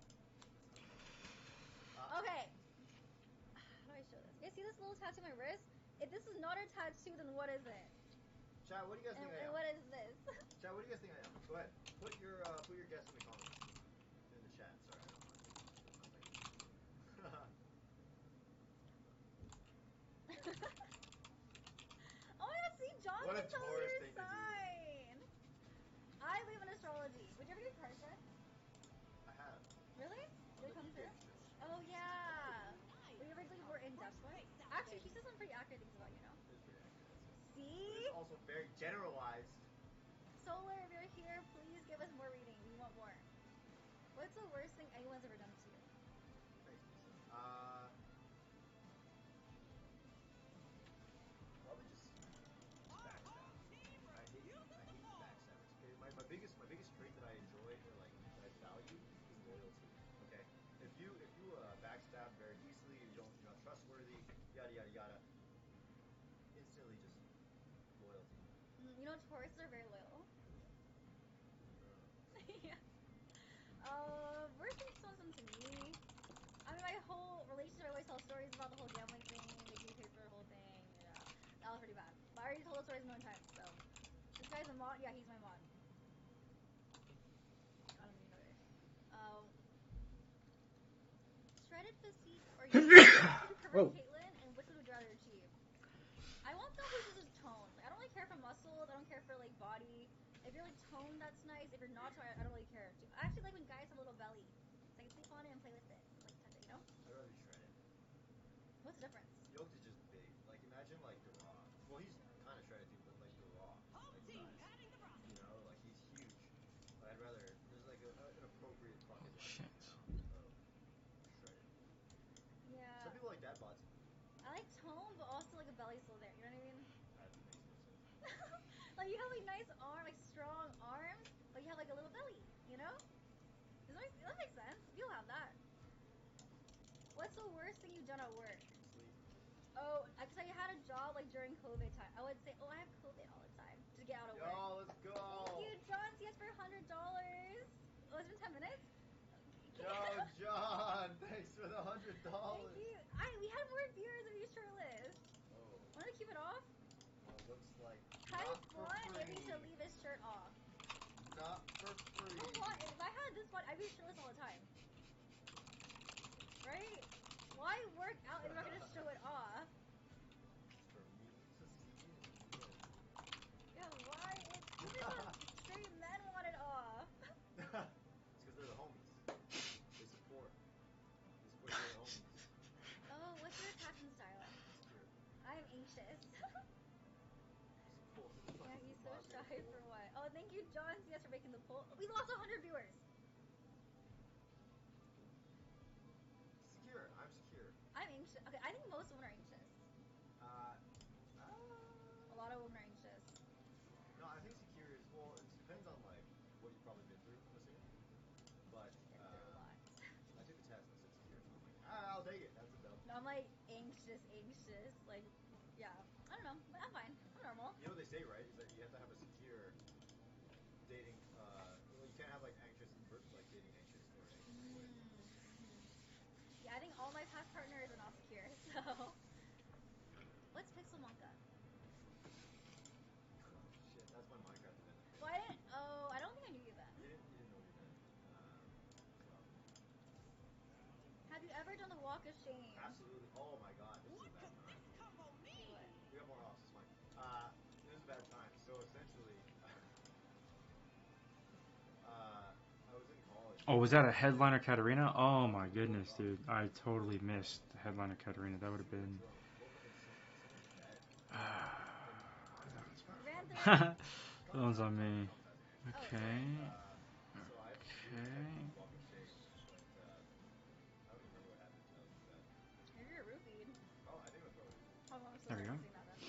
Speaker 4: Okay. How do I show this? You guys see this little tattoo on my wrist? If this is not a tattoo, then what is it?
Speaker 3: Chat, what do you guys think I
Speaker 4: And
Speaker 3: am?
Speaker 4: what is this?
Speaker 3: Chat, what do you guys think I am? Go ahead. Put your guess in the comments. In the chat. Sorry, I don't want to take that sounds like a
Speaker 4: tell me
Speaker 3: Taurus
Speaker 4: your
Speaker 3: thing to do.
Speaker 4: sign? I believe in astrology. Would you ever get your cards read?
Speaker 3: I have.
Speaker 4: Really?
Speaker 3: On
Speaker 4: Did it
Speaker 3: the
Speaker 4: come
Speaker 3: New
Speaker 4: through?
Speaker 3: Faith show.
Speaker 4: Oh yeah.
Speaker 5: Nice.
Speaker 4: Were you ever like more in depth one? Actually, she says some pretty accurate things about you, know?
Speaker 3: It was pretty accurate, I'd say. But
Speaker 4: See?
Speaker 3: it's also very generalized.
Speaker 4: Solar, if you're here, please give us more reading. We want more. What's the worst thing anyone's ever done to you?
Speaker 3: Thanks, Lisa. Probably just backstab. I hate backstabbers. Okay, my biggest trait that I enjoy or like that I value is loyalty. Okay, if you backstab very easily, you're not trustworthy, yada yada yada. Instantly, just loyalty.
Speaker 4: You know, Tauruses are very loyal. Yeah. Worst thing someone's done to me. I mean, my whole relationship, I always tell stories about the whole gambling thing, making me pay for the whole thing. Yeah, that was pretty bad. But I already told those stories a million times, so. This guy's a mod? Yeah, he's my mod. I don't even know it. Shredded physique or you
Speaker 2: Whoa.
Speaker 4: Caitlyn, and which one would you rather achieve? I want someone who's just toned. Like, I don't really care for muscles. I don't care for like body. If you're like toned, that's nice. If you're not toned, I don't really care. I actually like when guys have a little belly. So I can sleep on it and play with it, like touch it, you know?
Speaker 3: I'd rather be shredded.
Speaker 4: What's the difference?
Speaker 3: Yoked is just big. Like imagine like The Rock. Well, he's kind of shredded too, but like The Rock,
Speaker 5: Home
Speaker 3: like
Speaker 5: team
Speaker 3: size.
Speaker 5: adding the roster.
Speaker 3: You know, like he's huge. But I'd rather there's like an appropriate bucket
Speaker 2: Oh,
Speaker 3: list
Speaker 2: shit.
Speaker 3: now of shredded.
Speaker 4: Yeah.
Speaker 3: Some people like that butts.
Speaker 4: I like tone, but also like a belly still there. You know what I mean?
Speaker 3: That makes no sense.
Speaker 4: Like you have like nice arm, like strong arms, but you have like a little belly. You know? That makes sense. You'll have that. What's the worst thing you've done at work?
Speaker 3: Sleep.
Speaker 4: Oh, because I had a job like during COVID time. I would say, oh, I have COVID all the time to get out of work.
Speaker 3: Yo, let's go.
Speaker 4: Thank you, John. CS for $100. Oh, it's been 10 minutes.
Speaker 3: Yo, John, thanks for the $100.
Speaker 4: Thank you. We had more viewers of you shirtless.
Speaker 3: Oh,
Speaker 4: Want to keep it off?
Speaker 3: well, looks like
Speaker 4: Type
Speaker 3: not for
Speaker 4: 1 if he
Speaker 3: free.
Speaker 4: should leave his shirt off.
Speaker 3: Not for free.
Speaker 4: Come on, if I had this body, I'd be shirtless all the time. Right? Why work out if you're not gonna show it off?
Speaker 3: For me to see and me and
Speaker 4: Yeah, why? Even the straight men want it off.
Speaker 3: It's because they're the homies. They support. They support their homies.
Speaker 4: Oh, what's your attachment style?
Speaker 3: Secure.
Speaker 4: I'm anxious.
Speaker 3: He's so cool.
Speaker 4: Yeah, he's so shy for what? Oh, thank you, John CS, for making the poll. We lost 100 viewers.
Speaker 3: Secure. I'm secure.
Speaker 4: I'm anxious. Okay, I think most women are anxious. A lot of women are anxious.
Speaker 3: No, I think secure is well. It depends on like what you've probably been through. I'm assuming. But
Speaker 4: Been through a lot.
Speaker 3: I took the test and it said secure, so I'm like, I'll take it. That's a dub.
Speaker 4: No, I'm like anxious. Like, yeah. I don't know, but I'm fine. I'm normal.
Speaker 3: You know what they say, right? Is that you have to have a secure dating. Well, you can't have like anxious like dating anxious or anxious avoid.
Speaker 4: Yeah, I think all my past partners are not secure. So, what's Pixelmonka?
Speaker 3: Shit, that's my Minecraft event.
Speaker 4: Well, I didn't. Oh, I don't think I knew you then.
Speaker 3: You didn't know me then. Well,
Speaker 4: Have you ever done the walk of shame?
Speaker 3: absolutely. Oh my god, this is
Speaker 5: What
Speaker 3: a bad
Speaker 5: does
Speaker 3: time.
Speaker 5: this combo
Speaker 4: See
Speaker 5: mean?
Speaker 4: what?
Speaker 3: We got more offs. It's fine. This is a bad time. So essentially, I was in college.
Speaker 2: Oh, was that a headliner Katarina? Oh my goodness, dude. I totally missed the headliner Katarina. That would have been.
Speaker 3: Drunk. Woke up in someone's bed.
Speaker 4: Ran through.
Speaker 2: That one's on me.
Speaker 4: Oh,
Speaker 2: Okay.
Speaker 3: So I have to do
Speaker 2: Okay.
Speaker 3: like walk of shame, but I don't even remember what happened. That was bad.
Speaker 4: Maybe you're roofied.
Speaker 3: Probably, I think it was probably.
Speaker 4: Oh, I'm so
Speaker 2: There we
Speaker 4: sorry
Speaker 2: go.
Speaker 4: for saying that then.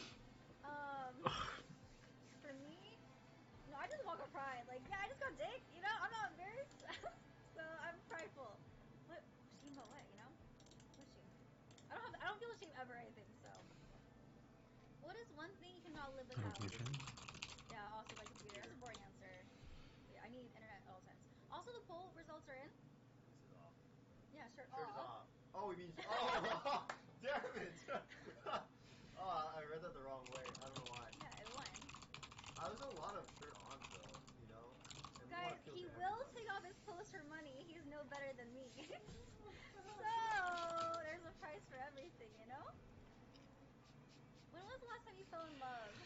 Speaker 4: For me, no, I just walk of pride. Like, yeah, I just got dick. You know, I'm not embarrassed. So I'm prideful. What shame about what? You know? What shame? I don't feel ashamed ever. I think so. What is one thing you cannot live without? Yeah, also like computer. That's a boring answer. Yeah, I need internet at all times. Also, the poll results are in.
Speaker 3: This is off.
Speaker 4: Yeah, shirt
Speaker 3: Shirt is
Speaker 4: off.
Speaker 3: off. Oh, it means. Oh, damn it! Oh, I read that the wrong way. I don't know why.
Speaker 4: Yeah, it won.
Speaker 3: There's a lot of shirt on though, you know. And we
Speaker 4: Guys,
Speaker 3: wanna appeal
Speaker 4: he
Speaker 3: to
Speaker 4: will
Speaker 3: everybody.
Speaker 4: take off his clothes for money. He's no better than me. So, there's a price for everything, you know? When was the last time you fell in love?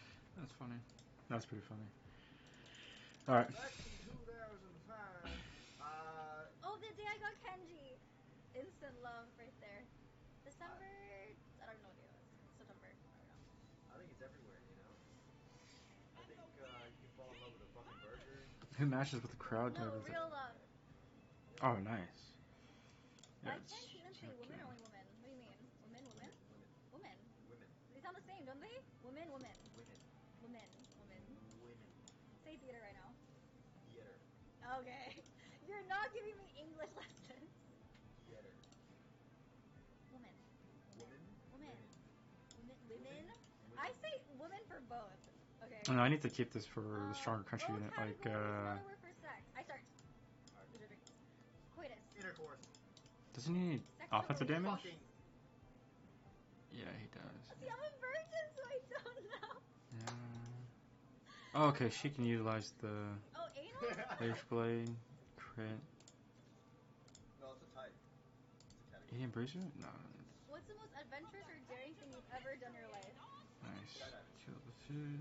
Speaker 2: That's funny. That's pretty funny. All right.
Speaker 3: Back in 2005,
Speaker 4: Oh, the day I got Kenji. Instant love right there. December. I don't know what day it was. September. I don't know.
Speaker 3: I think it's everywhere, you know? I think you can fall in love with a fucking burger.
Speaker 2: Who matches with the crowd type
Speaker 4: No,
Speaker 2: of thing?
Speaker 4: real love.
Speaker 2: Oh, nice.
Speaker 4: Why
Speaker 2: it's-
Speaker 4: can't Kaden say women or only women? What do you mean? Women, women?
Speaker 3: Women.
Speaker 4: Women.
Speaker 3: Women.
Speaker 4: They sound the same, don't they? Women, women.
Speaker 3: Women.
Speaker 4: Women, women.
Speaker 3: Women.
Speaker 4: Say theater right now.
Speaker 3: Theater.
Speaker 4: Okay. You're not giving me English lessons.
Speaker 3: Theater.
Speaker 4: Woman.
Speaker 3: Woman.
Speaker 4: Women.
Speaker 3: Women.
Speaker 4: Women.
Speaker 3: Women.
Speaker 4: I say women for both. Okay.
Speaker 2: Oh, no, I need to keep this for the stronger country
Speaker 4: oh,
Speaker 2: unit. Like,
Speaker 4: category is another word for sex. I start.
Speaker 3: Alright.
Speaker 4: These are drinks. Coitus.
Speaker 3: Intercourse.
Speaker 2: doesn't he need
Speaker 4: Sexual
Speaker 2: offensive
Speaker 4: relations.
Speaker 2: damage?
Speaker 3: Fucking.
Speaker 2: Yeah, he does.
Speaker 4: See, I'm a virgin, so I don't know.
Speaker 2: Yeah. Oh, okay, she can utilize the
Speaker 4: Oh, anal?
Speaker 2: Ace Blade, crit.
Speaker 3: No, it's a type. It's a category.
Speaker 2: He embrace it? No.
Speaker 4: What's the most adventurous or daring thing you've ever done in your life?
Speaker 2: Nice.
Speaker 3: Skydiving.
Speaker 2: Kill the food.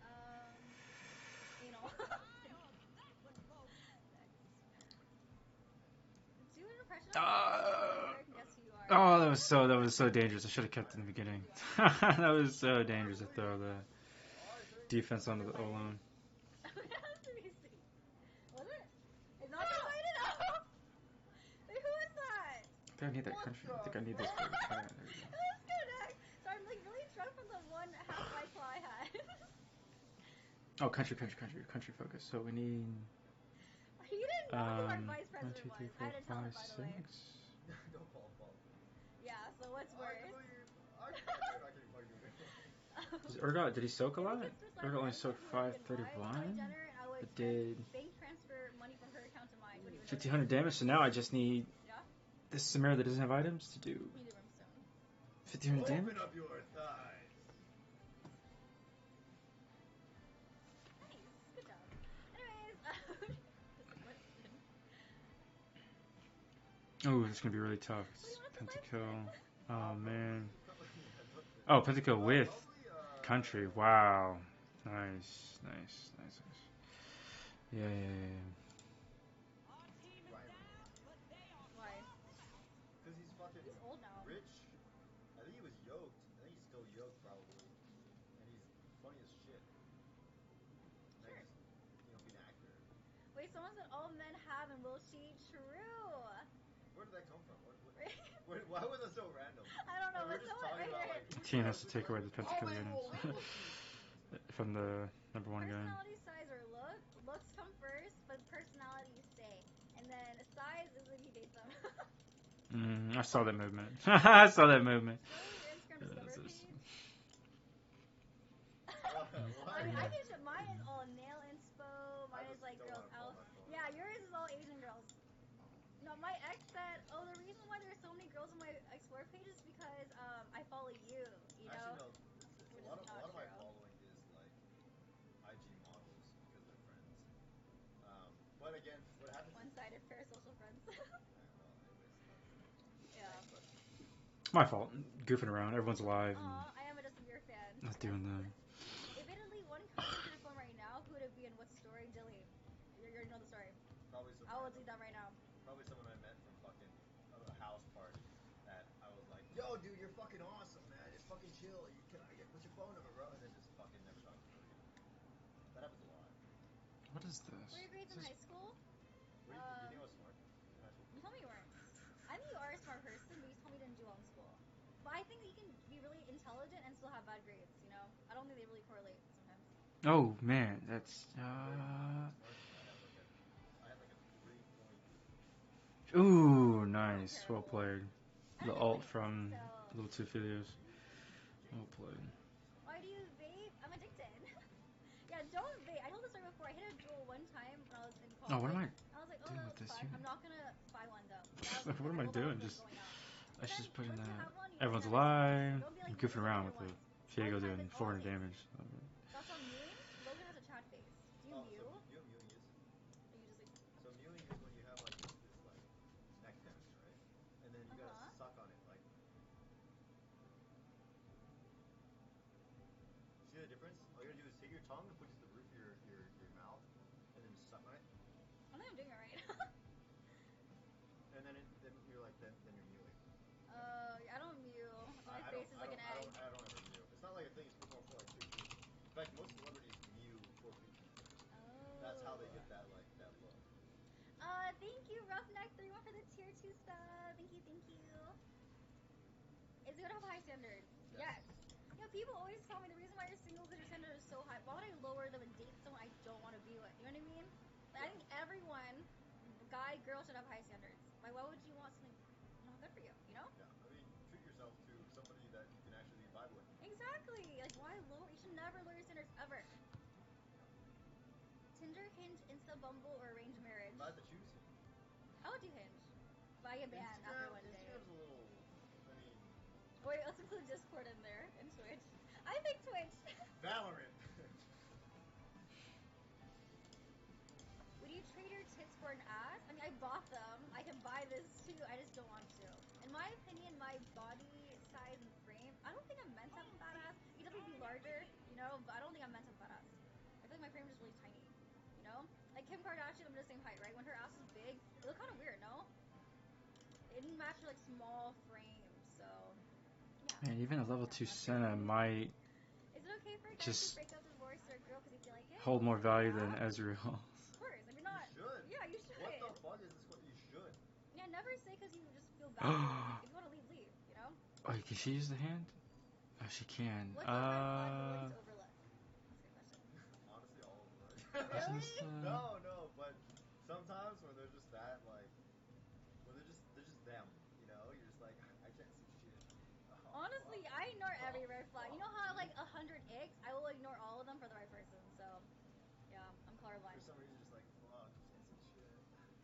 Speaker 4: Anal. Do an impression of I can guess who you are.
Speaker 2: Oh, that was so dangerous. I should have kept it in the beginning. That was so dangerous to throw the defense onto the O-line.
Speaker 4: Was it? It's not divided up. Wait, who is that?
Speaker 2: I think I need that country. I think I need this for the chat. There we go.
Speaker 4: Let's connect. So I'm like really drunk from the one half white claw I had.
Speaker 2: Oh, country focus. So we need
Speaker 4: You didn't know who our
Speaker 2: 1,
Speaker 4: vice
Speaker 2: 2,
Speaker 4: president
Speaker 2: 3,
Speaker 4: was.
Speaker 2: 4,
Speaker 4: I had to tell
Speaker 2: 5,
Speaker 4: him, by the way.
Speaker 2: 6.
Speaker 3: Don't call him Paul.
Speaker 4: Yeah, so what's worse?
Speaker 3: I can fucking do it.
Speaker 2: Does Urgot, did he soak a lot? Urgot only soaked 531, but did
Speaker 4: bank transfer money from her account to mine when he was
Speaker 2: 1500 damage. So now I just need
Speaker 4: Yeah?
Speaker 2: this Samara that doesn't have items to do
Speaker 4: You need brimstone.
Speaker 2: 1500 damage.
Speaker 3: Open up your thighs.
Speaker 4: Nice. Good job. Anyways, this question.
Speaker 2: Oh, it's gonna be really tough.
Speaker 4: What do you want to
Speaker 2: Pentakill.
Speaker 4: select?
Speaker 2: Oh man. Oh, Pentakill with
Speaker 3: Probably,
Speaker 2: country. Wow. Nice. Yeah.
Speaker 5: Our team is
Speaker 3: Right.
Speaker 5: down, but they are
Speaker 4: Why?
Speaker 3: Because he's fucking
Speaker 4: He's old now.
Speaker 3: rich. I think he was yoked. I think he's still yoked probably. And he's funny as shit.
Speaker 4: Sure.
Speaker 3: Like, just, being accurate.
Speaker 4: Wait, someone said all men have and will she? True.
Speaker 3: Where did that come from? Why was it so random?
Speaker 4: I don't know,
Speaker 3: We're
Speaker 4: but
Speaker 3: just
Speaker 4: someone
Speaker 3: talking about like
Speaker 2: Team has to take away the
Speaker 3: all
Speaker 2: Pentakill
Speaker 3: men will
Speaker 2: units
Speaker 3: see.
Speaker 2: from the number 1 guy.
Speaker 4: Personality, size, or look. Looks come first, but personality stay. And then size is if you date them.
Speaker 2: I saw that movement. I saw that movement.
Speaker 4: Show your Instagram discover
Speaker 2: This is-
Speaker 4: page.
Speaker 3: Why?
Speaker 4: I mean, I can show mine is all nail inspo. Mine is like
Speaker 3: don't
Speaker 4: girls
Speaker 3: wanna pull
Speaker 4: out.
Speaker 3: my phone
Speaker 4: Yeah,
Speaker 3: out.
Speaker 4: yours is all Asian girls. No, my ex said, oh, the reason why there's so many girls on my Explore page is because I follow you. You know.
Speaker 3: Actually, no.
Speaker 4: Which
Speaker 3: A lot
Speaker 4: is
Speaker 3: of
Speaker 4: not
Speaker 3: my
Speaker 4: true.
Speaker 3: following is like IG models because they're friends. But again, what happens is
Speaker 4: One-sided parasocial friends.
Speaker 3: well, anyways, not true.
Speaker 4: Yeah.
Speaker 3: Next question.
Speaker 2: My fault. Goofing around. Everyone's alive. And
Speaker 4: Aw, I am a Justin Bieber fan.
Speaker 2: not doing that.
Speaker 4: If it only one cousin to your phone right now, who would it be and what story? Dilly. You already know the story.
Speaker 3: Probably some.
Speaker 4: I will do that right now.
Speaker 3: Probably someone I met from fucking a house party that I was like, yo, dude, you're fucking awesome, man. Just fucking chill. Can I get what's your phone number, bro? And then just fucking never talk to her again. That happens a lot.
Speaker 2: What is this?
Speaker 4: What are your grades in high school?
Speaker 3: What do you think I was smart in high school?
Speaker 4: You told me you weren't. I think you are a smart person, but you told me you didn't do well in school. But I think that you can be really intelligent and still have bad grades, you know? I don't think they really correlate sometimes.
Speaker 2: Oh man, that's
Speaker 3: I had like a 3 point.
Speaker 2: ooh, nice. Well played.
Speaker 4: I
Speaker 2: The
Speaker 4: don't
Speaker 2: alt
Speaker 4: think
Speaker 2: from
Speaker 4: so.
Speaker 2: Little Two Filios. Well played.
Speaker 4: Why do you vape? I'm addicted. Yeah, don't vape. I told this story before. I hit a jewel one time when I was in college.
Speaker 2: Oh, what am I?
Speaker 4: I was like, oh,
Speaker 2: doing
Speaker 4: that
Speaker 2: with
Speaker 4: was
Speaker 2: this
Speaker 4: fun.
Speaker 2: unit?
Speaker 4: I'm not gonna buy one though.
Speaker 2: What am I doing? Just I
Speaker 4: But
Speaker 2: should
Speaker 4: then
Speaker 2: just put in
Speaker 4: once you
Speaker 2: that.
Speaker 4: have one, you
Speaker 2: Everyone's
Speaker 4: never stop.
Speaker 2: alive.
Speaker 4: Don't be
Speaker 2: I'm
Speaker 4: like
Speaker 2: goofing
Speaker 4: me,
Speaker 2: around
Speaker 4: never
Speaker 2: with the
Speaker 4: once.
Speaker 2: Fiego
Speaker 4: One time
Speaker 2: doing
Speaker 4: is all
Speaker 2: 400
Speaker 4: it takes.
Speaker 2: damage.
Speaker 4: Thoughts on mewing? Logan has a chat face. Do you
Speaker 3: Oh,
Speaker 4: mew?
Speaker 3: so you know what mewing is?
Speaker 4: Or you just like,
Speaker 3: So mewing is when you have like this like neck damage, right? And then you gotta suck on it like. See the difference? All you gotta do is take your tongue and put it to the roof of your mouth, and then just suck on it,
Speaker 4: I think I'm doing it right.
Speaker 3: and then you're like then you're mewing.
Speaker 4: I don't mew. My face is like an egg.
Speaker 3: I don't ever mew. It's not like a thing it's more for like pictures. In fact, most celebrities mew for pictures.
Speaker 4: Oh.
Speaker 3: That's how they get that like that look.
Speaker 4: Thank you, Roughneck31 for the tier 2 sub. Thank you, thank you. Is it gonna have high standards?
Speaker 3: Yes.
Speaker 4: You know, people always tell me the reason why you're single is because your standard is so high. Why would I lower them and date someone I don't want to be with? You know what I mean? Like, I think everyone, guy, girl, should have high standards. Like, why would you want something not good for you? You know?
Speaker 3: Yeah. I mean, treat yourself to somebody that you can actually vibe with.
Speaker 4: Exactly. Like, why lower? You should never lower your standards ever. Tinder, Hinge, Insta, Bumble, or arranged marriage?
Speaker 3: If I had to choose,
Speaker 4: I would do Hinge. But I get banned after one day.
Speaker 3: Instagram's a little. I mean.
Speaker 4: Wait, let's include Discord in there and Twitch. I think Twitch.
Speaker 3: Valorant.
Speaker 4: Would you trade your tits for an ass? I mean, I bought them. I can buy this too. I just don't want to. In my opinion, my body size and frame, I don't think I'm meant to have a fat ass. You definitely be larger, you know, but I don't think I'm meant to have a fat ass. I feel like my frame is just really tiny, you know? Like Kim Kardashian, I'm the same height, right? When her ass is big, it looked kind of weird, no? It didn't match her, like, small frame, so, yeah.
Speaker 2: Man, even a level 2 Senna might
Speaker 4: Is it okay for a guy
Speaker 2: just
Speaker 4: to break up divorce or a girl because you feel like it?
Speaker 2: hold more value than
Speaker 4: Yeah.
Speaker 2: Ezreal.
Speaker 4: Of course, if you're not.
Speaker 3: You should.
Speaker 4: Yeah, you should.
Speaker 3: What the fuck is this? You should.
Speaker 4: Yeah, never say because you just feel bad. If you want to leave, leave. You know.
Speaker 2: Wait, can she use the hand? Oh, she can.
Speaker 4: What's the red flag you're willing to overlook? That's a good question.
Speaker 3: Honestly, all of them.
Speaker 4: Really?
Speaker 3: No, but sometimes when they're just that, like, when they're just them, you know, you're just like, I can't see shit. Oh,
Speaker 4: Honestly,
Speaker 3: fuck.
Speaker 4: I ignore every red flag. You know how like 100 icks, I will ignore all of them for the right person. So, yeah, I'm colorblind.
Speaker 3: For some reason, just like, fuck, can't see shit.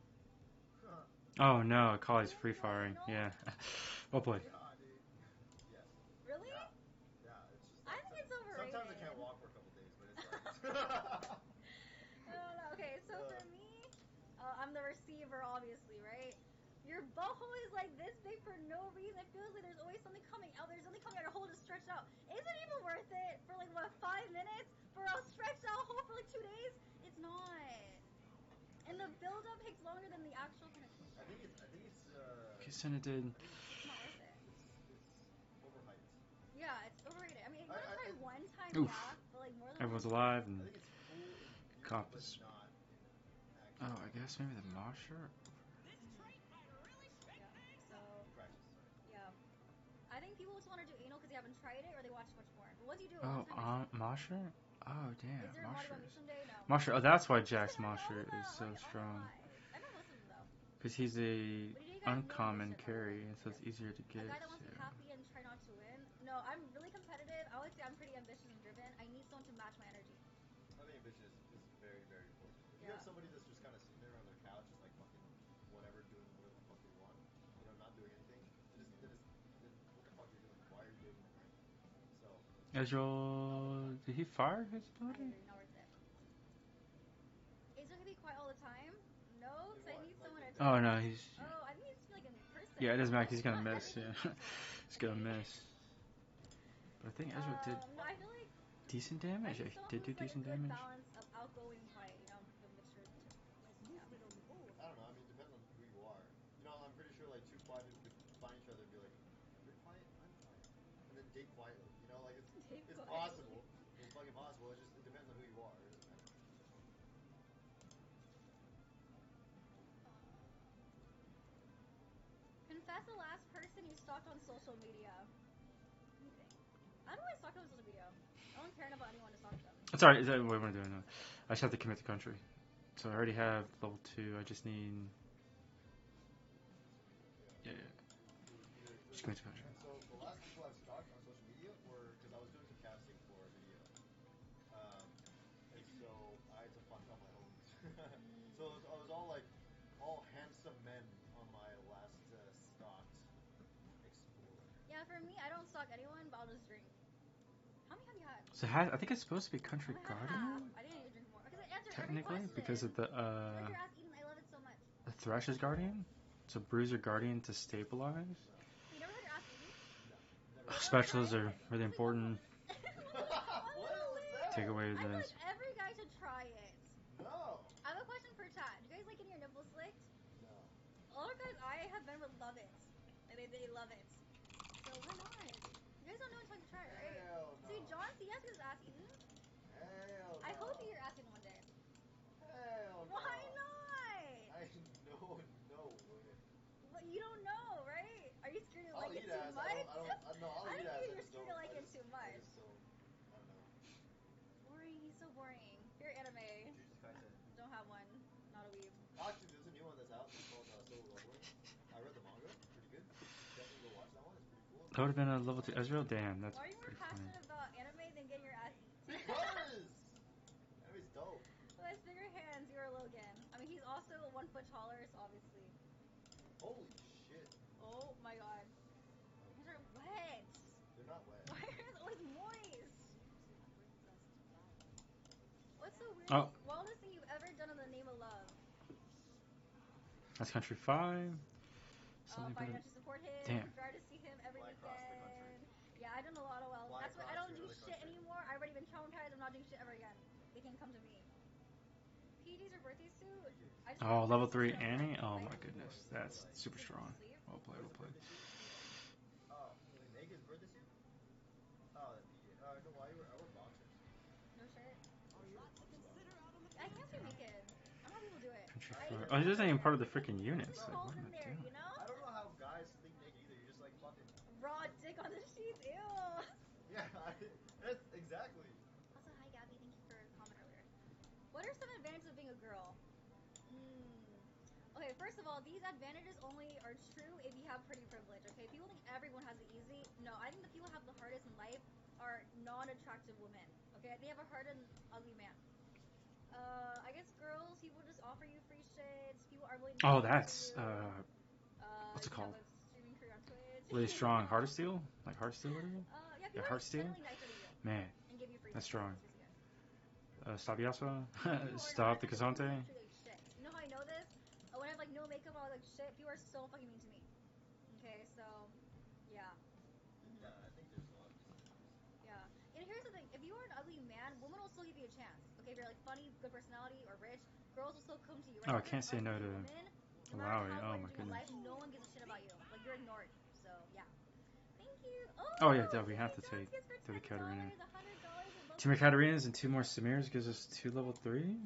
Speaker 2: Oh no, Akali's free firing. Yeah. Well played.
Speaker 3: God, dude. Yes.
Speaker 4: Really?
Speaker 3: Yeah, it's just.
Speaker 4: I think it's overrated.
Speaker 3: Sometimes I can't walk for a couple days, but it's like.
Speaker 4: I don't know. Okay, so for me, I'm the receiver, obviously, right? Your butthole is like this big for no reason. It feels like there's always something coming out. There's something coming out. Your hole just stretched out. Is it even worth it for like what 5 minutes for a stretched out hole for like 2 days? It's not. And the build up takes longer than the actual penetration.
Speaker 3: I think it's.
Speaker 2: Senna did.
Speaker 4: It's not worth it.
Speaker 3: It's overhyped.
Speaker 4: Yeah, it's overrated. I mean, one time,
Speaker 2: Oof.
Speaker 4: yeah, but like more than
Speaker 2: Everyone's
Speaker 4: one
Speaker 2: alive
Speaker 3: I
Speaker 2: and
Speaker 3: think it's cool in theory,
Speaker 2: Cop
Speaker 3: but
Speaker 2: is.
Speaker 3: not in actual.
Speaker 2: Oh, I guess maybe the Mosher.
Speaker 5: This trait might really shake
Speaker 4: Yeah,
Speaker 5: things
Speaker 4: so
Speaker 3: Practice, sorry.
Speaker 4: yeah. I think people just want to do anal because they haven't tried it or they watch too much porn. But once you do it
Speaker 2: Oh,
Speaker 4: once, it makes sense.
Speaker 2: Mosher? Oh, damn.
Speaker 4: Is there a Mosher
Speaker 2: Mosher.
Speaker 4: someday? No.
Speaker 2: Mosher. Oh, that's why Jax
Speaker 4: I know
Speaker 2: Mosher
Speaker 4: them.
Speaker 2: is so strong.
Speaker 4: I know most of them though.
Speaker 2: Because he's a
Speaker 4: But you guys know
Speaker 2: uncommon
Speaker 4: this shit, by the
Speaker 2: carry,
Speaker 4: way.
Speaker 2: and so it's easier to
Speaker 4: A
Speaker 2: get.
Speaker 4: guy that wants to be happy and try not to win. No, I'm really competitive. I would say I'm pretty ambitious and driven. I need someone to match my energy.
Speaker 3: I think ambition is very, very important. If you
Speaker 4: Yeah.
Speaker 3: have somebody that's just kind of sitting there on their couch, just like fucking whatever, doing whatever the fuck they want, you know, not doing anything, then what the fuck are you doing? Why are you dating them, right? So.
Speaker 2: Ezreal, did he fire his
Speaker 4: I
Speaker 2: ability?
Speaker 4: agree, not worth it. Is there gonna be quiet all the time? No, because I need someone to.
Speaker 2: Oh no, he's.
Speaker 4: Oh, I think he's like in person.
Speaker 2: Yeah, it doesn't matter. He's gonna miss.
Speaker 4: I think
Speaker 2: Yeah, he's gonna miss. But I think Ezreal did
Speaker 4: No, I feel like
Speaker 2: decent
Speaker 4: I
Speaker 2: damage.
Speaker 4: need
Speaker 2: Yeah, he
Speaker 4: someone
Speaker 2: did do
Speaker 4: who's like a
Speaker 2: decent
Speaker 4: good
Speaker 2: damage.
Speaker 4: balance of outgoing and quiet. You know, the mixture. Yeah.
Speaker 3: I don't know. I mean, depends on who you are. You know, I'm pretty sure like two quiet people could find each other and be like, "You're quiet, I'm quiet," and then date quietly. You know, like it's possible. It's fucking possible. It depends on who you are. It doesn't matter.
Speaker 4: Confess the last person you stalked on social media. Let me think. I don't really stalk them on social media. I don't care enough about anyone to stalk them.
Speaker 2: Sorry, is that what we're doing now? I just have to commit to country. So I already have level 2. I just need. Yeah. Just commit to country.
Speaker 3: So the last people I've stalked on social media were because I was doing some casting for a video, and so I had to fuck all my homies. So I was all handsome men on my last stalked explorer.
Speaker 4: Yeah, for me, I don't stalk anyone, but I'll just drink. How many have you had?
Speaker 2: So I think it's supposed to be Country
Speaker 4: I had
Speaker 2: Guardian.
Speaker 4: half. I didn't even drink more because I answered
Speaker 2: Technically,
Speaker 4: every question.
Speaker 2: because of the
Speaker 4: I like your ass eaten. I love it so much.
Speaker 2: the Thrash's Guardian. So Bruiser Guardian to stabilize.
Speaker 4: You never had your ass eaten?
Speaker 3: No, never.
Speaker 2: Specials are really important.
Speaker 3: What?
Speaker 2: Take away
Speaker 4: I feel
Speaker 2: this.
Speaker 4: like every guy should try it.
Speaker 3: No.
Speaker 4: I have a question for chat. Do you guys like getting your nipples licked?
Speaker 3: No.
Speaker 4: All the guys I have been with love it. Like they love it. So why not? You guys don't know until you try it, right?
Speaker 3: Hell no.
Speaker 4: See, John, he has his ass eaten.
Speaker 3: Hell no.
Speaker 4: I hope you get your ass eaten one day.
Speaker 3: Hell no.
Speaker 4: Why not?
Speaker 3: No way.
Speaker 4: What, you don't know, right? Are you scared to
Speaker 3: I'll
Speaker 4: like it
Speaker 3: eat
Speaker 4: too
Speaker 3: ass.
Speaker 4: much?
Speaker 3: I'll
Speaker 4: I
Speaker 3: eat
Speaker 4: think
Speaker 3: ass.
Speaker 4: you're scared to like it too
Speaker 3: I
Speaker 4: much.
Speaker 3: just don't. I don't know.
Speaker 4: Boring. He's so boring. Your anime.
Speaker 3: Jujutsu Kaisen.
Speaker 4: Don't have one. Not a weeb.
Speaker 3: Actually, there's a new one that's out. It's called Solo Leveling. I read the manga. Pretty good. Definitely go watch that one. It's pretty cool.
Speaker 2: That would have been a level 2 Ezreal. Damn, that's
Speaker 4: Why are you more
Speaker 2: pretty funny.
Speaker 4: passionate about anime than getting your ass eaten?
Speaker 3: Because anime's dope.
Speaker 4: With his bigger hands, you are Logan. I mean, he's also 1 foot taller, so obviously.
Speaker 3: Holy shit.
Speaker 4: Oh my god. These are wet.
Speaker 3: They're not wet.
Speaker 4: Why are it always moist? What's the
Speaker 2: Oh.
Speaker 4: wildest thing you've ever done in the name of love?
Speaker 2: That's country 5. Something
Speaker 4: Finding
Speaker 2: better.
Speaker 4: out to support him.
Speaker 2: Damn.
Speaker 4: Try to see him every
Speaker 3: Fly across the country.
Speaker 4: weekend. Yeah, I done a lot of wild.
Speaker 3: Fly
Speaker 4: That's why I
Speaker 3: across
Speaker 4: don't
Speaker 3: the
Speaker 4: do
Speaker 3: other
Speaker 4: shit
Speaker 3: country.
Speaker 4: anymore. I've already been traumatized. I'm not doing shit ever again. They can come to me. PD's your birthday suit? I just
Speaker 2: Oh,
Speaker 4: got
Speaker 2: level
Speaker 4: birthday
Speaker 2: 3
Speaker 4: suit.
Speaker 2: Annie. Oh
Speaker 4: Like,
Speaker 2: my goodness, that's super strong. Well played, well played.
Speaker 3: Oh, Megan's birthday suit? Oh, that PJ. No, I wear boxers.
Speaker 4: no shirt.
Speaker 5: A lot to consider out on the
Speaker 4: I can't be naked. I don't know how people do it.
Speaker 2: Country
Speaker 3: I
Speaker 2: 5.
Speaker 3: even
Speaker 2: Oh, he isn't even part of the freaking
Speaker 4: There's
Speaker 2: units.
Speaker 4: no
Speaker 2: Like,
Speaker 4: holes
Speaker 2: what
Speaker 4: in
Speaker 2: am I
Speaker 4: there,
Speaker 2: doing?
Speaker 4: you know?
Speaker 3: I don't know how guys sleep naked either. You're just like fucking.
Speaker 4: Raw dick on the sheets. Ew.
Speaker 3: Yeah, that's exactly.
Speaker 4: Also, hi Gabby. Thank you for a comment earlier. What are some advantages of being a girl? Okay, first of all, these advantages only are true if you have pretty privilege, okay? People think everyone has it easy. No, I think the people who have the hardest in life are non-attractive women, okay? They have a hard and ugly man. I guess girls, people just offer you free shit. People are willing to
Speaker 2: Oh,
Speaker 4: do
Speaker 2: that's
Speaker 4: for you.
Speaker 2: what's it
Speaker 4: You
Speaker 2: called?
Speaker 4: have a streaming career on Twitch.
Speaker 2: Really strong. Heart of Steel? Like Heart of Steel, whatever?
Speaker 4: Yeah, people
Speaker 2: Heart
Speaker 4: are
Speaker 2: Steel?
Speaker 4: generally nicer to you
Speaker 2: Man,
Speaker 4: and give you free
Speaker 2: that's
Speaker 4: shit.
Speaker 2: strong.
Speaker 4: That's basically it.
Speaker 2: Stop Yasuo?
Speaker 4: People are
Speaker 2: Stop the
Speaker 4: not attractive to
Speaker 2: Kazante?
Speaker 4: women, treat like shit. You know how I know this? When I have like no makeup, I was like shit. People are so fucking mean to me. Okay, so yeah.
Speaker 3: Yeah, I think there's a lot of disadvantages.
Speaker 4: Yeah. And here's the thing: if you are an ugly man, women will still give you a chance. Okay, if you're like funny, good personality, or rich, girls will still come to you. Right?
Speaker 2: Oh, I
Speaker 4: If
Speaker 2: can't
Speaker 4: you're
Speaker 2: say
Speaker 4: an
Speaker 2: no
Speaker 4: ugly
Speaker 2: to
Speaker 4: woman, no matter
Speaker 2: Malawi.
Speaker 4: how
Speaker 2: Oh
Speaker 4: well
Speaker 2: my
Speaker 4: you're doing in
Speaker 2: goodness.
Speaker 4: life, no one gives a shit about you. Like you're ignored. So yeah. Thank you.
Speaker 2: Oh yeah, Deb, we have to
Speaker 4: John
Speaker 2: take
Speaker 4: gifts for
Speaker 2: to the
Speaker 4: $10,
Speaker 2: Katarina.
Speaker 4: $100.
Speaker 2: 2 more Katarinas and 2 more Samirs gives us 2 level 3s.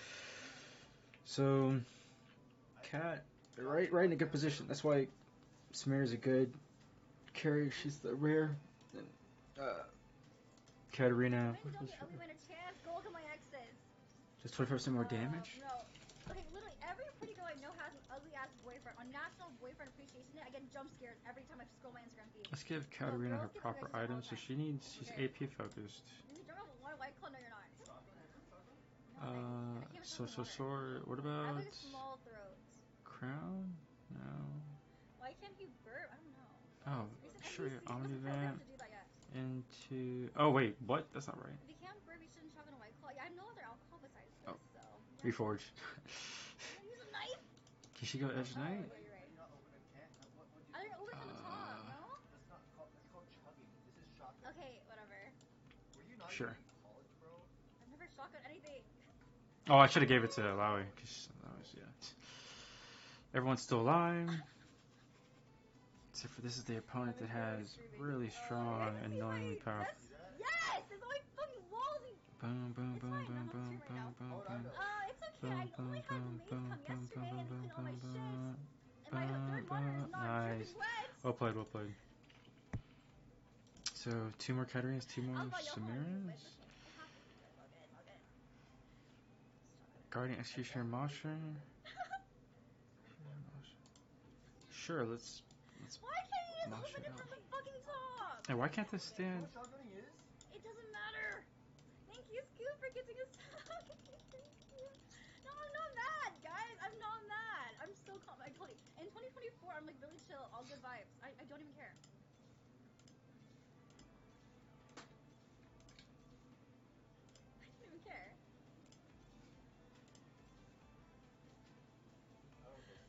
Speaker 2: So, Kat, right in a good position. That's why Samir is a good carry. She's the rare. And, Katarina.
Speaker 4: Women don't get ugly men a chance. Go look at my exes.
Speaker 2: Just 25% more damage.
Speaker 4: No. Okay, literally every pretty girl I know has an ugly ass boyfriend. On National Boyfriend Appreciation Day, I get jump scared every time I scroll my Instagram feed.
Speaker 2: Let's give Katarina her
Speaker 4: girls get
Speaker 2: proper
Speaker 4: exes all
Speaker 2: items.
Speaker 4: the
Speaker 2: So
Speaker 4: time.
Speaker 2: she needs. She's
Speaker 4: Okay.
Speaker 2: AP focused.
Speaker 4: You drunk off one white claw? No, you're not.
Speaker 3: Shotgun? Are you doing shotgun?
Speaker 4: No, I can't
Speaker 2: So
Speaker 4: water.
Speaker 2: sword. What
Speaker 4: I have
Speaker 2: about
Speaker 4: like a small throat.
Speaker 2: crown? No.
Speaker 4: Why can't you burp? I don't know.
Speaker 2: Oh,
Speaker 4: Recent
Speaker 2: sure.
Speaker 4: NBC wasn't
Speaker 2: Omnivamp
Speaker 4: programmed to do that yet.
Speaker 2: into. Oh wait, what? That's not right.
Speaker 4: If you can't burp, you shouldn't shotgun a white claw. Yeah, I have no other alcohol besides this,
Speaker 2: Oh.
Speaker 4: so. Yeah.
Speaker 2: Reforge.
Speaker 4: Can I use a knife?
Speaker 2: Can she go Edge
Speaker 4: Oh,
Speaker 2: Knight?
Speaker 4: yeah, you're right.
Speaker 3: Are you not open a can? What do you?
Speaker 4: I didn't open it from the top, no?
Speaker 3: That's not called. That's called chugging. This is shotgun.
Speaker 4: Okay, whatever.
Speaker 3: Were you not
Speaker 2: Sure.
Speaker 3: even in college, bro?
Speaker 4: I've never shotgun anything.
Speaker 2: Oh, I should have gave it to Lowy. Cause that was, yeah. Everyone's still alive. Except for this is the opponent that has really strong, annoyingly powerful.
Speaker 3: See that?
Speaker 4: Yes! There's only fucking walls and...
Speaker 2: Boom, boom,
Speaker 4: It's
Speaker 2: boom,
Speaker 4: fine,
Speaker 2: boom,
Speaker 4: I'm
Speaker 2: boom,
Speaker 4: on stream right
Speaker 2: boom,
Speaker 4: now.
Speaker 2: boom,
Speaker 3: How would I
Speaker 2: boom.
Speaker 3: know?
Speaker 4: It's okay. I only had the maze come yesterday and clean all my shit. And my third monitor is not
Speaker 2: Nice.
Speaker 4: dripping wet.
Speaker 2: Well played, well played. So, 2 more Katarinas, 2 more
Speaker 4: I'll buy your whole room, but
Speaker 2: Samiras.
Speaker 4: it's okay. It has to be good. All good.
Speaker 2: Guardian Executioner Monster. Sure, let's.
Speaker 4: Why can't you just
Speaker 2: Mosh
Speaker 4: open
Speaker 2: it
Speaker 4: it
Speaker 2: out.
Speaker 4: from the fucking top?
Speaker 2: Hey, why can't this
Speaker 3: You know
Speaker 2: stand?
Speaker 3: what shotgunning is?
Speaker 4: It doesn't matter. Thank you, Scoop, for getting us. No, I'm not mad, guys. I'm not mad. I'm so calm. I told you. In 2024, I'm like really chill, all good vibes. I don't even care. I don't even care.
Speaker 3: I don't care.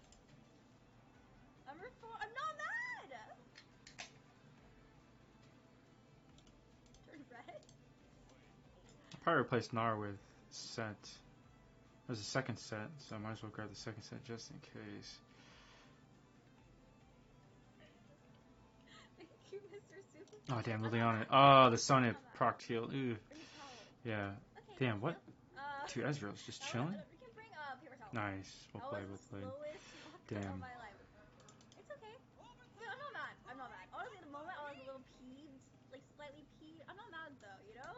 Speaker 4: I'm not mad. Turn red.
Speaker 2: Probably replace Nar with Set. There's a second set, so I might as well grab the second set just in case.
Speaker 4: Thank you, Mr. Super.
Speaker 2: Oh damn,
Speaker 4: I'm
Speaker 2: Liliana.
Speaker 4: not mad.
Speaker 2: Oh, the Sonic
Speaker 4: I'm not mad.
Speaker 2: proc heal. Ooh.
Speaker 4: Bring a towel.
Speaker 2: Yeah.
Speaker 4: Okay,
Speaker 2: Damn,
Speaker 4: thank
Speaker 2: what?
Speaker 4: you.
Speaker 2: Two Ezreals just
Speaker 4: that was-
Speaker 2: chilling?
Speaker 4: we can bring paper towel.
Speaker 2: Nice. Well
Speaker 4: That
Speaker 2: played,
Speaker 4: was
Speaker 2: well
Speaker 4: the
Speaker 2: played.
Speaker 4: slowest knockout
Speaker 2: Damn.
Speaker 4: of my life. It's okay. Dude, I'm not mad. I'm not mad. Honestly, at the moment, I was a little peeved, like slightly peeved. I'm not mad though, you know?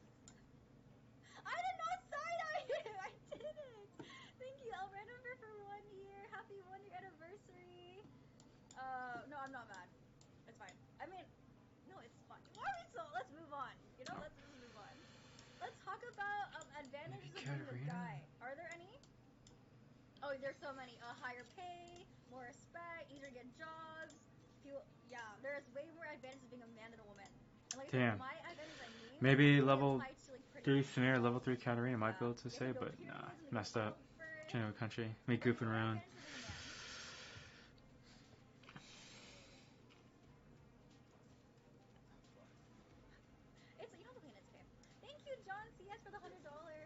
Speaker 4: I did not side-eye him! I didn't! Thank you, El Randomer, for 1 year. Happy 1 year anniversary. No, I'm not mad. It's fine. I mean, no, it's fine. Why are we so... Let's move on. You know, let's just move on. Let's talk about advantages of being the
Speaker 2: Katarina?
Speaker 4: guy. Are there any? Oh, there's so many. Higher pay, more respect, easier to get jobs. People, yeah, there's way more advantages of being a man than a woman. And like I
Speaker 2: Damn.
Speaker 4: said, my advantage I named
Speaker 2: Maybe
Speaker 4: only
Speaker 2: level
Speaker 4: apply to like pretty
Speaker 2: 3
Speaker 4: women.
Speaker 2: Samir, level 3 Katarina might be
Speaker 4: Yeah.
Speaker 2: able to
Speaker 4: You
Speaker 2: say,
Speaker 4: have to know
Speaker 2: but nah.
Speaker 4: periods and
Speaker 2: Messed
Speaker 4: get
Speaker 2: up.
Speaker 4: childbirth.
Speaker 2: Change of country. Me
Speaker 4: What's
Speaker 2: goofing
Speaker 4: your
Speaker 2: around.
Speaker 4: advantage of being a man? It's you don't have to pay, it's okay. Thank you, John CS, for the $100.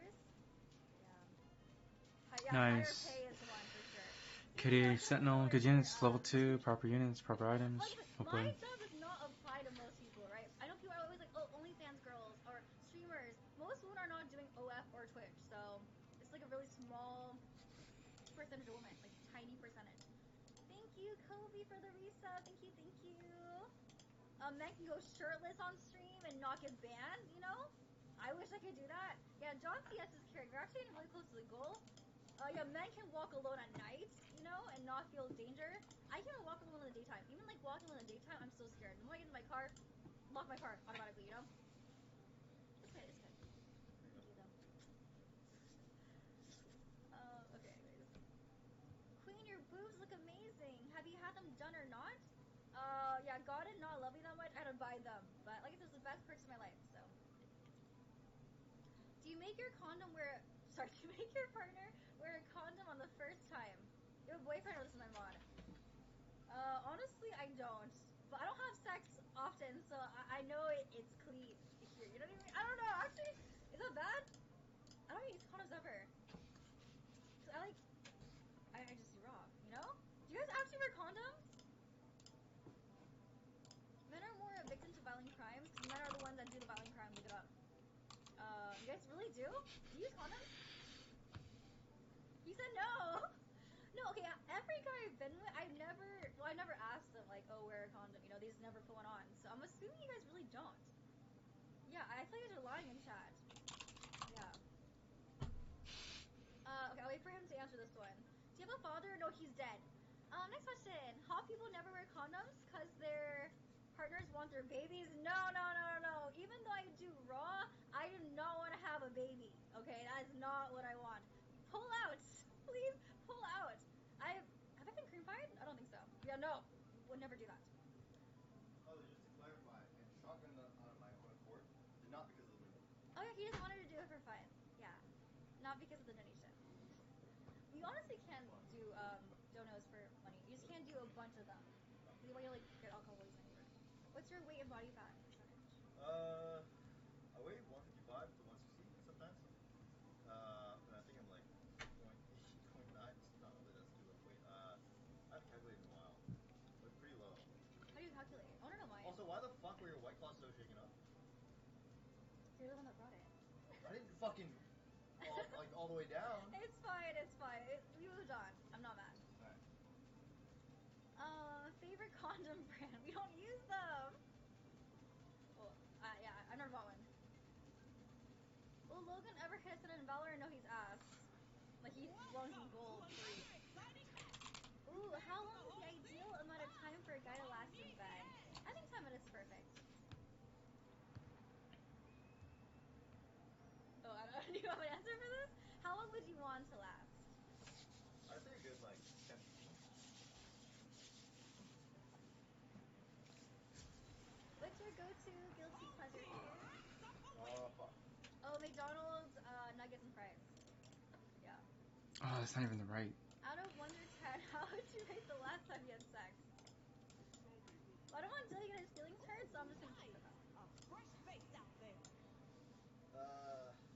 Speaker 4: Yeah. Higher
Speaker 2: Nice.
Speaker 4: pay is one for sure.
Speaker 2: Kitty, Sentinel, good units, level 2,
Speaker 4: Team
Speaker 2: proper units, proper items.
Speaker 4: Like,
Speaker 2: Well
Speaker 4: my
Speaker 2: played.
Speaker 4: stuff does not apply to most people, right? I know people are always like, oh, OnlyFans girls or streamers. Most women are not doing OF or Twitch, so it's like a really small percentage of women, like tiny percentage. Thank you, Kobe, for the resub. Thank you, thank you. Men can go shirtless on stream and not get banned, you know? I wish I could do that. Yeah, John CS's character, we're actually getting really close to the goal. Yeah, men can walk alone at night, you know, and not feel danger. I can't walk alone in the daytime. Even like walking alone in the daytime, I'm so scared. The moment I get in my car, lock my car automatically, you know? It's good, it's good. Thank you though. Okay, anyways. Queen, your boobs look amazing. Have you had them done or not? Yeah, God did not love me that much. I had to buy them. But like I said, it's the best purchase of my life, so. Do you make your condom wear... Sorry, do you make your partner wear a condom on the first time? Your boyfriend or this is my mod? Honestly, I don't. But I don't have sex often, so I know it's clean here. You know what I mean? I don't know. Actually, is that bad? I don't use condoms ever. So I just do raw, you know? Do you guys actually wear condoms? Men are more a victim to violent crimes because men are the ones that do the violent crime. Look it up. You guys really do? Do you use condoms? You said no. No, okay. Every guy I've been with, I never asked them like, oh, wear a condom. You know, they just never put one on. So I'm assuming you guys really don't. Yeah, I thought you guys were lying in chat. Yeah. Okay, I'll wait for him to answer this one. Do you have a father? No, he's dead. Next question. Hot people never wear condoms because their partners want their babies? No. Even though I do raw, I do not want to have a baby. Okay, that is not what I want. Pull out. Please, pull out. Have I been cream pied? I don't think so. Yeah, no. Would never do that.
Speaker 3: Oh, just to clarify, and shotgun on my own accord, did not because of the window.
Speaker 4: Oh yeah, he just wanted to do it for fun. Yeah. Not because of the donation. You honestly can do donos for money. You just can't do a bunch of them. You want to like get alcohol poisoning. What's your weight and body fat percentage?
Speaker 3: I weigh 155 to 160 sometimes. And I think I'm like 0.8, 0.9. Not really, that's too low. Wait, I haven't calculated in a while. But pretty low.
Speaker 4: How do you calculate? I want to know mine.
Speaker 3: Also, why the fuck were your White Claws so shaken up?
Speaker 4: You're the one that brought it.
Speaker 3: I didn't fucking all the way down.
Speaker 4: It's fine. We moved on. I'm not mad.
Speaker 3: Alright.
Speaker 4: Favorite condom brand? We don't use them. Well, yeah, I never bought one. Will Logan ever hit Ascendant in Valorant? No, he's ass. Like, he belongs in gold 3. Ooh, how long is the ideal amount of time for a guy to last in bed? I think 10 minutes is perfect. Oh, I don't do you have an answer for this? How long would you want to last?
Speaker 3: I'd say a good, 10 to 15.
Speaker 4: What's your go-to guilty pleasure food?
Speaker 3: Oh, fuck.
Speaker 4: Oh, McDonald's, nuggets and fries. Yeah.
Speaker 2: Oh, that's not even the right.
Speaker 4: Out of 1 to 10, how would you rate the last time you had sex? Well, I don't want Dilly to get his feelings hurt, so I'm just gonna keep it up.
Speaker 5: A fresh face out there.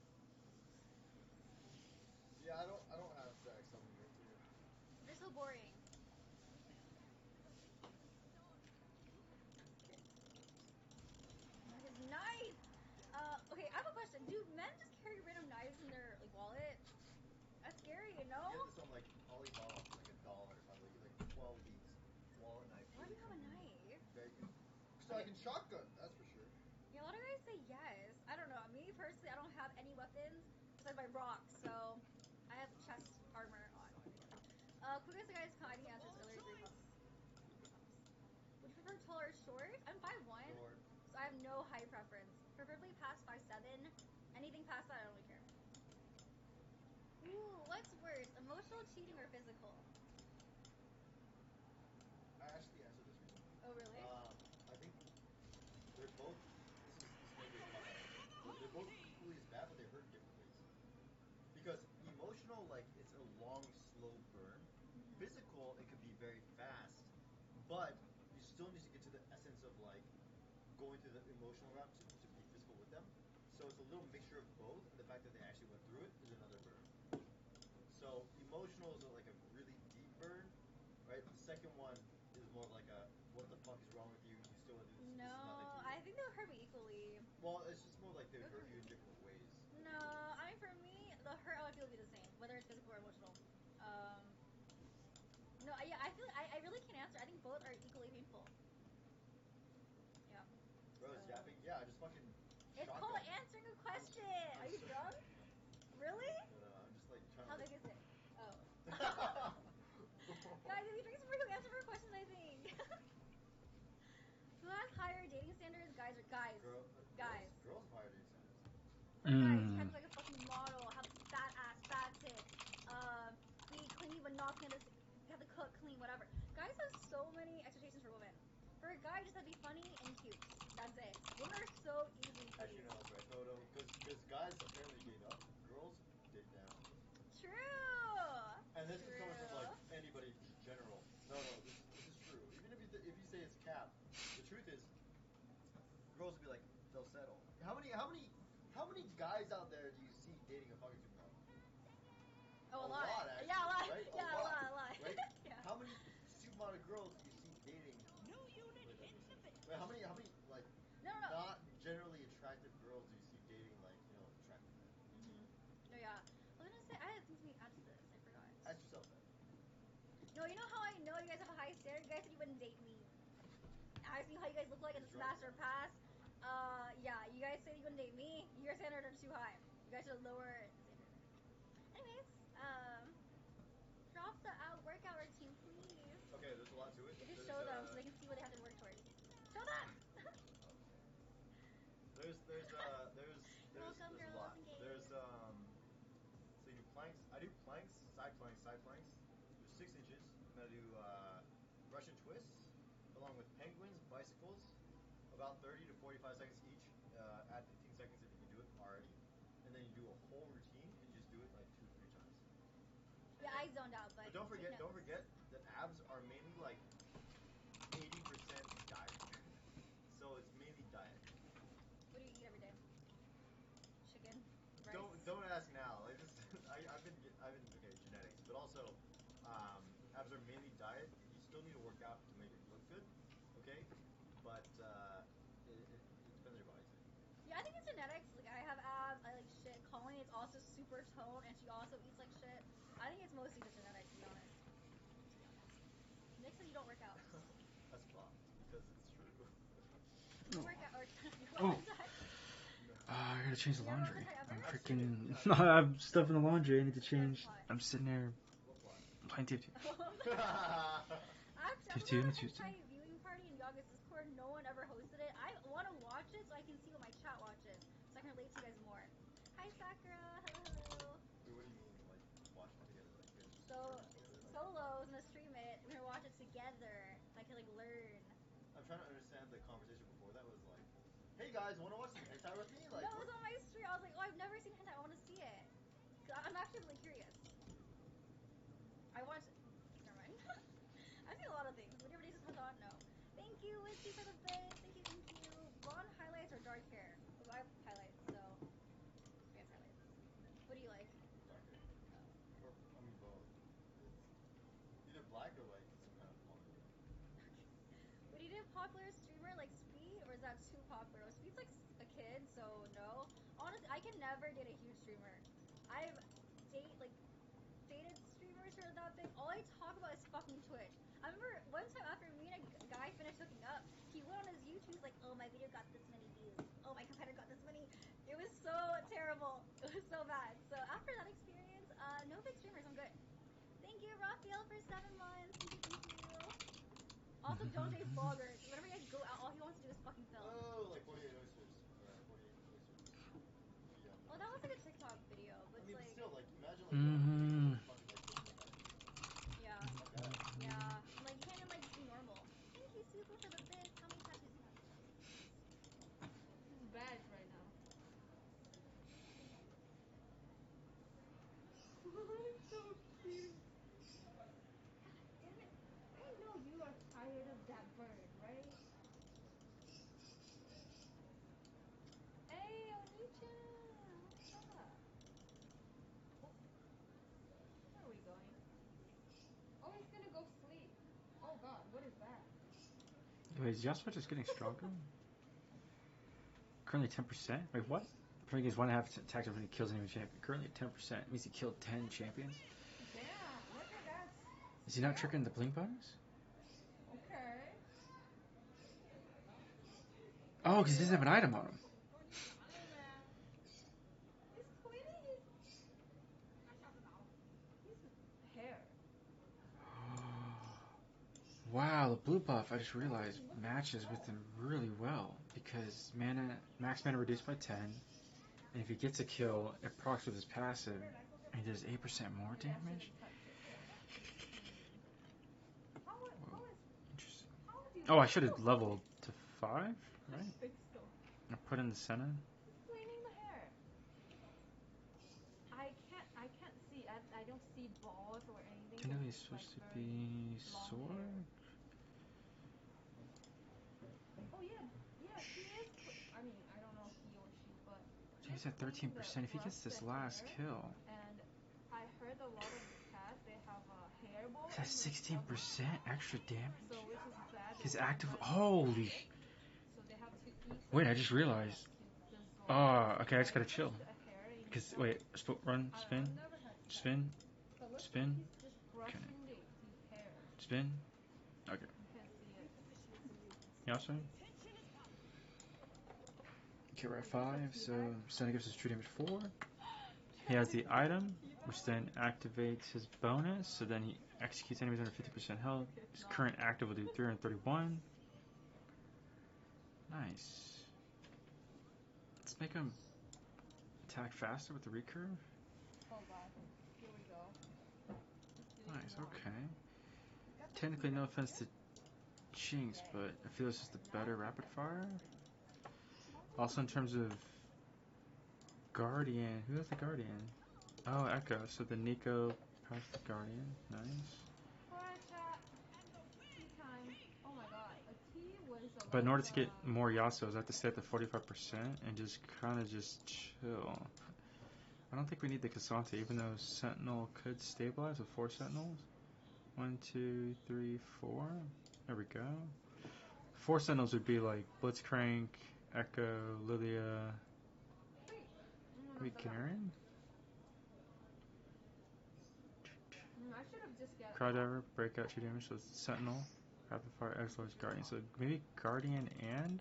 Speaker 4: so boring. That is nice. Okay, I have a question. Do men just carry random knives in their like wallet? That's scary, you know?
Speaker 3: You get this on like Alibaba for like $1 or something. You get like 12 of these wallet knife.
Speaker 4: Why do
Speaker 3: Really
Speaker 4: you have a
Speaker 3: convenient.
Speaker 4: knife?
Speaker 3: Very good. So I can shotgun. That's for sure.
Speaker 4: Yeah, a lot of guys say yes. I don't know. Me personally, I don't have any weapons besides my rock, so I have chest armor on. Quickest guys hiding answers earlier. 3 months. 3 months. Would you prefer tall or short? I'm 5'1",
Speaker 3: Short.
Speaker 4: so I have no height preference. Preferably past 5'7". Anything past that, I don't really care. Ooh, what's worse, emotional cheating or physical?
Speaker 3: I actually answered this recently.
Speaker 4: Oh, really?
Speaker 3: I think they're both. This may be a cop out answer. They're both equally as bad, but they hurt in different ways. Because emotional, like it's a long, slow burn.
Speaker 4: Mm-hmm.
Speaker 3: Physical, it could be very fast, but you still need to get to the essence of like going through the emotional route to be physical with them. So it's a little mixture of both, and the fact that they actually went through it is another burn. So emotional is like a really deep burn, right? The second one is more of like a what the fuck is wrong with you? You still want to do this?
Speaker 4: No,
Speaker 3: This is nothing to you.
Speaker 4: I think they'll hurt me equally.
Speaker 3: Well, it's just more like they hurt you in different ways.
Speaker 4: No, I mean for me, the hurt I feel will be the same, whether it's physical or emotional. No, yeah, I feel I really can't answer. I think both are equally painful. Yeah.
Speaker 3: Bro, zapping? Yeah, just fucking.
Speaker 4: It's
Speaker 3: shotgun.
Speaker 4: called answering a question.
Speaker 3: I'm
Speaker 4: Are you
Speaker 3: so-
Speaker 4: drunk? Really?
Speaker 3: No, I'm just like trying
Speaker 4: How
Speaker 3: to.
Speaker 4: big is it? Oh. Guys, if you drink some more, you'll answer more questions, I think. Who has higher dating standards, guys or guys? Guys.
Speaker 3: Girls have higher dating standards.
Speaker 4: Like guys, you have to be like a fucking model, have fat ass, fat tits, be clingy but not gonna, you have to cook, clean, whatever. Guys have so many expectations for women. For a guy, just have to be funny and cute. That's it. Women are so easily
Speaker 3: Actually,
Speaker 4: pleased.
Speaker 3: no, that's right. No, because guys apparently date up, girls date down.
Speaker 4: True.
Speaker 3: And this is coming from like
Speaker 4: True.
Speaker 3: anybody in general. No, this is true. Even if you say it's cap, the truth is, girls will be like they'll settle. How many guys out there do you see dating a fucking supermodel?
Speaker 4: Oh, a
Speaker 3: A
Speaker 4: lot.
Speaker 3: lot, actually,
Speaker 4: Yeah, a lot.
Speaker 3: right?
Speaker 4: Yeah,
Speaker 3: A lot,
Speaker 4: a lot.
Speaker 3: right?
Speaker 4: Yeah.
Speaker 3: How many supermodel girls do you see dating?
Speaker 5: New unit
Speaker 3: Wait, that
Speaker 5: in
Speaker 3: makes
Speaker 5: the
Speaker 3: sense.
Speaker 5: victory.
Speaker 3: Wait, how many like
Speaker 4: No.
Speaker 3: not generally attractive girls do you see dating like attractive men?
Speaker 4: Mhm. No, yeah. I was gonna say I had something to add to this. I forgot.
Speaker 3: Ask yourself that.
Speaker 4: No, you know how I know you guys have a high standard? You guys said you wouldn't date me. I see how you guys look like in the
Speaker 3: He's drunk,
Speaker 4: semester
Speaker 3: yeah.
Speaker 4: pass. Yeah, you guys said you wouldn't date me. Your standards are too high. You guys should lower the standard. Anyways, drop the workout routine, please.
Speaker 3: Okay, there's a lot to it.
Speaker 4: You just
Speaker 3: There's
Speaker 4: show them so they can see what they have to work towards. Show them.
Speaker 3: Okay. There's
Speaker 4: Welcome,
Speaker 3: a
Speaker 4: girls
Speaker 3: lot.
Speaker 4: and
Speaker 3: So
Speaker 4: gays.
Speaker 3: there's so you do planks. I do planks, side planks. There's 6 inches. I'm gonna do Russian twists, along with penguins, bicycles, about 30 to 45 seconds each. Add 15 seconds if you can do it already, and then you do a whole routine and you just do it like 2-3 times.
Speaker 4: Yeah, I zoned out, but
Speaker 3: Don't
Speaker 4: take
Speaker 3: forget
Speaker 4: notes.
Speaker 3: that abs are mainly like 80% diet. So it's mainly diet.
Speaker 4: What do you eat every day? Chicken, rice.
Speaker 3: Don't ask now. Like this, I've been okay genetics, but also abs are mainly diet. You still need to work out to make it look good, okay? But it depends on your body type.
Speaker 4: Yeah, I think it's genetics. Like I have abs, I like shit. Colleen is also super toned, and she also eats like shit. I think it's mostly just genetics, to be honest. Nick said you don't work out.
Speaker 3: That's fucked because it's true.
Speaker 4: You work out or you
Speaker 2: Oh.
Speaker 4: work out.
Speaker 3: No.
Speaker 2: I gotta change the
Speaker 4: You ever
Speaker 2: laundry.
Speaker 4: worked out ever?
Speaker 2: I'm
Speaker 3: I've seen
Speaker 2: freaking.
Speaker 3: it.
Speaker 2: I have stuff in the laundry. I need to change.
Speaker 4: What?
Speaker 2: I'm sitting there
Speaker 3: What plot?
Speaker 2: playing TF2.
Speaker 4: Actually, I'm
Speaker 2: Tuesday,
Speaker 4: about a
Speaker 2: Tuesday.
Speaker 4: hentai viewing party in Yaga's Discord. No one ever hosted it. I want to watch it so I can see what my chat watches, so I can relate to you guys more. Hi, Sakura. Hello.
Speaker 3: Wait, what do you mean like watch it together? Like you guys
Speaker 4: So
Speaker 3: servers together? Like,
Speaker 4: solos, I'm gonna stream it. We're gonna watch it together, so I can like learn.
Speaker 3: I'm trying to understand the conversation before that was like, hey guys, want to watch some hentai with me? Like
Speaker 4: No, it
Speaker 3: what?
Speaker 4: was on my stream. I was like, oh, I've never seen hentai. I want to see it. I'm actually really curious. I watched. Never mind. I've seen a lot of things. Would you ever date this on? No. Thank you, Witchy, for the bit. Thank you. Blonde highlights or dark hair? Well, I have highlights, so we have highlights. What do you like?
Speaker 3: Dark hair.
Speaker 4: Oh.
Speaker 3: Or I mean both. It's either black or like some kind of quality?
Speaker 4: Would you do popular streamer like Speed, or is that too popular? Well, Speed's like a kid, so no. Honestly, I can never date a huge streamer. I've dated streamers who are that big. All I talk about is fucking Twitch. I remember one time after me and a guy finished hooking up, he went on his YouTube. He's like, "Oh, my video got this many views. Oh, my competitor got this many." It was so terrible. It was so bad. So after that experience, no big streamers. I'm good. Thank you, Raphael, for 7 months. Thank you. Also, John Jay's vloggers. Whenever you guys go out, all he wants to do is fucking film.
Speaker 3: Oh, like 48 oysters or 48 oysters. The
Speaker 4: Well, that was like a TikTok video, but
Speaker 3: I
Speaker 4: it's
Speaker 3: mean, but
Speaker 4: like,
Speaker 3: still, like, imagine like going on a date with like fucking like Christian McCaffrey.
Speaker 4: yeah,
Speaker 3: Fuck that.
Speaker 4: yeah. Like you can't even like be normal. Thank you, Suko, for the bits. How many tattoos do you have?
Speaker 1: This is bad right now. It's so cute. God damn it. I know you are tired of that bird, right? Hey, Oni-chan. What's up? Oh, where are we going? Oh, he's gonna go sleep. Oh god, what is that?
Speaker 2: Wait, is Yasuo just getting stronger? Currently 10%? Wait, what? Playing against 1.5 attacks when he kills an enemy champion. Currently at 10%. Means he killed 10 champions?
Speaker 1: Damn, look at that.
Speaker 2: Is he not triggering the blink bonus?
Speaker 1: Okay.
Speaker 2: Oh, because he doesn't have an item on him.
Speaker 1: Hey man. He's cleaning his hair.
Speaker 2: Wow, the blue buff, I just realized, matches with him really well. Because max mana reduced by 10. And if he gets a kill, it procs with his passive. And he does 8% more damage? Whoa, interesting. Oh, I should have leveled to 5, right?
Speaker 1: I think so.
Speaker 2: I put in the Senna.
Speaker 1: He's cleaning the hair. I can't see. I don't see balls or anything.
Speaker 2: I know
Speaker 1: It's
Speaker 2: he's
Speaker 1: just,
Speaker 2: supposed to
Speaker 1: very
Speaker 2: be
Speaker 1: long
Speaker 2: sword.
Speaker 1: hair. Oh yeah, yeah. He is. I mean, I don't know he or she, but
Speaker 2: He's at 13%. If he gets this last kill,
Speaker 1: and I heard a lot of cats they have a hairball.
Speaker 2: he's at 16% extra damage.
Speaker 1: So which is bad.
Speaker 2: His active. Holy.
Speaker 1: So they have to eat.
Speaker 2: Wait, I just realized. Oh, okay, I just gotta chill. Because wait, run, spin, spin, spin. Okay, spin. Okay. Yasuo. Okay, we're at 5. So Senna gives us true damage 4. He has the item, which then activates his bonus. So then he executes enemies under 50% health. His current active will do 331. Nice. Let's make him attack faster with the recurve.
Speaker 1: Oh god. Here we go.
Speaker 2: Nice, okay. Technically, no offense to Jinx, but I feel this is the better rapid fire. Also, in terms of Guardian, who has the Guardian? Oh, Echo. So the Nico passed the Guardian. Nice.
Speaker 1: Alright, chat. Tea time. Oh my god. A tea was a
Speaker 2: But
Speaker 1: lot
Speaker 2: in order
Speaker 1: of,
Speaker 2: to get more Yasuos, I have to stay at the 45% and just kind of just chill. I don't think we need the Cassante, even though Sentinel could stabilize with 4 Sentinels. 1, 2, 3, 4. There we go. 4 Sentinels would be like Blitzcrank, Echo, Lilia, maybe Garen?
Speaker 1: I should have just get
Speaker 2: Crowdiver, Breakout, 2 damage, so it's Sentinel, Rapid Fire, X-Lord's Guardian. So maybe Guardian and...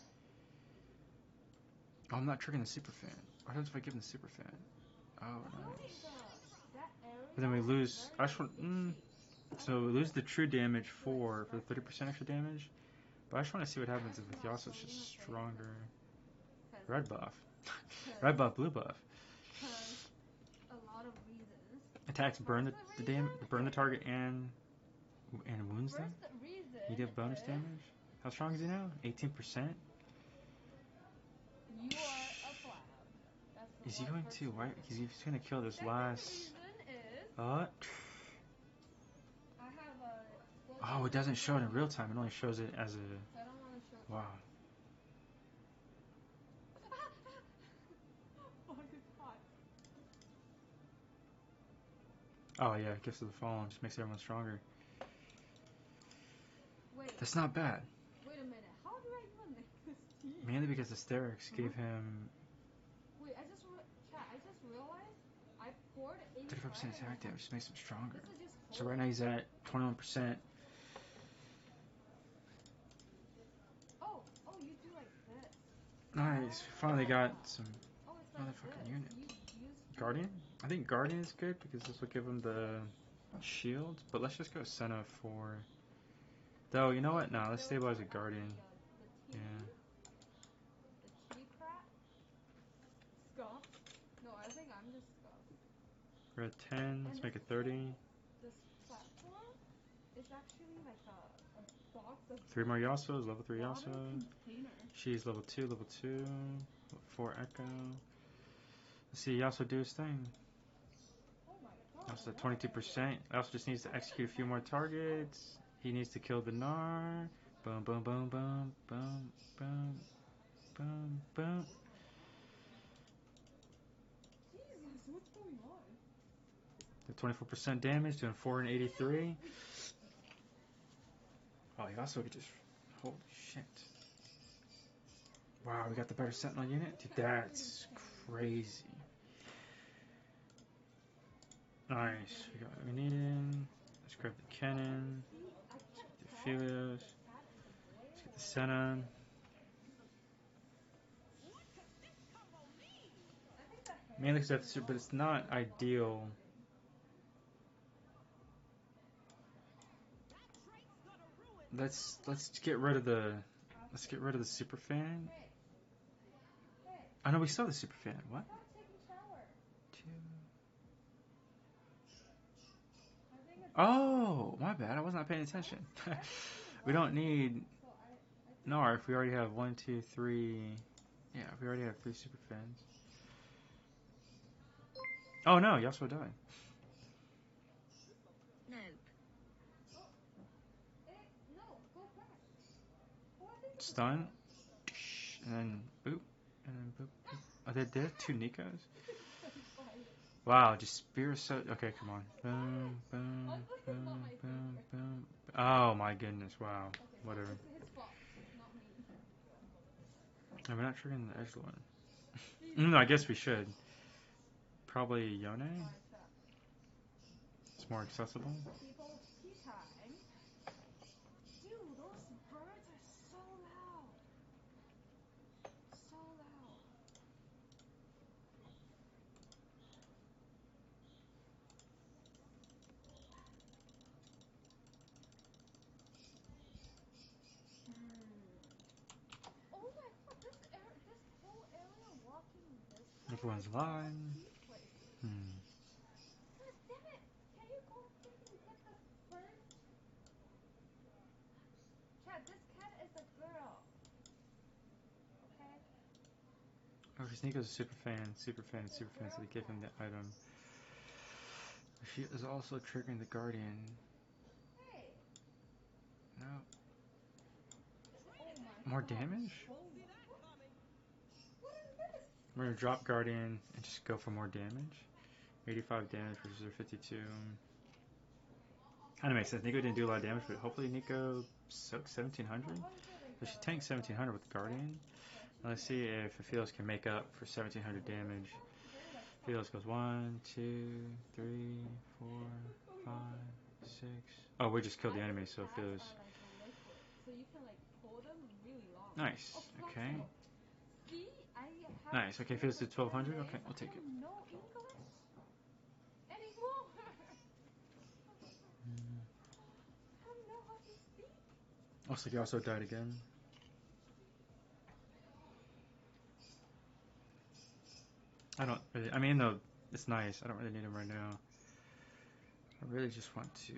Speaker 2: Oh, I'm not triggering the Super Fan. What happens if I give him the Super Fan? Oh, nice. But then we lose... I just want... So we lose the true damage for the 30% extra damage. But I just want to see what happens if Yasuo's just stronger. Red buff. Red buff, blue buff.
Speaker 1: A lot of reasons.
Speaker 2: Attacks burn burn the target and wounds them. You get bonus damage. How strong is he now? 18%.
Speaker 1: You are a flab.
Speaker 2: Is he going to? Why? He's going to kill this last.
Speaker 1: I have
Speaker 2: Oh, it doesn't show it in real time. It only shows it as a.
Speaker 1: I don't want to show.
Speaker 2: Wow.
Speaker 1: Oh, it's hot.
Speaker 2: Oh yeah, Gifts of the Fallen just makes everyone stronger. That's not bad.
Speaker 1: Wait a minute. How did I even make this team?
Speaker 2: Mainly because Asterix gave him
Speaker 1: Wait, chat, I just realized I poured
Speaker 2: 35%
Speaker 1: 85
Speaker 2: attack damage, just makes him stronger.
Speaker 1: This is just
Speaker 2: So right now he's at 21%.
Speaker 1: Oh, you do like this.
Speaker 2: Nice. Finally got some
Speaker 1: Oh, it's like
Speaker 2: motherfucking
Speaker 1: this.
Speaker 2: units.
Speaker 1: You use
Speaker 2: Guardian? I think Guardian is good because this will give him the shield. But let's just go Senna for. Though, you know what? Nah, let's stabilize a Guardian.
Speaker 1: The
Speaker 2: Yeah.
Speaker 1: The kitty crap. Scuff. No, I think I'm just Scuff.
Speaker 2: We're at 10. Let's make it 30.
Speaker 1: This platform is actually like a box of
Speaker 2: 3 more Yasuos, level 3
Speaker 1: water
Speaker 2: Yasuo.
Speaker 1: container.
Speaker 2: She's level 2, level 2. Level 4 Echo. Let's see Yasuo do his thing.
Speaker 1: Oh my god.
Speaker 2: Yasuo at 22%. Yasuo just needs to execute a few more targets. He needs to kill the Gnar. Boom, boom, boom, boom, boom, boom, boom, boom.
Speaker 1: Jesus, what's going on?
Speaker 2: The 24% damage, doing 483. Oh, Yasuo could just. Holy shit. Wow, we got the better Sentinel unit? Dude, that's crazy. Nice. We got what we needed. Let's grab the cannon. The Philios. Let's get the Senna. Mainly because I have to, but it's not ideal. Let's get rid of the super fan. Oh no, we still have the super fan. What? Oh, my bad. I was not paying attention. We don't need Gnar if we already have 1, 2, 3. Yeah, we already have 3 super fans. Oh no, Yasuo died. Stun. And then boop. And then boop, boop. Oh, they have 2 Nikos? Wow, just spear so. Okay, come on. Boom, boom, boom, boom, boom. Oh my goodness, wow. Whatever. We're not triggering the edge one. No, I guess we should. Probably Yone? It's more accessible.
Speaker 1: Dude, those birds are so loud. So loud. Oh my god, this whole area walking this way.
Speaker 2: Everyone's alive.
Speaker 1: God damn it! Can you go freaking get the first? Chad, this cat is a girl. Okay?
Speaker 2: Oh, because Nico's a super fan, so they give him the item. She is also triggering the Guardian.
Speaker 1: Hey.
Speaker 2: No.
Speaker 1: Oh
Speaker 2: More
Speaker 1: god.
Speaker 2: damage?
Speaker 1: What is this?
Speaker 2: We're gonna drop Guardian and just go for more damage. 85 damage versus their 52. Kinda makes sense. Nico didn't do a lot of damage, but hopefully Nico soaks 1700. So she tanks 1700 with the Guardian. Now let's see if Ophilos can make up for 1700 damage. Ophilos goes 1, 2, 3, 4, 5, 6. Oh, we just killed the enemy, so Ophilos.
Speaker 1: So you can like pull them really long.
Speaker 2: Nice. Okay.
Speaker 1: See, I have
Speaker 2: Nice. Okay, Ophilos did 1200. Okay, we'll take it.
Speaker 1: No English anymore. I don't know how to speak.
Speaker 2: Also, he also died again. I don't really. I mean, though, it's nice. I don't really need him right now. I really just want to.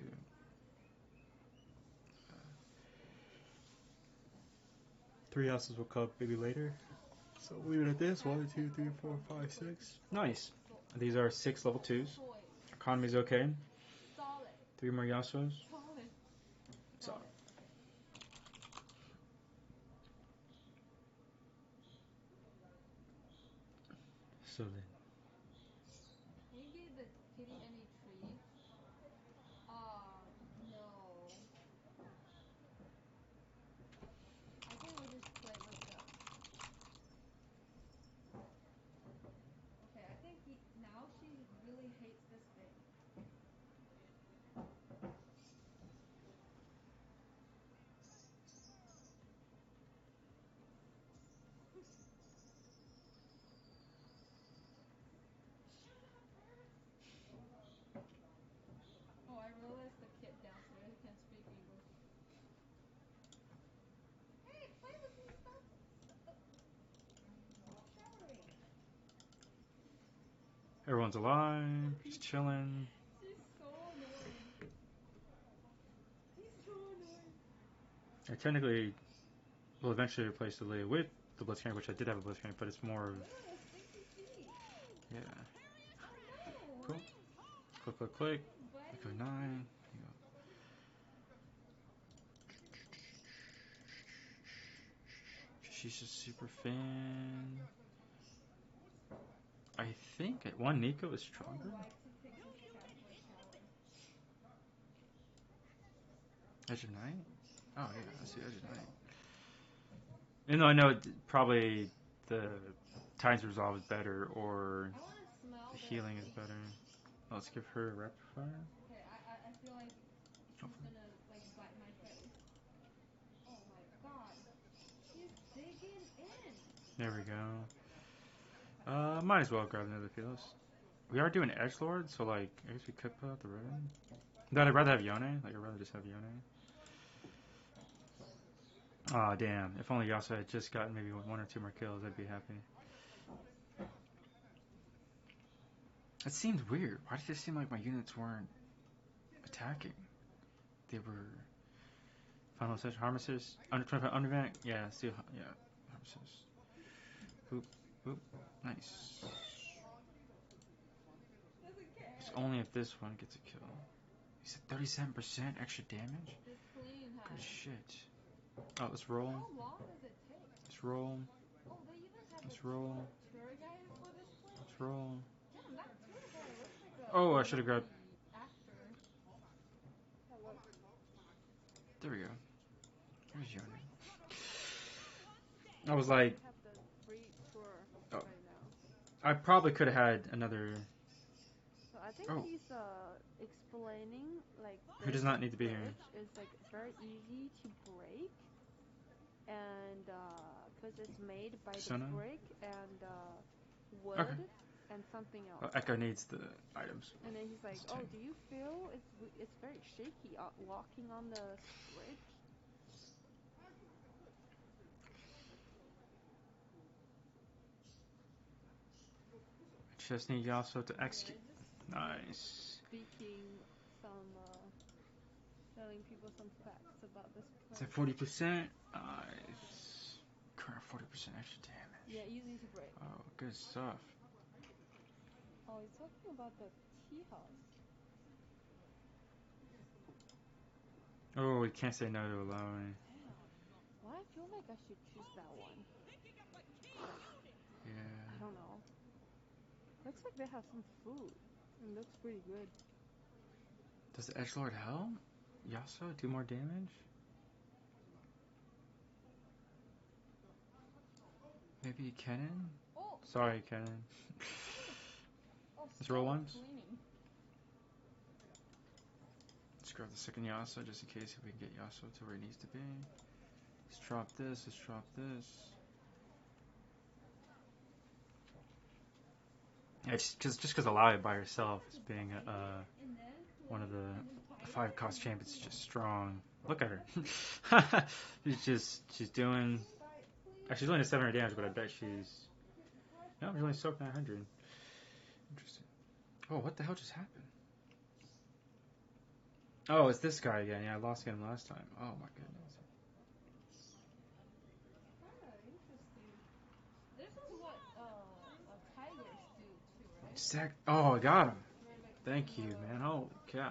Speaker 2: 3 houses will come maybe later. So we'll leave it at this. 1, 2, 3, 4, 5, 6. Nice. These are 6 level 2s. Economy's okay.
Speaker 1: Solid.
Speaker 2: 3 more Yasuos.
Speaker 1: Solid.
Speaker 2: Solid. So then.
Speaker 1: Can you give the kitty any tree? No.
Speaker 2: one's alive, just chilling.
Speaker 1: She's so annoying. He's so annoying.
Speaker 2: I technically will eventually replace the Leia with the Blitzcrank, which I did have a Blitzcrank, but it's more of,
Speaker 1: Look, sticky feet.
Speaker 2: yeah.
Speaker 1: I know.
Speaker 2: Cool. Click, click, click.
Speaker 1: But
Speaker 2: Echo 9. She's a super fan. I think one Nico is
Speaker 1: I would
Speaker 2: stronger.
Speaker 1: like to pick this cat for a shower.
Speaker 2: Edge of Night? Oh yeah, I see Edge of Night. Even though I know probably the Titan's Resolve is better or
Speaker 1: I want to smell
Speaker 2: the
Speaker 1: the
Speaker 2: healing is
Speaker 1: feet.
Speaker 2: better. Let's give her a rapid fire.
Speaker 1: Okay, I feel like she's gonna like bite my face. Oh my god. She's digging in.
Speaker 2: There we go. Might as well grab another Felos. We are doing Edgelord, so like I guess we could put out the ribbon. But I'd rather have Yone. Like I'd rather just have Yone. Aw, damn. If only Yasuo had just gotten maybe 1 or 2 more kills, I'd be happy. It seemed weird. Why did it seem like my units weren't attacking? They were... Final Session, Harmisters, under 25 underbank? Yeah, still, yeah, Harmisters. Boop, boop. Nice.
Speaker 1: Doesn't care.
Speaker 2: It's only if this one gets a kill. He said 37% extra damage?
Speaker 1: This clean
Speaker 2: Good
Speaker 1: has.
Speaker 2: shit. Oh, let's roll.
Speaker 1: How long does it take?
Speaker 2: Let's roll.
Speaker 1: Oh, they even have
Speaker 2: Let's
Speaker 1: a
Speaker 2: roll.
Speaker 1: tour guide for this place?
Speaker 2: Let's roll.
Speaker 1: Damn, that tour guide looks like a
Speaker 2: Oh, I should have grabbed...
Speaker 1: actor. That looks
Speaker 2: There we go. There's Yone. I was like,
Speaker 1: have the free tour
Speaker 2: Oh.
Speaker 1: right now.
Speaker 2: I probably could have had another...
Speaker 1: So I think
Speaker 2: Oh.
Speaker 1: he's explaining like
Speaker 2: Who does not need to be here?
Speaker 1: It's like very easy to break, and because it's made by
Speaker 2: Persona?
Speaker 1: the brick and wood
Speaker 2: Okay.
Speaker 1: and something else.
Speaker 2: Well, Echo needs the items.
Speaker 1: And then he's like,
Speaker 2: It's
Speaker 1: "Oh,
Speaker 2: 10.
Speaker 1: do you feel it's very shaky walking on the bridge?"
Speaker 2: Just need Yasuo to execute.
Speaker 1: Yeah, just
Speaker 2: Nice.
Speaker 1: speaking some, telling people some facts about this
Speaker 2: It's
Speaker 1: place.
Speaker 2: at 40%. Nice. Current 40% extra damage.
Speaker 1: Yeah, easy to break.
Speaker 2: Oh, good stuff.
Speaker 1: Oh, he's talking about the tea house.
Speaker 2: Oh, we can't say no to Alone.
Speaker 1: Damn. Why I feel like I should choose that one?
Speaker 2: Yeah.
Speaker 1: I don't know. Looks like they have some food. It looks pretty good.
Speaker 2: Does the Edgelord help? Yasuo do more damage? Maybe Kennen?
Speaker 1: Oh!
Speaker 2: Sorry, Kennen. Let's roll ones.
Speaker 1: Cleaning.
Speaker 2: Let's grab the second Yasuo just in case if we can get Yasuo to where he needs to be. Let's drop this, let's drop this. Yeah, just because Alaya by herself is being one of the 5 cost champions is just strong. Look at her. she's doing. She's only 700 damage, but I bet she's. No, she's only soaked 900. Interesting. Oh, what the hell just happened? Oh, it's this guy again. Yeah, I lost him last time. Oh my goodness.
Speaker 1: Interesting. This is what tigers do too, right?
Speaker 2: Oh, I got him.
Speaker 1: Very, like,
Speaker 2: Thank you, man. Holy cow.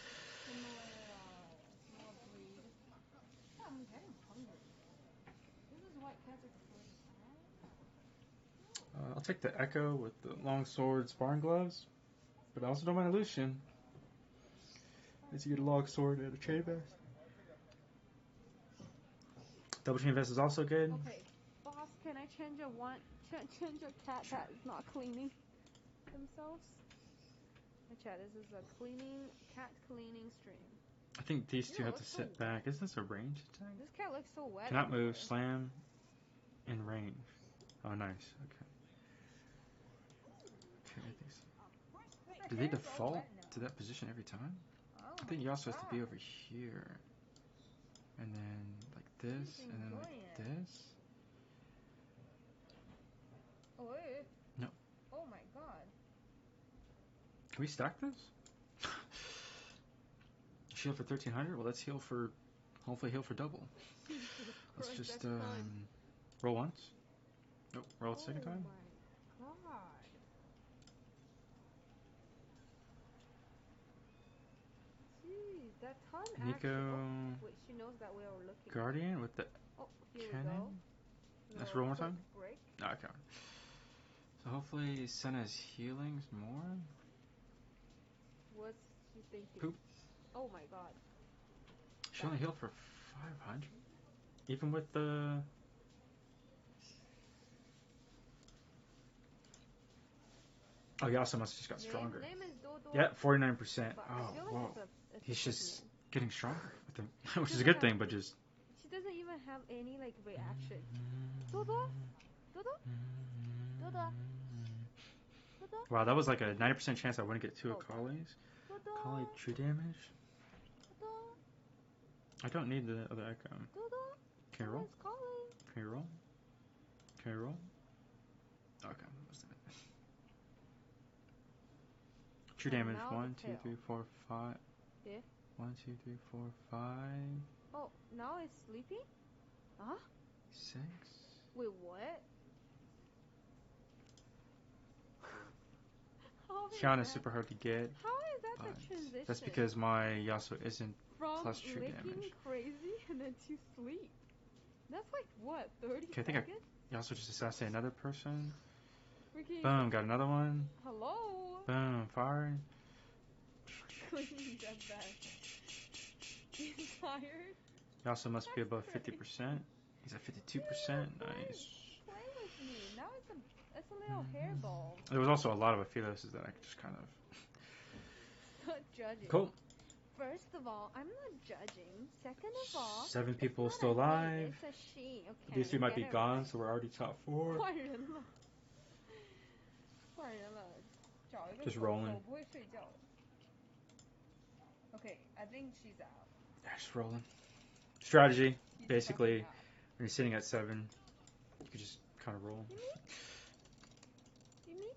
Speaker 1: Similar breed. Yeah, I'm getting hungry. This is what cats are supposed to have.
Speaker 2: I'll take the Echo with the long sword, sparring gloves, but I also don't mind a Lucian. As you get a long sword and a chain vest. Double chain vest is also good.
Speaker 1: Okay, boss, can I change change a cat that is not cleaning themselves? Hey, chat, this is a cat cleaning stream.
Speaker 2: I think these two
Speaker 1: Ew,
Speaker 2: have to
Speaker 1: looks so
Speaker 2: sit back. Is this a range attack?
Speaker 1: This cat looks so wet.
Speaker 2: Cannot
Speaker 1: everywhere.
Speaker 2: move, slam, in range. Oh, nice. Okay. Okay, I think so. Do they default to that position every time?
Speaker 1: Oh
Speaker 2: I think
Speaker 1: my
Speaker 2: Yasuo has to be
Speaker 1: God.
Speaker 2: over here. And then like this,
Speaker 1: He's
Speaker 2: and then like
Speaker 1: enjoying it.
Speaker 2: this.
Speaker 1: Oh, wait.
Speaker 2: No.
Speaker 1: Oh my god.
Speaker 2: Can we stack this? Shield for 1300? Well, let's heal for, hopefully heal for double.
Speaker 1: Jesus
Speaker 2: Let's
Speaker 1: Christ,
Speaker 2: just
Speaker 1: that's fun.
Speaker 2: roll once. Nope, roll a second time.
Speaker 1: Oh my god. Jeez, that ton actually.
Speaker 2: Nico,
Speaker 1: Oh, wait, she knows that we are looking.
Speaker 2: Guardian with the
Speaker 1: Oh, here we go.
Speaker 2: cannon. Let's
Speaker 1: Little
Speaker 2: roll one more
Speaker 1: quick
Speaker 2: time.
Speaker 1: break.
Speaker 2: Okay. So hopefully Senna's healings more.
Speaker 1: What's she thinking?
Speaker 2: Poop.
Speaker 1: Oh my god.
Speaker 2: She only healed for 500? Even with the... Oh, Yasuo must have just got stronger.
Speaker 1: Name is Dodo.
Speaker 2: Yeah, 49%.
Speaker 1: But I
Speaker 2: Oh,
Speaker 1: feel like
Speaker 2: wow.
Speaker 1: it's
Speaker 2: He's
Speaker 1: a
Speaker 2: just
Speaker 1: name.
Speaker 2: getting stronger, I think. Which is a good thing, but just...
Speaker 1: She doesn't even have any like reaction. Dodo? Dodo? Dodo? Dodo?
Speaker 2: Wow, that was like a 90% chance I wouldn't get two
Speaker 1: Oh,
Speaker 2: Akali's.
Speaker 1: Dodo?
Speaker 2: Akali true damage.
Speaker 1: Dodo?
Speaker 2: I don't need the other Echo.
Speaker 1: Dodo?
Speaker 2: Can you roll?
Speaker 1: Someone's calling.
Speaker 2: Can you roll? Can you roll? Okay. What's that? True
Speaker 1: And
Speaker 2: damage.
Speaker 1: now
Speaker 2: 1,
Speaker 1: the
Speaker 2: 2,
Speaker 1: tail.
Speaker 2: 3, 4, 5.
Speaker 1: Yeah.
Speaker 2: 1, 2, 3, 4, 5.
Speaker 1: Oh, now it's sleeping? Huh?
Speaker 2: 6.
Speaker 1: Wait, what? How is
Speaker 2: Kiana's
Speaker 1: that?
Speaker 2: super hard to get.
Speaker 1: How is that
Speaker 2: but
Speaker 1: the transition?
Speaker 2: That's because my Yasuo isn't
Speaker 1: from
Speaker 2: plus true
Speaker 1: licking
Speaker 2: damage.
Speaker 1: crazy and then to sleep. That's like what, 30
Speaker 2: Okay, I think
Speaker 1: seconds?
Speaker 2: Yasuo just assassinated another person.
Speaker 1: Freaking
Speaker 2: Boom, got another one.
Speaker 1: hello.
Speaker 2: Boom, firing.
Speaker 1: Cleaning that back. He's tired.
Speaker 2: Yasuo must be
Speaker 1: That's
Speaker 2: above
Speaker 1: crazy.
Speaker 2: 50%. He's at 52%.
Speaker 1: Dude,
Speaker 2: Nice.
Speaker 1: Play with me. Now it's a little hairball.
Speaker 2: There was also a lot of Aphelios that I just kind of...
Speaker 1: Not judging.
Speaker 2: Cool.
Speaker 1: First of all, I'm not judging. Second of all,
Speaker 2: 7 people
Speaker 1: it's not
Speaker 2: still
Speaker 1: a hate,
Speaker 2: alive.
Speaker 1: it's a she. Okay.
Speaker 2: These 3 might be
Speaker 1: get it
Speaker 2: gone,
Speaker 1: right.
Speaker 2: so we're already top 4.
Speaker 1: 坏人了，坏人了，找一个
Speaker 2: Just
Speaker 1: 狗
Speaker 2: rolling.
Speaker 1: 狗不会睡觉的。Okay, I think she's out.
Speaker 2: Yeah, just rolling. Strategy,
Speaker 1: She's
Speaker 2: basically,
Speaker 1: fucking out.
Speaker 2: when you're sitting at 7, you could just kind of roll.
Speaker 1: You mean?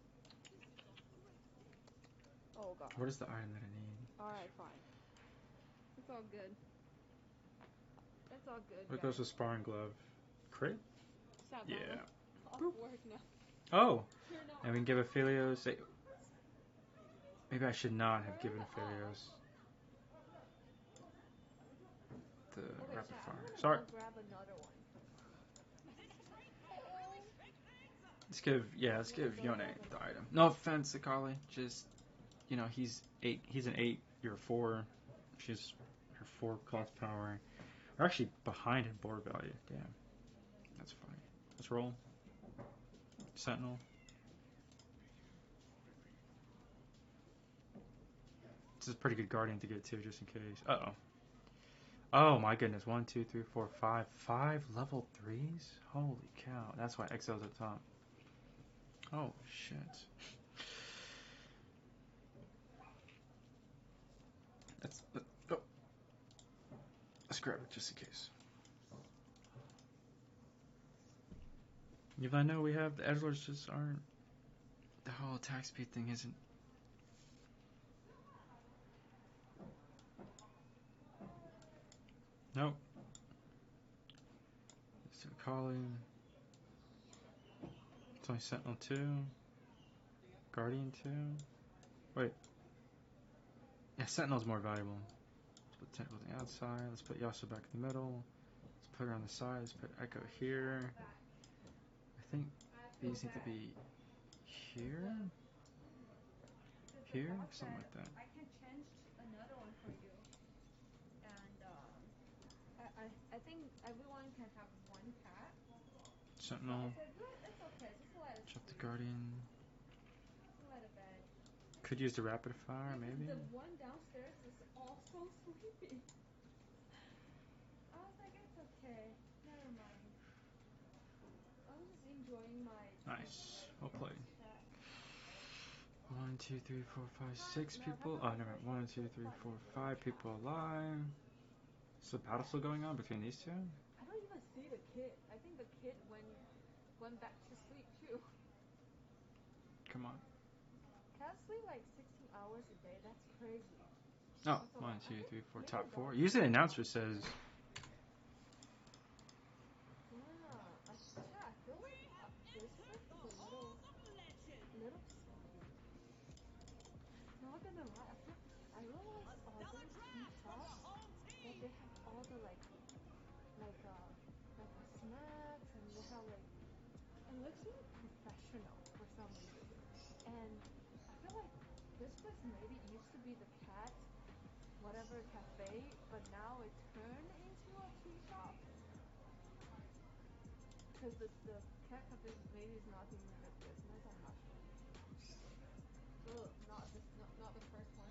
Speaker 1: Oh god.
Speaker 2: What is the item that I need?
Speaker 1: Alright, fine. It's all good. It's all good.
Speaker 2: What
Speaker 1: guys.
Speaker 2: goes with sparring glove? Crit?
Speaker 1: Stop,
Speaker 2: Yeah.
Speaker 1: Off work now.
Speaker 2: Oh!
Speaker 1: You're not.
Speaker 2: And we can give Aphelios... Maybe I should not have given Aphelios the
Speaker 1: Okay,
Speaker 2: rapid
Speaker 1: chat,
Speaker 2: fire.
Speaker 1: I'm gonna
Speaker 2: Sorry.
Speaker 1: go grab another one.
Speaker 2: Let's give Yone the item. No offense, Akali. Just, you know, he's an 8, you're a 4. She's her 4 cost power. We're actually behind in board value. Damn. That's funny. Let's roll. Sentinel. This is a pretty good guardian to get too, just in case. Uh-oh. Oh my goodness. 1, 2, 3, 4, 5. 5 level 3s? Holy cow. That's why Exo's at top. Oh, shit. Oh. Let's grab it just in case. Even I know we have the edgelords just aren't. The whole attack speed thing isn't. Nope. Let's do Akali. It's only Sentinel 2. Guardian 2. Wait. Yeah, Sentinel's more valuable. Let's put Tentacle on the outside. Let's put Yasuo back in the middle. Let's put her on the side. Let's put Echo here. I think these need to be here? Here? Something like that.
Speaker 1: I can change another one for you. And I think everyone can have one cat.
Speaker 2: Sentinel.
Speaker 1: It's okay. Just let it
Speaker 2: Drop the
Speaker 1: sleep.
Speaker 2: Guardian.
Speaker 1: Just let it bed.
Speaker 2: Could use the rapid fire, maybe.
Speaker 1: The one downstairs is also sleeping. I was like, it's okay. Never mind. I'm just enjoying my
Speaker 2: Nice. Well played.
Speaker 1: chat.
Speaker 2: 1, 2, 3, 4, 5, 6 people. Oh, never mind. 1, 2, 3, 4, 5 people alive. Is the battle still going on between these two?
Speaker 1: I don't even see the kid. I think the kid went back to sleep too.
Speaker 2: Come on.
Speaker 1: Cats sleep like 16 hours Okay, that's crazy.
Speaker 2: Oh,
Speaker 1: That's a
Speaker 2: 1,
Speaker 1: lot.
Speaker 2: 2,
Speaker 1: I think
Speaker 2: 3, 4,
Speaker 1: maybe
Speaker 2: top
Speaker 1: a
Speaker 2: 4.
Speaker 1: dog.
Speaker 2: Usually the announcer says,
Speaker 1: Yeah, I feel like this one is a little not gonna lie, I realized those tea shops that they have all the like uh like snacks and they have like it looks really professional for some reason. And I feel like this place maybe used to be the cat whatever cafe, but now it turned into a tea shop. Because the cat cafe maybe is not doing a good business. I'm not sure. Ugh, not the first one.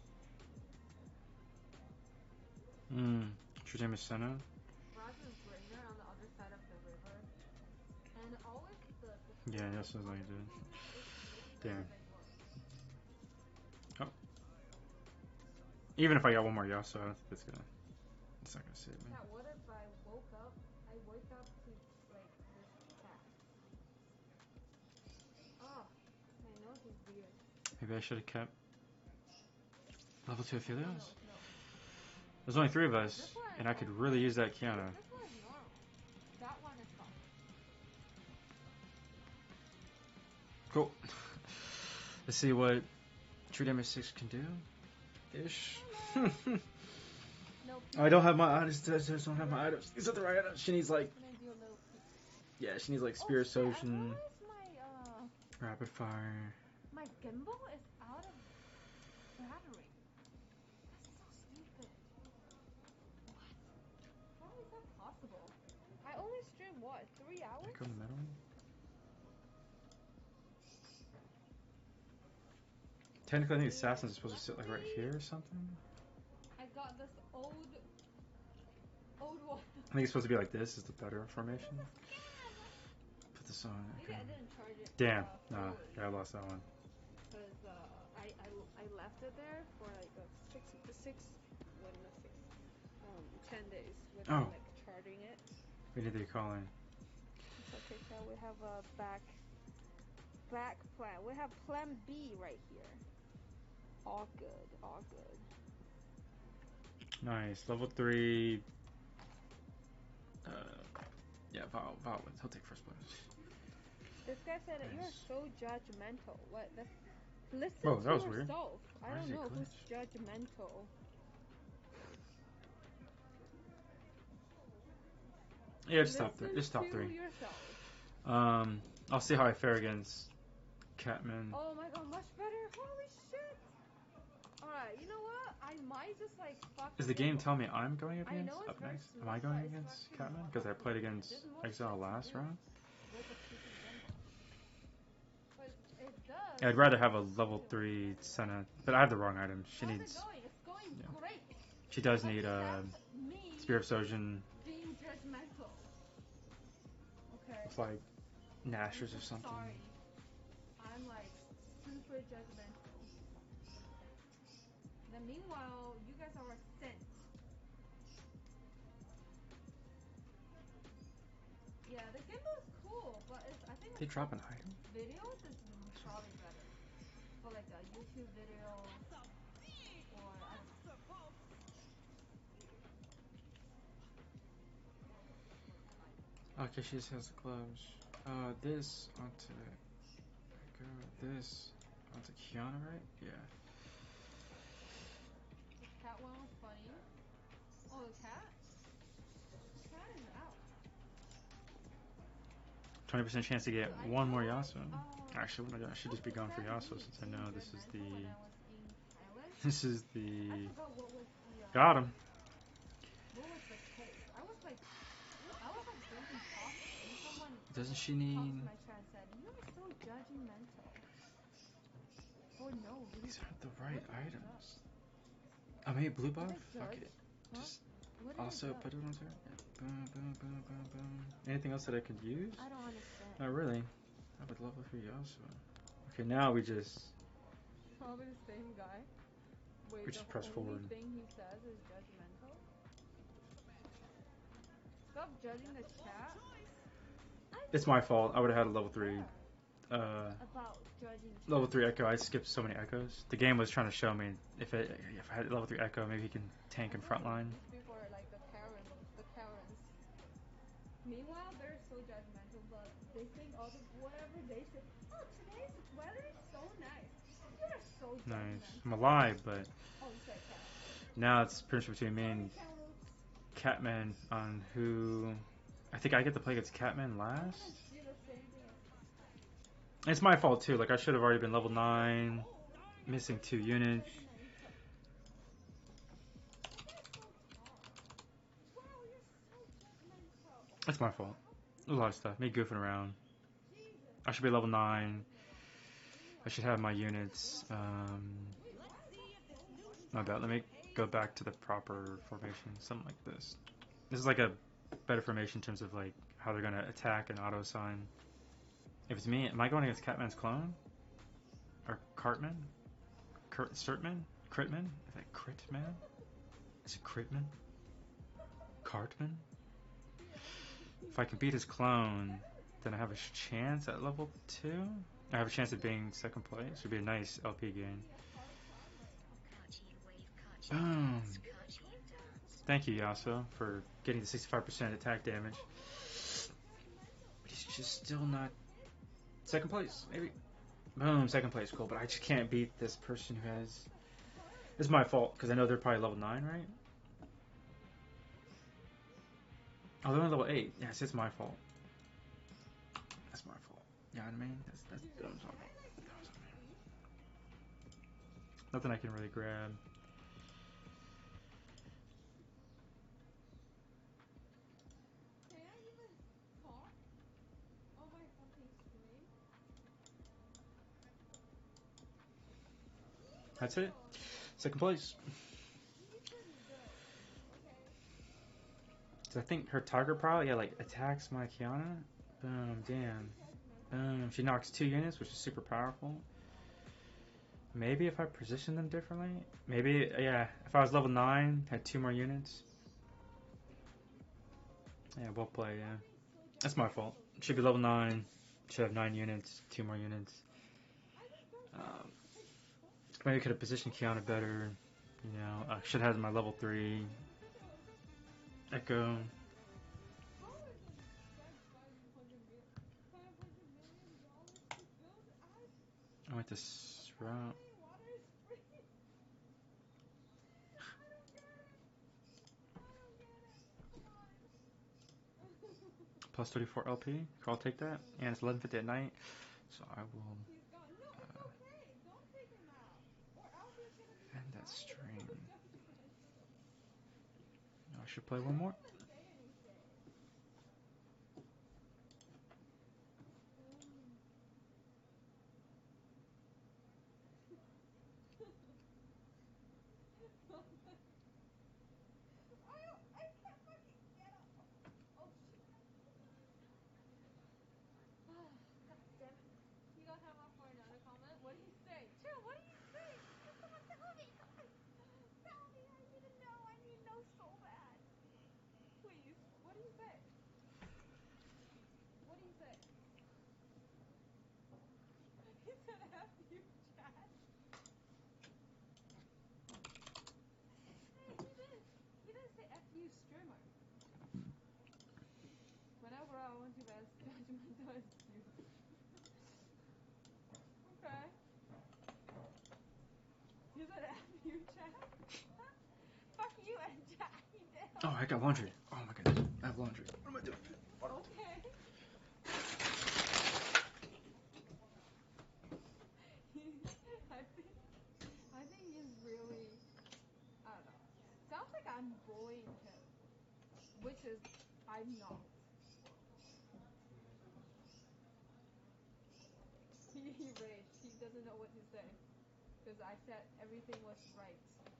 Speaker 2: True Senna.
Speaker 1: Rogers Brainer on the other side of the river, and always the
Speaker 2: Yeah,
Speaker 1: food
Speaker 2: that's what I
Speaker 1: other
Speaker 2: did.
Speaker 1: people get is better
Speaker 2: Damn.
Speaker 1: than yours.
Speaker 2: Oh. Even if I got one more Yasuo, I don't think it's gonna. It's not gonna save me.
Speaker 1: Cat, what if I wake up to like this cat? Oh, my nose is weird.
Speaker 2: Maybe I should have kept level 2
Speaker 1: Oh,
Speaker 2: Aphelios.
Speaker 1: no.
Speaker 2: There's only 3 of us,
Speaker 1: This one
Speaker 2: and
Speaker 1: is
Speaker 2: I could
Speaker 1: okay.
Speaker 2: really use that Kiana.
Speaker 1: This one is normal. That one is tough.
Speaker 2: Cool. Let's see what True Damage 6 can do. Ish.
Speaker 1: No,
Speaker 2: I don't have my items. I just don't have my items. These are the right items. She needs like.
Speaker 1: Can I do a little peek?
Speaker 2: Yeah, she needs like
Speaker 1: Oh
Speaker 2: Spirit
Speaker 1: shit, I
Speaker 2: Ocean,
Speaker 1: realized
Speaker 2: Rapid Fire.
Speaker 1: my gimbal is out of battery. That's so stupid. What? How is that possible? I only streamed what, 3 hours?
Speaker 2: Echo in the middle. Technically, I think Assassins are supposed to sit like right here or something.
Speaker 1: I got this old one.
Speaker 2: I think it's supposed to be like this. Is the better formation. Put this on.
Speaker 1: Maybe
Speaker 2: Okay.
Speaker 1: I didn't charge it.
Speaker 2: Damn. Nah.
Speaker 1: Fully.
Speaker 2: Yeah, I lost that one.
Speaker 1: Cause I left it there for like a 10 days without like charging it.
Speaker 2: We need to call in.
Speaker 1: It's okay, so we have a back plan. We have plan B right here. All good, all good.
Speaker 2: Nice. Level 3. Yeah, Val. He'll take first place.
Speaker 1: This guy said that
Speaker 2: Nice.
Speaker 1: you're so judgmental. What? Listen
Speaker 2: Whoa,
Speaker 1: to
Speaker 2: that was weird.
Speaker 1: yourself.
Speaker 2: Why
Speaker 1: I
Speaker 2: does
Speaker 1: don't
Speaker 2: it
Speaker 1: know who's
Speaker 2: glitch?
Speaker 1: judgmental.
Speaker 2: Yeah, just top 3. Just top 3.
Speaker 1: Yourself.
Speaker 2: I'll see how I fare against Catman.
Speaker 1: Oh my god, much better. Holy shit. Alright, you know what? I might just like fuck.
Speaker 2: Is the game telling me I'm going
Speaker 1: I
Speaker 2: against
Speaker 1: know it's
Speaker 2: up
Speaker 1: very
Speaker 2: next?
Speaker 1: slow,
Speaker 2: Am I
Speaker 1: but
Speaker 2: going
Speaker 1: it's
Speaker 2: against
Speaker 1: fucking
Speaker 2: Catman?
Speaker 1: more
Speaker 2: Because I played
Speaker 1: fucking-
Speaker 2: against
Speaker 1: there's more
Speaker 2: Exile
Speaker 1: shit to
Speaker 2: last
Speaker 1: do
Speaker 2: round.
Speaker 1: with the stupid gimbal. But it does.
Speaker 2: Yeah, I'd rather have a level 3 Senna, but I have the wrong item. She
Speaker 1: How's
Speaker 2: needs.
Speaker 1: it going? It's going
Speaker 2: Yeah.
Speaker 1: great.
Speaker 2: She does
Speaker 1: But
Speaker 2: need
Speaker 1: that's me
Speaker 2: Spirit Sojourn.
Speaker 1: being judgmental. Okay.
Speaker 2: It's like Nashers or something.
Speaker 1: Sorry. I'm like super judgmental. Then meanwhile, you guys are sent. Yeah, the gimbal is cool, but I think
Speaker 2: They drop an item?
Speaker 1: videos is probably better. For like a YouTube video or I don't know.
Speaker 2: Okay, she just has the gloves. This onto this onto Kiana, right? Yeah.
Speaker 1: The cat one was funny. Oh, the cat? The cat is out.
Speaker 2: 20% chance to get
Speaker 1: Dude,
Speaker 2: one more
Speaker 1: feel like,
Speaker 2: Yasuo. Actually, what am I doing? I should just be going for Yasuo since I know this is the.
Speaker 1: When I was in Thailand,
Speaker 2: This is
Speaker 1: I
Speaker 2: the.
Speaker 1: forgot what was the
Speaker 2: Got him.
Speaker 1: what was the case? I was like drinking coffee and someone
Speaker 2: Doesn't she
Speaker 1: talked
Speaker 2: need?
Speaker 1: to my chat and said, "You are so judgmental." For no
Speaker 2: These
Speaker 1: reason.
Speaker 2: aren't the right
Speaker 1: What did I
Speaker 2: items. I made blue buff.
Speaker 1: What did I
Speaker 2: Fuck
Speaker 1: judge?
Speaker 2: it.
Speaker 1: Huh?
Speaker 2: Just
Speaker 1: What did I
Speaker 2: also
Speaker 1: judge?
Speaker 2: put it on there. Boom, boom, boom, boom, boom. Anything else that I could use?
Speaker 1: I don't understand.
Speaker 2: Not really. I would love for Yasuo. Okay, now we just.
Speaker 1: Probably the same guy. Wait,
Speaker 2: We just press
Speaker 1: the
Speaker 2: forward.
Speaker 1: only thing he says is judgmental? Stop judging the chat.
Speaker 2: It's my fault. I would have had a level 3
Speaker 1: about judging
Speaker 2: level
Speaker 1: chat.
Speaker 2: 3 Echo. I skipped so many Echoes. The game was trying to show me if I had level 3 Echo, maybe he can tank in front line.
Speaker 1: It's before like the Karens. Meanwhile, they're so judgmental, but they think all the whatever they say. Oh, today's weather is so nice. You are so
Speaker 2: Nice.
Speaker 1: judgmental.
Speaker 2: I'm alive, but
Speaker 1: Oh, you said cat.
Speaker 2: now it's pretty much between me
Speaker 1: Sorry,
Speaker 2: and
Speaker 1: Kamloops.
Speaker 2: Catman on who. I think I get to play against Catman
Speaker 1: I'm
Speaker 2: last.
Speaker 1: gonna do the same thing as.
Speaker 2: It's my fault too. Like I should have already been level 9, missing 2 units.
Speaker 1: Wow, you're so judgmental.
Speaker 2: That's my fault. A lot of stuff. Me goofing around.
Speaker 1: Jesus.
Speaker 2: I should be level 9. I should have my units.
Speaker 5: Let's see if this new
Speaker 2: My bad. Let me go back to the proper formation. Something like this. This is like a better formation in terms of like how they're gonna attack and auto assign. If it's me, am I going against Catman's clone? Or Cartman? Certman? Critman? Is that Critman? Is it Critman? Cartman? If I can beat his clone, then I have a chance at level 2? I have a chance of being second place. It would be a nice LP gain. Boom! Thank you, Yasuo, for getting the 65% attack damage. But he's just still not second place, maybe. Boom, second place, cool. But I just can't beat this person who has. It's my fault because I know they're probably level 9, right? Oh, they're only level 8. Yes, it's my fault. That's my fault. You know what I mean? That's dumb on me. Nothing I can really grab.
Speaker 1: Can I even talk on my fucking screen?
Speaker 2: That's it. Second place.
Speaker 1: He's pretty good. Okay.
Speaker 2: So I think her target probably like attacks my Kiana. Boom, damn. Boom. She knocks 2 units, which is super powerful. Maybe if I position them differently. Maybe, yeah. If I was level 9, had 2 more units. Yeah, well play, yeah. That's my fault. Should be level 9. Should have 9 units, 2 more units. Maybe I could have positioned Kiana better. You know, I should have had my level 3 Echo.
Speaker 1: How is it spent $500 million to build?
Speaker 2: I went this route.
Speaker 1: Water is free. I don't get it. I don't get it. Come on.
Speaker 2: Plus 34 LP. I'll take that. And it's 11:50 at night. So I will
Speaker 1: He's gone. No, it's okay. Don't take him out. Or else he's gonna be
Speaker 2: end that
Speaker 1: crying
Speaker 2: stream.
Speaker 1: so judgmental.
Speaker 2: I should play one more.
Speaker 1: I didn't even say anything. I can't fucking get up. Oh shit. God damn it. You don't have up for another comment? What do you say? Chill, what do you say? Come on, tell me. Come on. Tell me. I need to know. I need to know so bad. Please. What do you say? What do you say? He said F you, chat. Hey, he didn't say F you, streamer. Whenever I want to be as judgmental as you. Okay. You said F you, chat? Fuck you and Jackie, damn.
Speaker 2: Oh, I got laundry. Oh my goodness. I have laundry. What am I doing?
Speaker 1: Okay. I think he's really, I don't know. Sounds like I'm bullying him, which is I'm not. He raged. He doesn't know what to say because I said everything was right.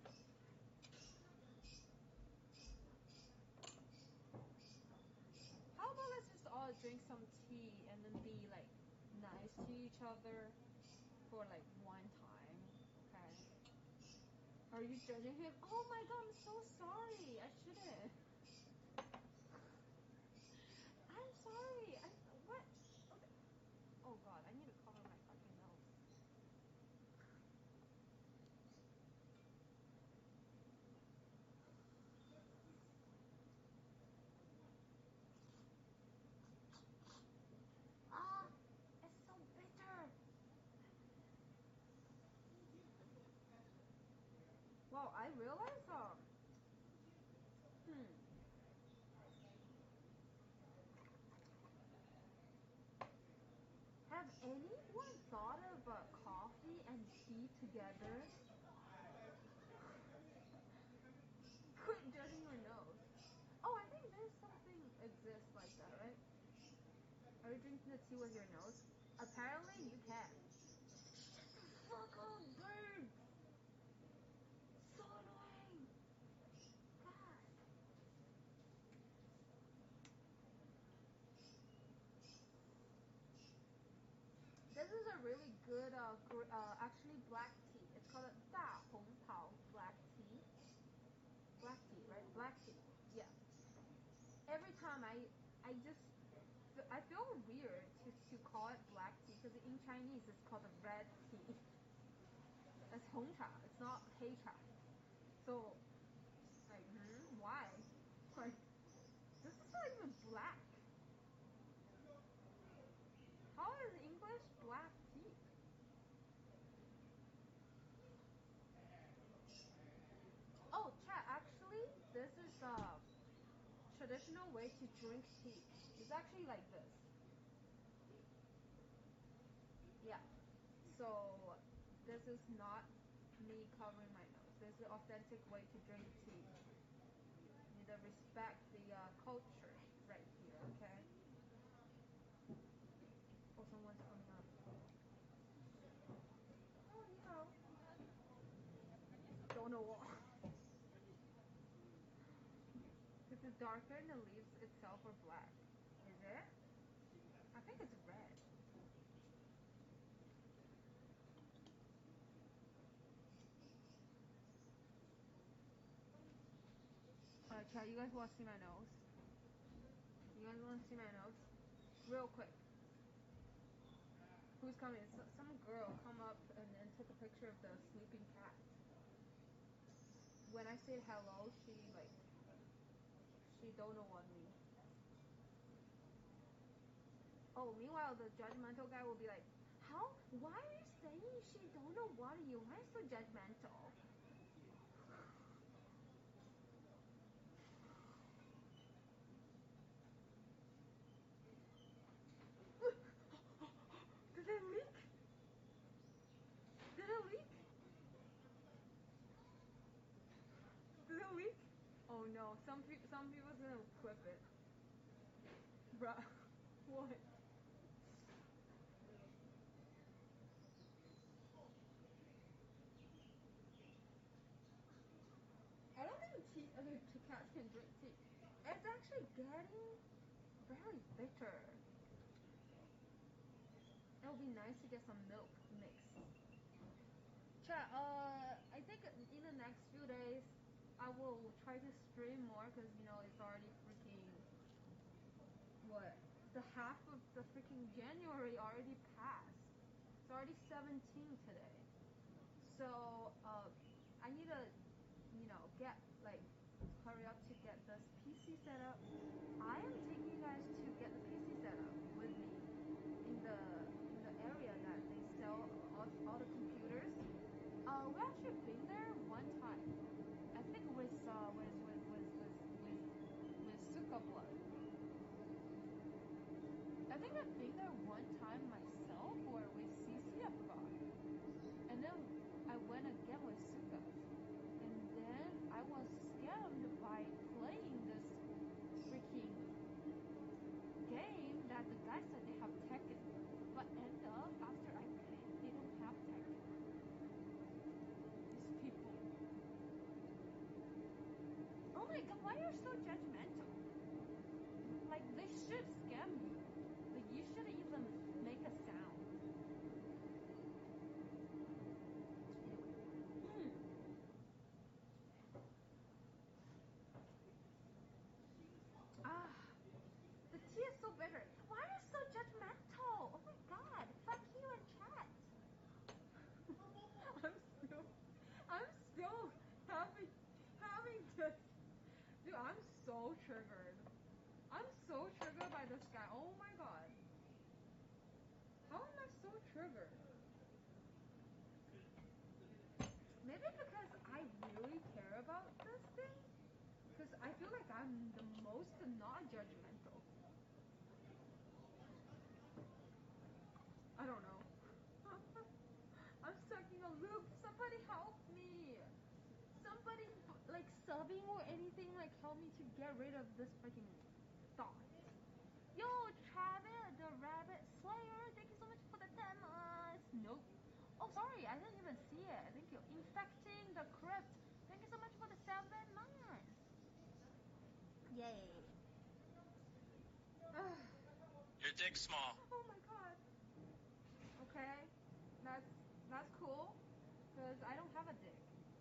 Speaker 1: How about let's just all drink some tea and then be like nice to each other for like one time, okay? Are you judging him? Oh my god, I'm so sorry. I shouldn't. I'm sorry. What? Okay. Oh god, I need to I realize have anyone thought of coffee and tea together? Quit judging your nose. Oh, I think there's something exists like that, right? Are you drinking the tea with your nose? Apparently you can. Fuck off, birds! So annoying! God. This is a really good, actually black tea. It's called a 大红袍 black tea. Black tea, right? Black tea. Yeah. Every time I just, I feel weird to call it black tea because in Chinese it's called a red tea. It's 红茶. It's not 黑茶. So, like, why? Like, this is not even black. How is English black tea? Oh, chat, actually, this is traditional way to drink tea. It's actually like this. Yeah. So, this is not me covering my nose. This is an authentic way to drink tea. You need to respect the culture right here, okay? Oh, someone's coming up. Oh, you know. Don't know what. This is darker and the leaves itself are black. Is it? I think it's red. Alright, chat, you guys want to see my nose? You guys want to see my nose? Real quick. Who's coming? Some girl come up and took a picture of the sleeping cat. When I said hello, she don't know what me. Oh, meanwhile the judgmental guy will be like, how? Why are you saying she don't know what you? Why so judgmental? Did it leak? Did it leak? Did it leak? Oh no, some people's gonna clip it. Bruh, what? I don't think cats can drink tea. It's actually getting very bitter. It would be nice to get some milk mixed. Chat, I think in the next few days, I will try to stream more because, you know, it's already freaking, what? The half of the freaking January already passed. It's already 17 today. So, I need to, you know, hurry up to get this PC set up. I am taking you guys to get the PC set up with me in the area that they sell all the computers. We actually been there one time. I think with Suka Blood. I think I've been there one time myself or with CC, I forgot. And then I went again with Suka. And then I was scammed by playing this freaking game that the guy said they have Tekken. But end up, after I paid, they don't have Tekken. These people. Oh my god, why are you so judgmental? Like, they should scam you. Like, you shouldn't even make a sound. Ah, the tea is so bitter. Why are you so judgmental? Oh my god, fuck you and chat. I'm still having this. Dude, I'm so triggered. I'm so triggered by this guy. Oh my god. How am I so triggered? Maybe because I really care care about this thing? Because I feel like I'm the most not judgmental. I don't know. I'm stuck in a loop. Somebody help me. Somebody like subbing or anything like help me to get rid of this freaking thought. Yo, Travis, the Rabbit Slayer, thank you so much for the 10 months. Nope. Oh, sorry, I didn't even see it. Thank you. Infecting the Crypt. Thank you so much for the 7 months. Yay.
Speaker 6: Your dick's small.
Speaker 1: Oh my god. Okay, that's cool, because I don't have a dick.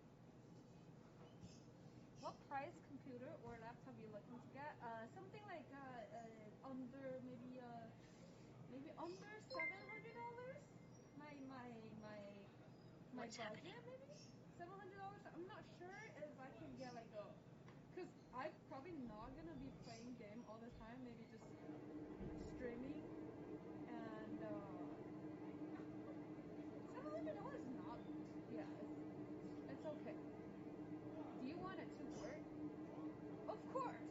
Speaker 1: What price computer or laptop you looking to get? Something like under maybe under $700. My budget maybe $700. I'm not sure if I can get like a, cause I'm probably not gonna be playing game all the time. Maybe just streaming and $700 is not, yeah, it's okay. Do you want it to work? Of course.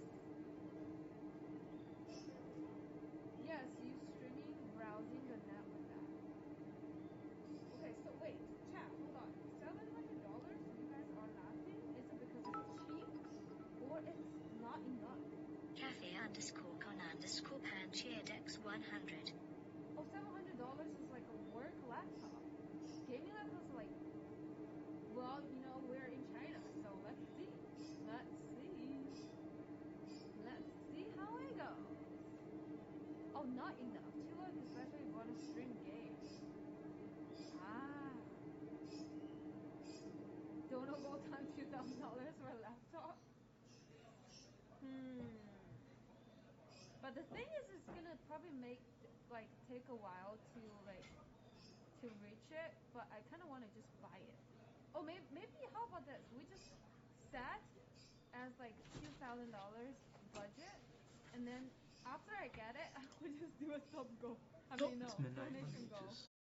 Speaker 1: Yes, you streaming, browsing the net with that. Okay, so wait, chat, hold on. $700? You guys are laughing? Is it because it's cheap or it's not enough?
Speaker 7: Cafe _con _pan cheerdex 100.
Speaker 1: Oh, $700 is like a work laptop. Gaming laptop is like, well, you know, we're in China, so let's see. Let's see how it goes. Oh, not enough. Too low, especially if you want to stream games. Ah. Don't know go time $2,000 for a laptop. But the thing is, it's gonna probably take a while to reach it. But I kind of want to just buy it. Oh, maybe how about this? We just set as like $2,000 budget, and then after I get it, I would just do a sub goal. I mean, no,
Speaker 2: It's midnight.
Speaker 1: donation goal.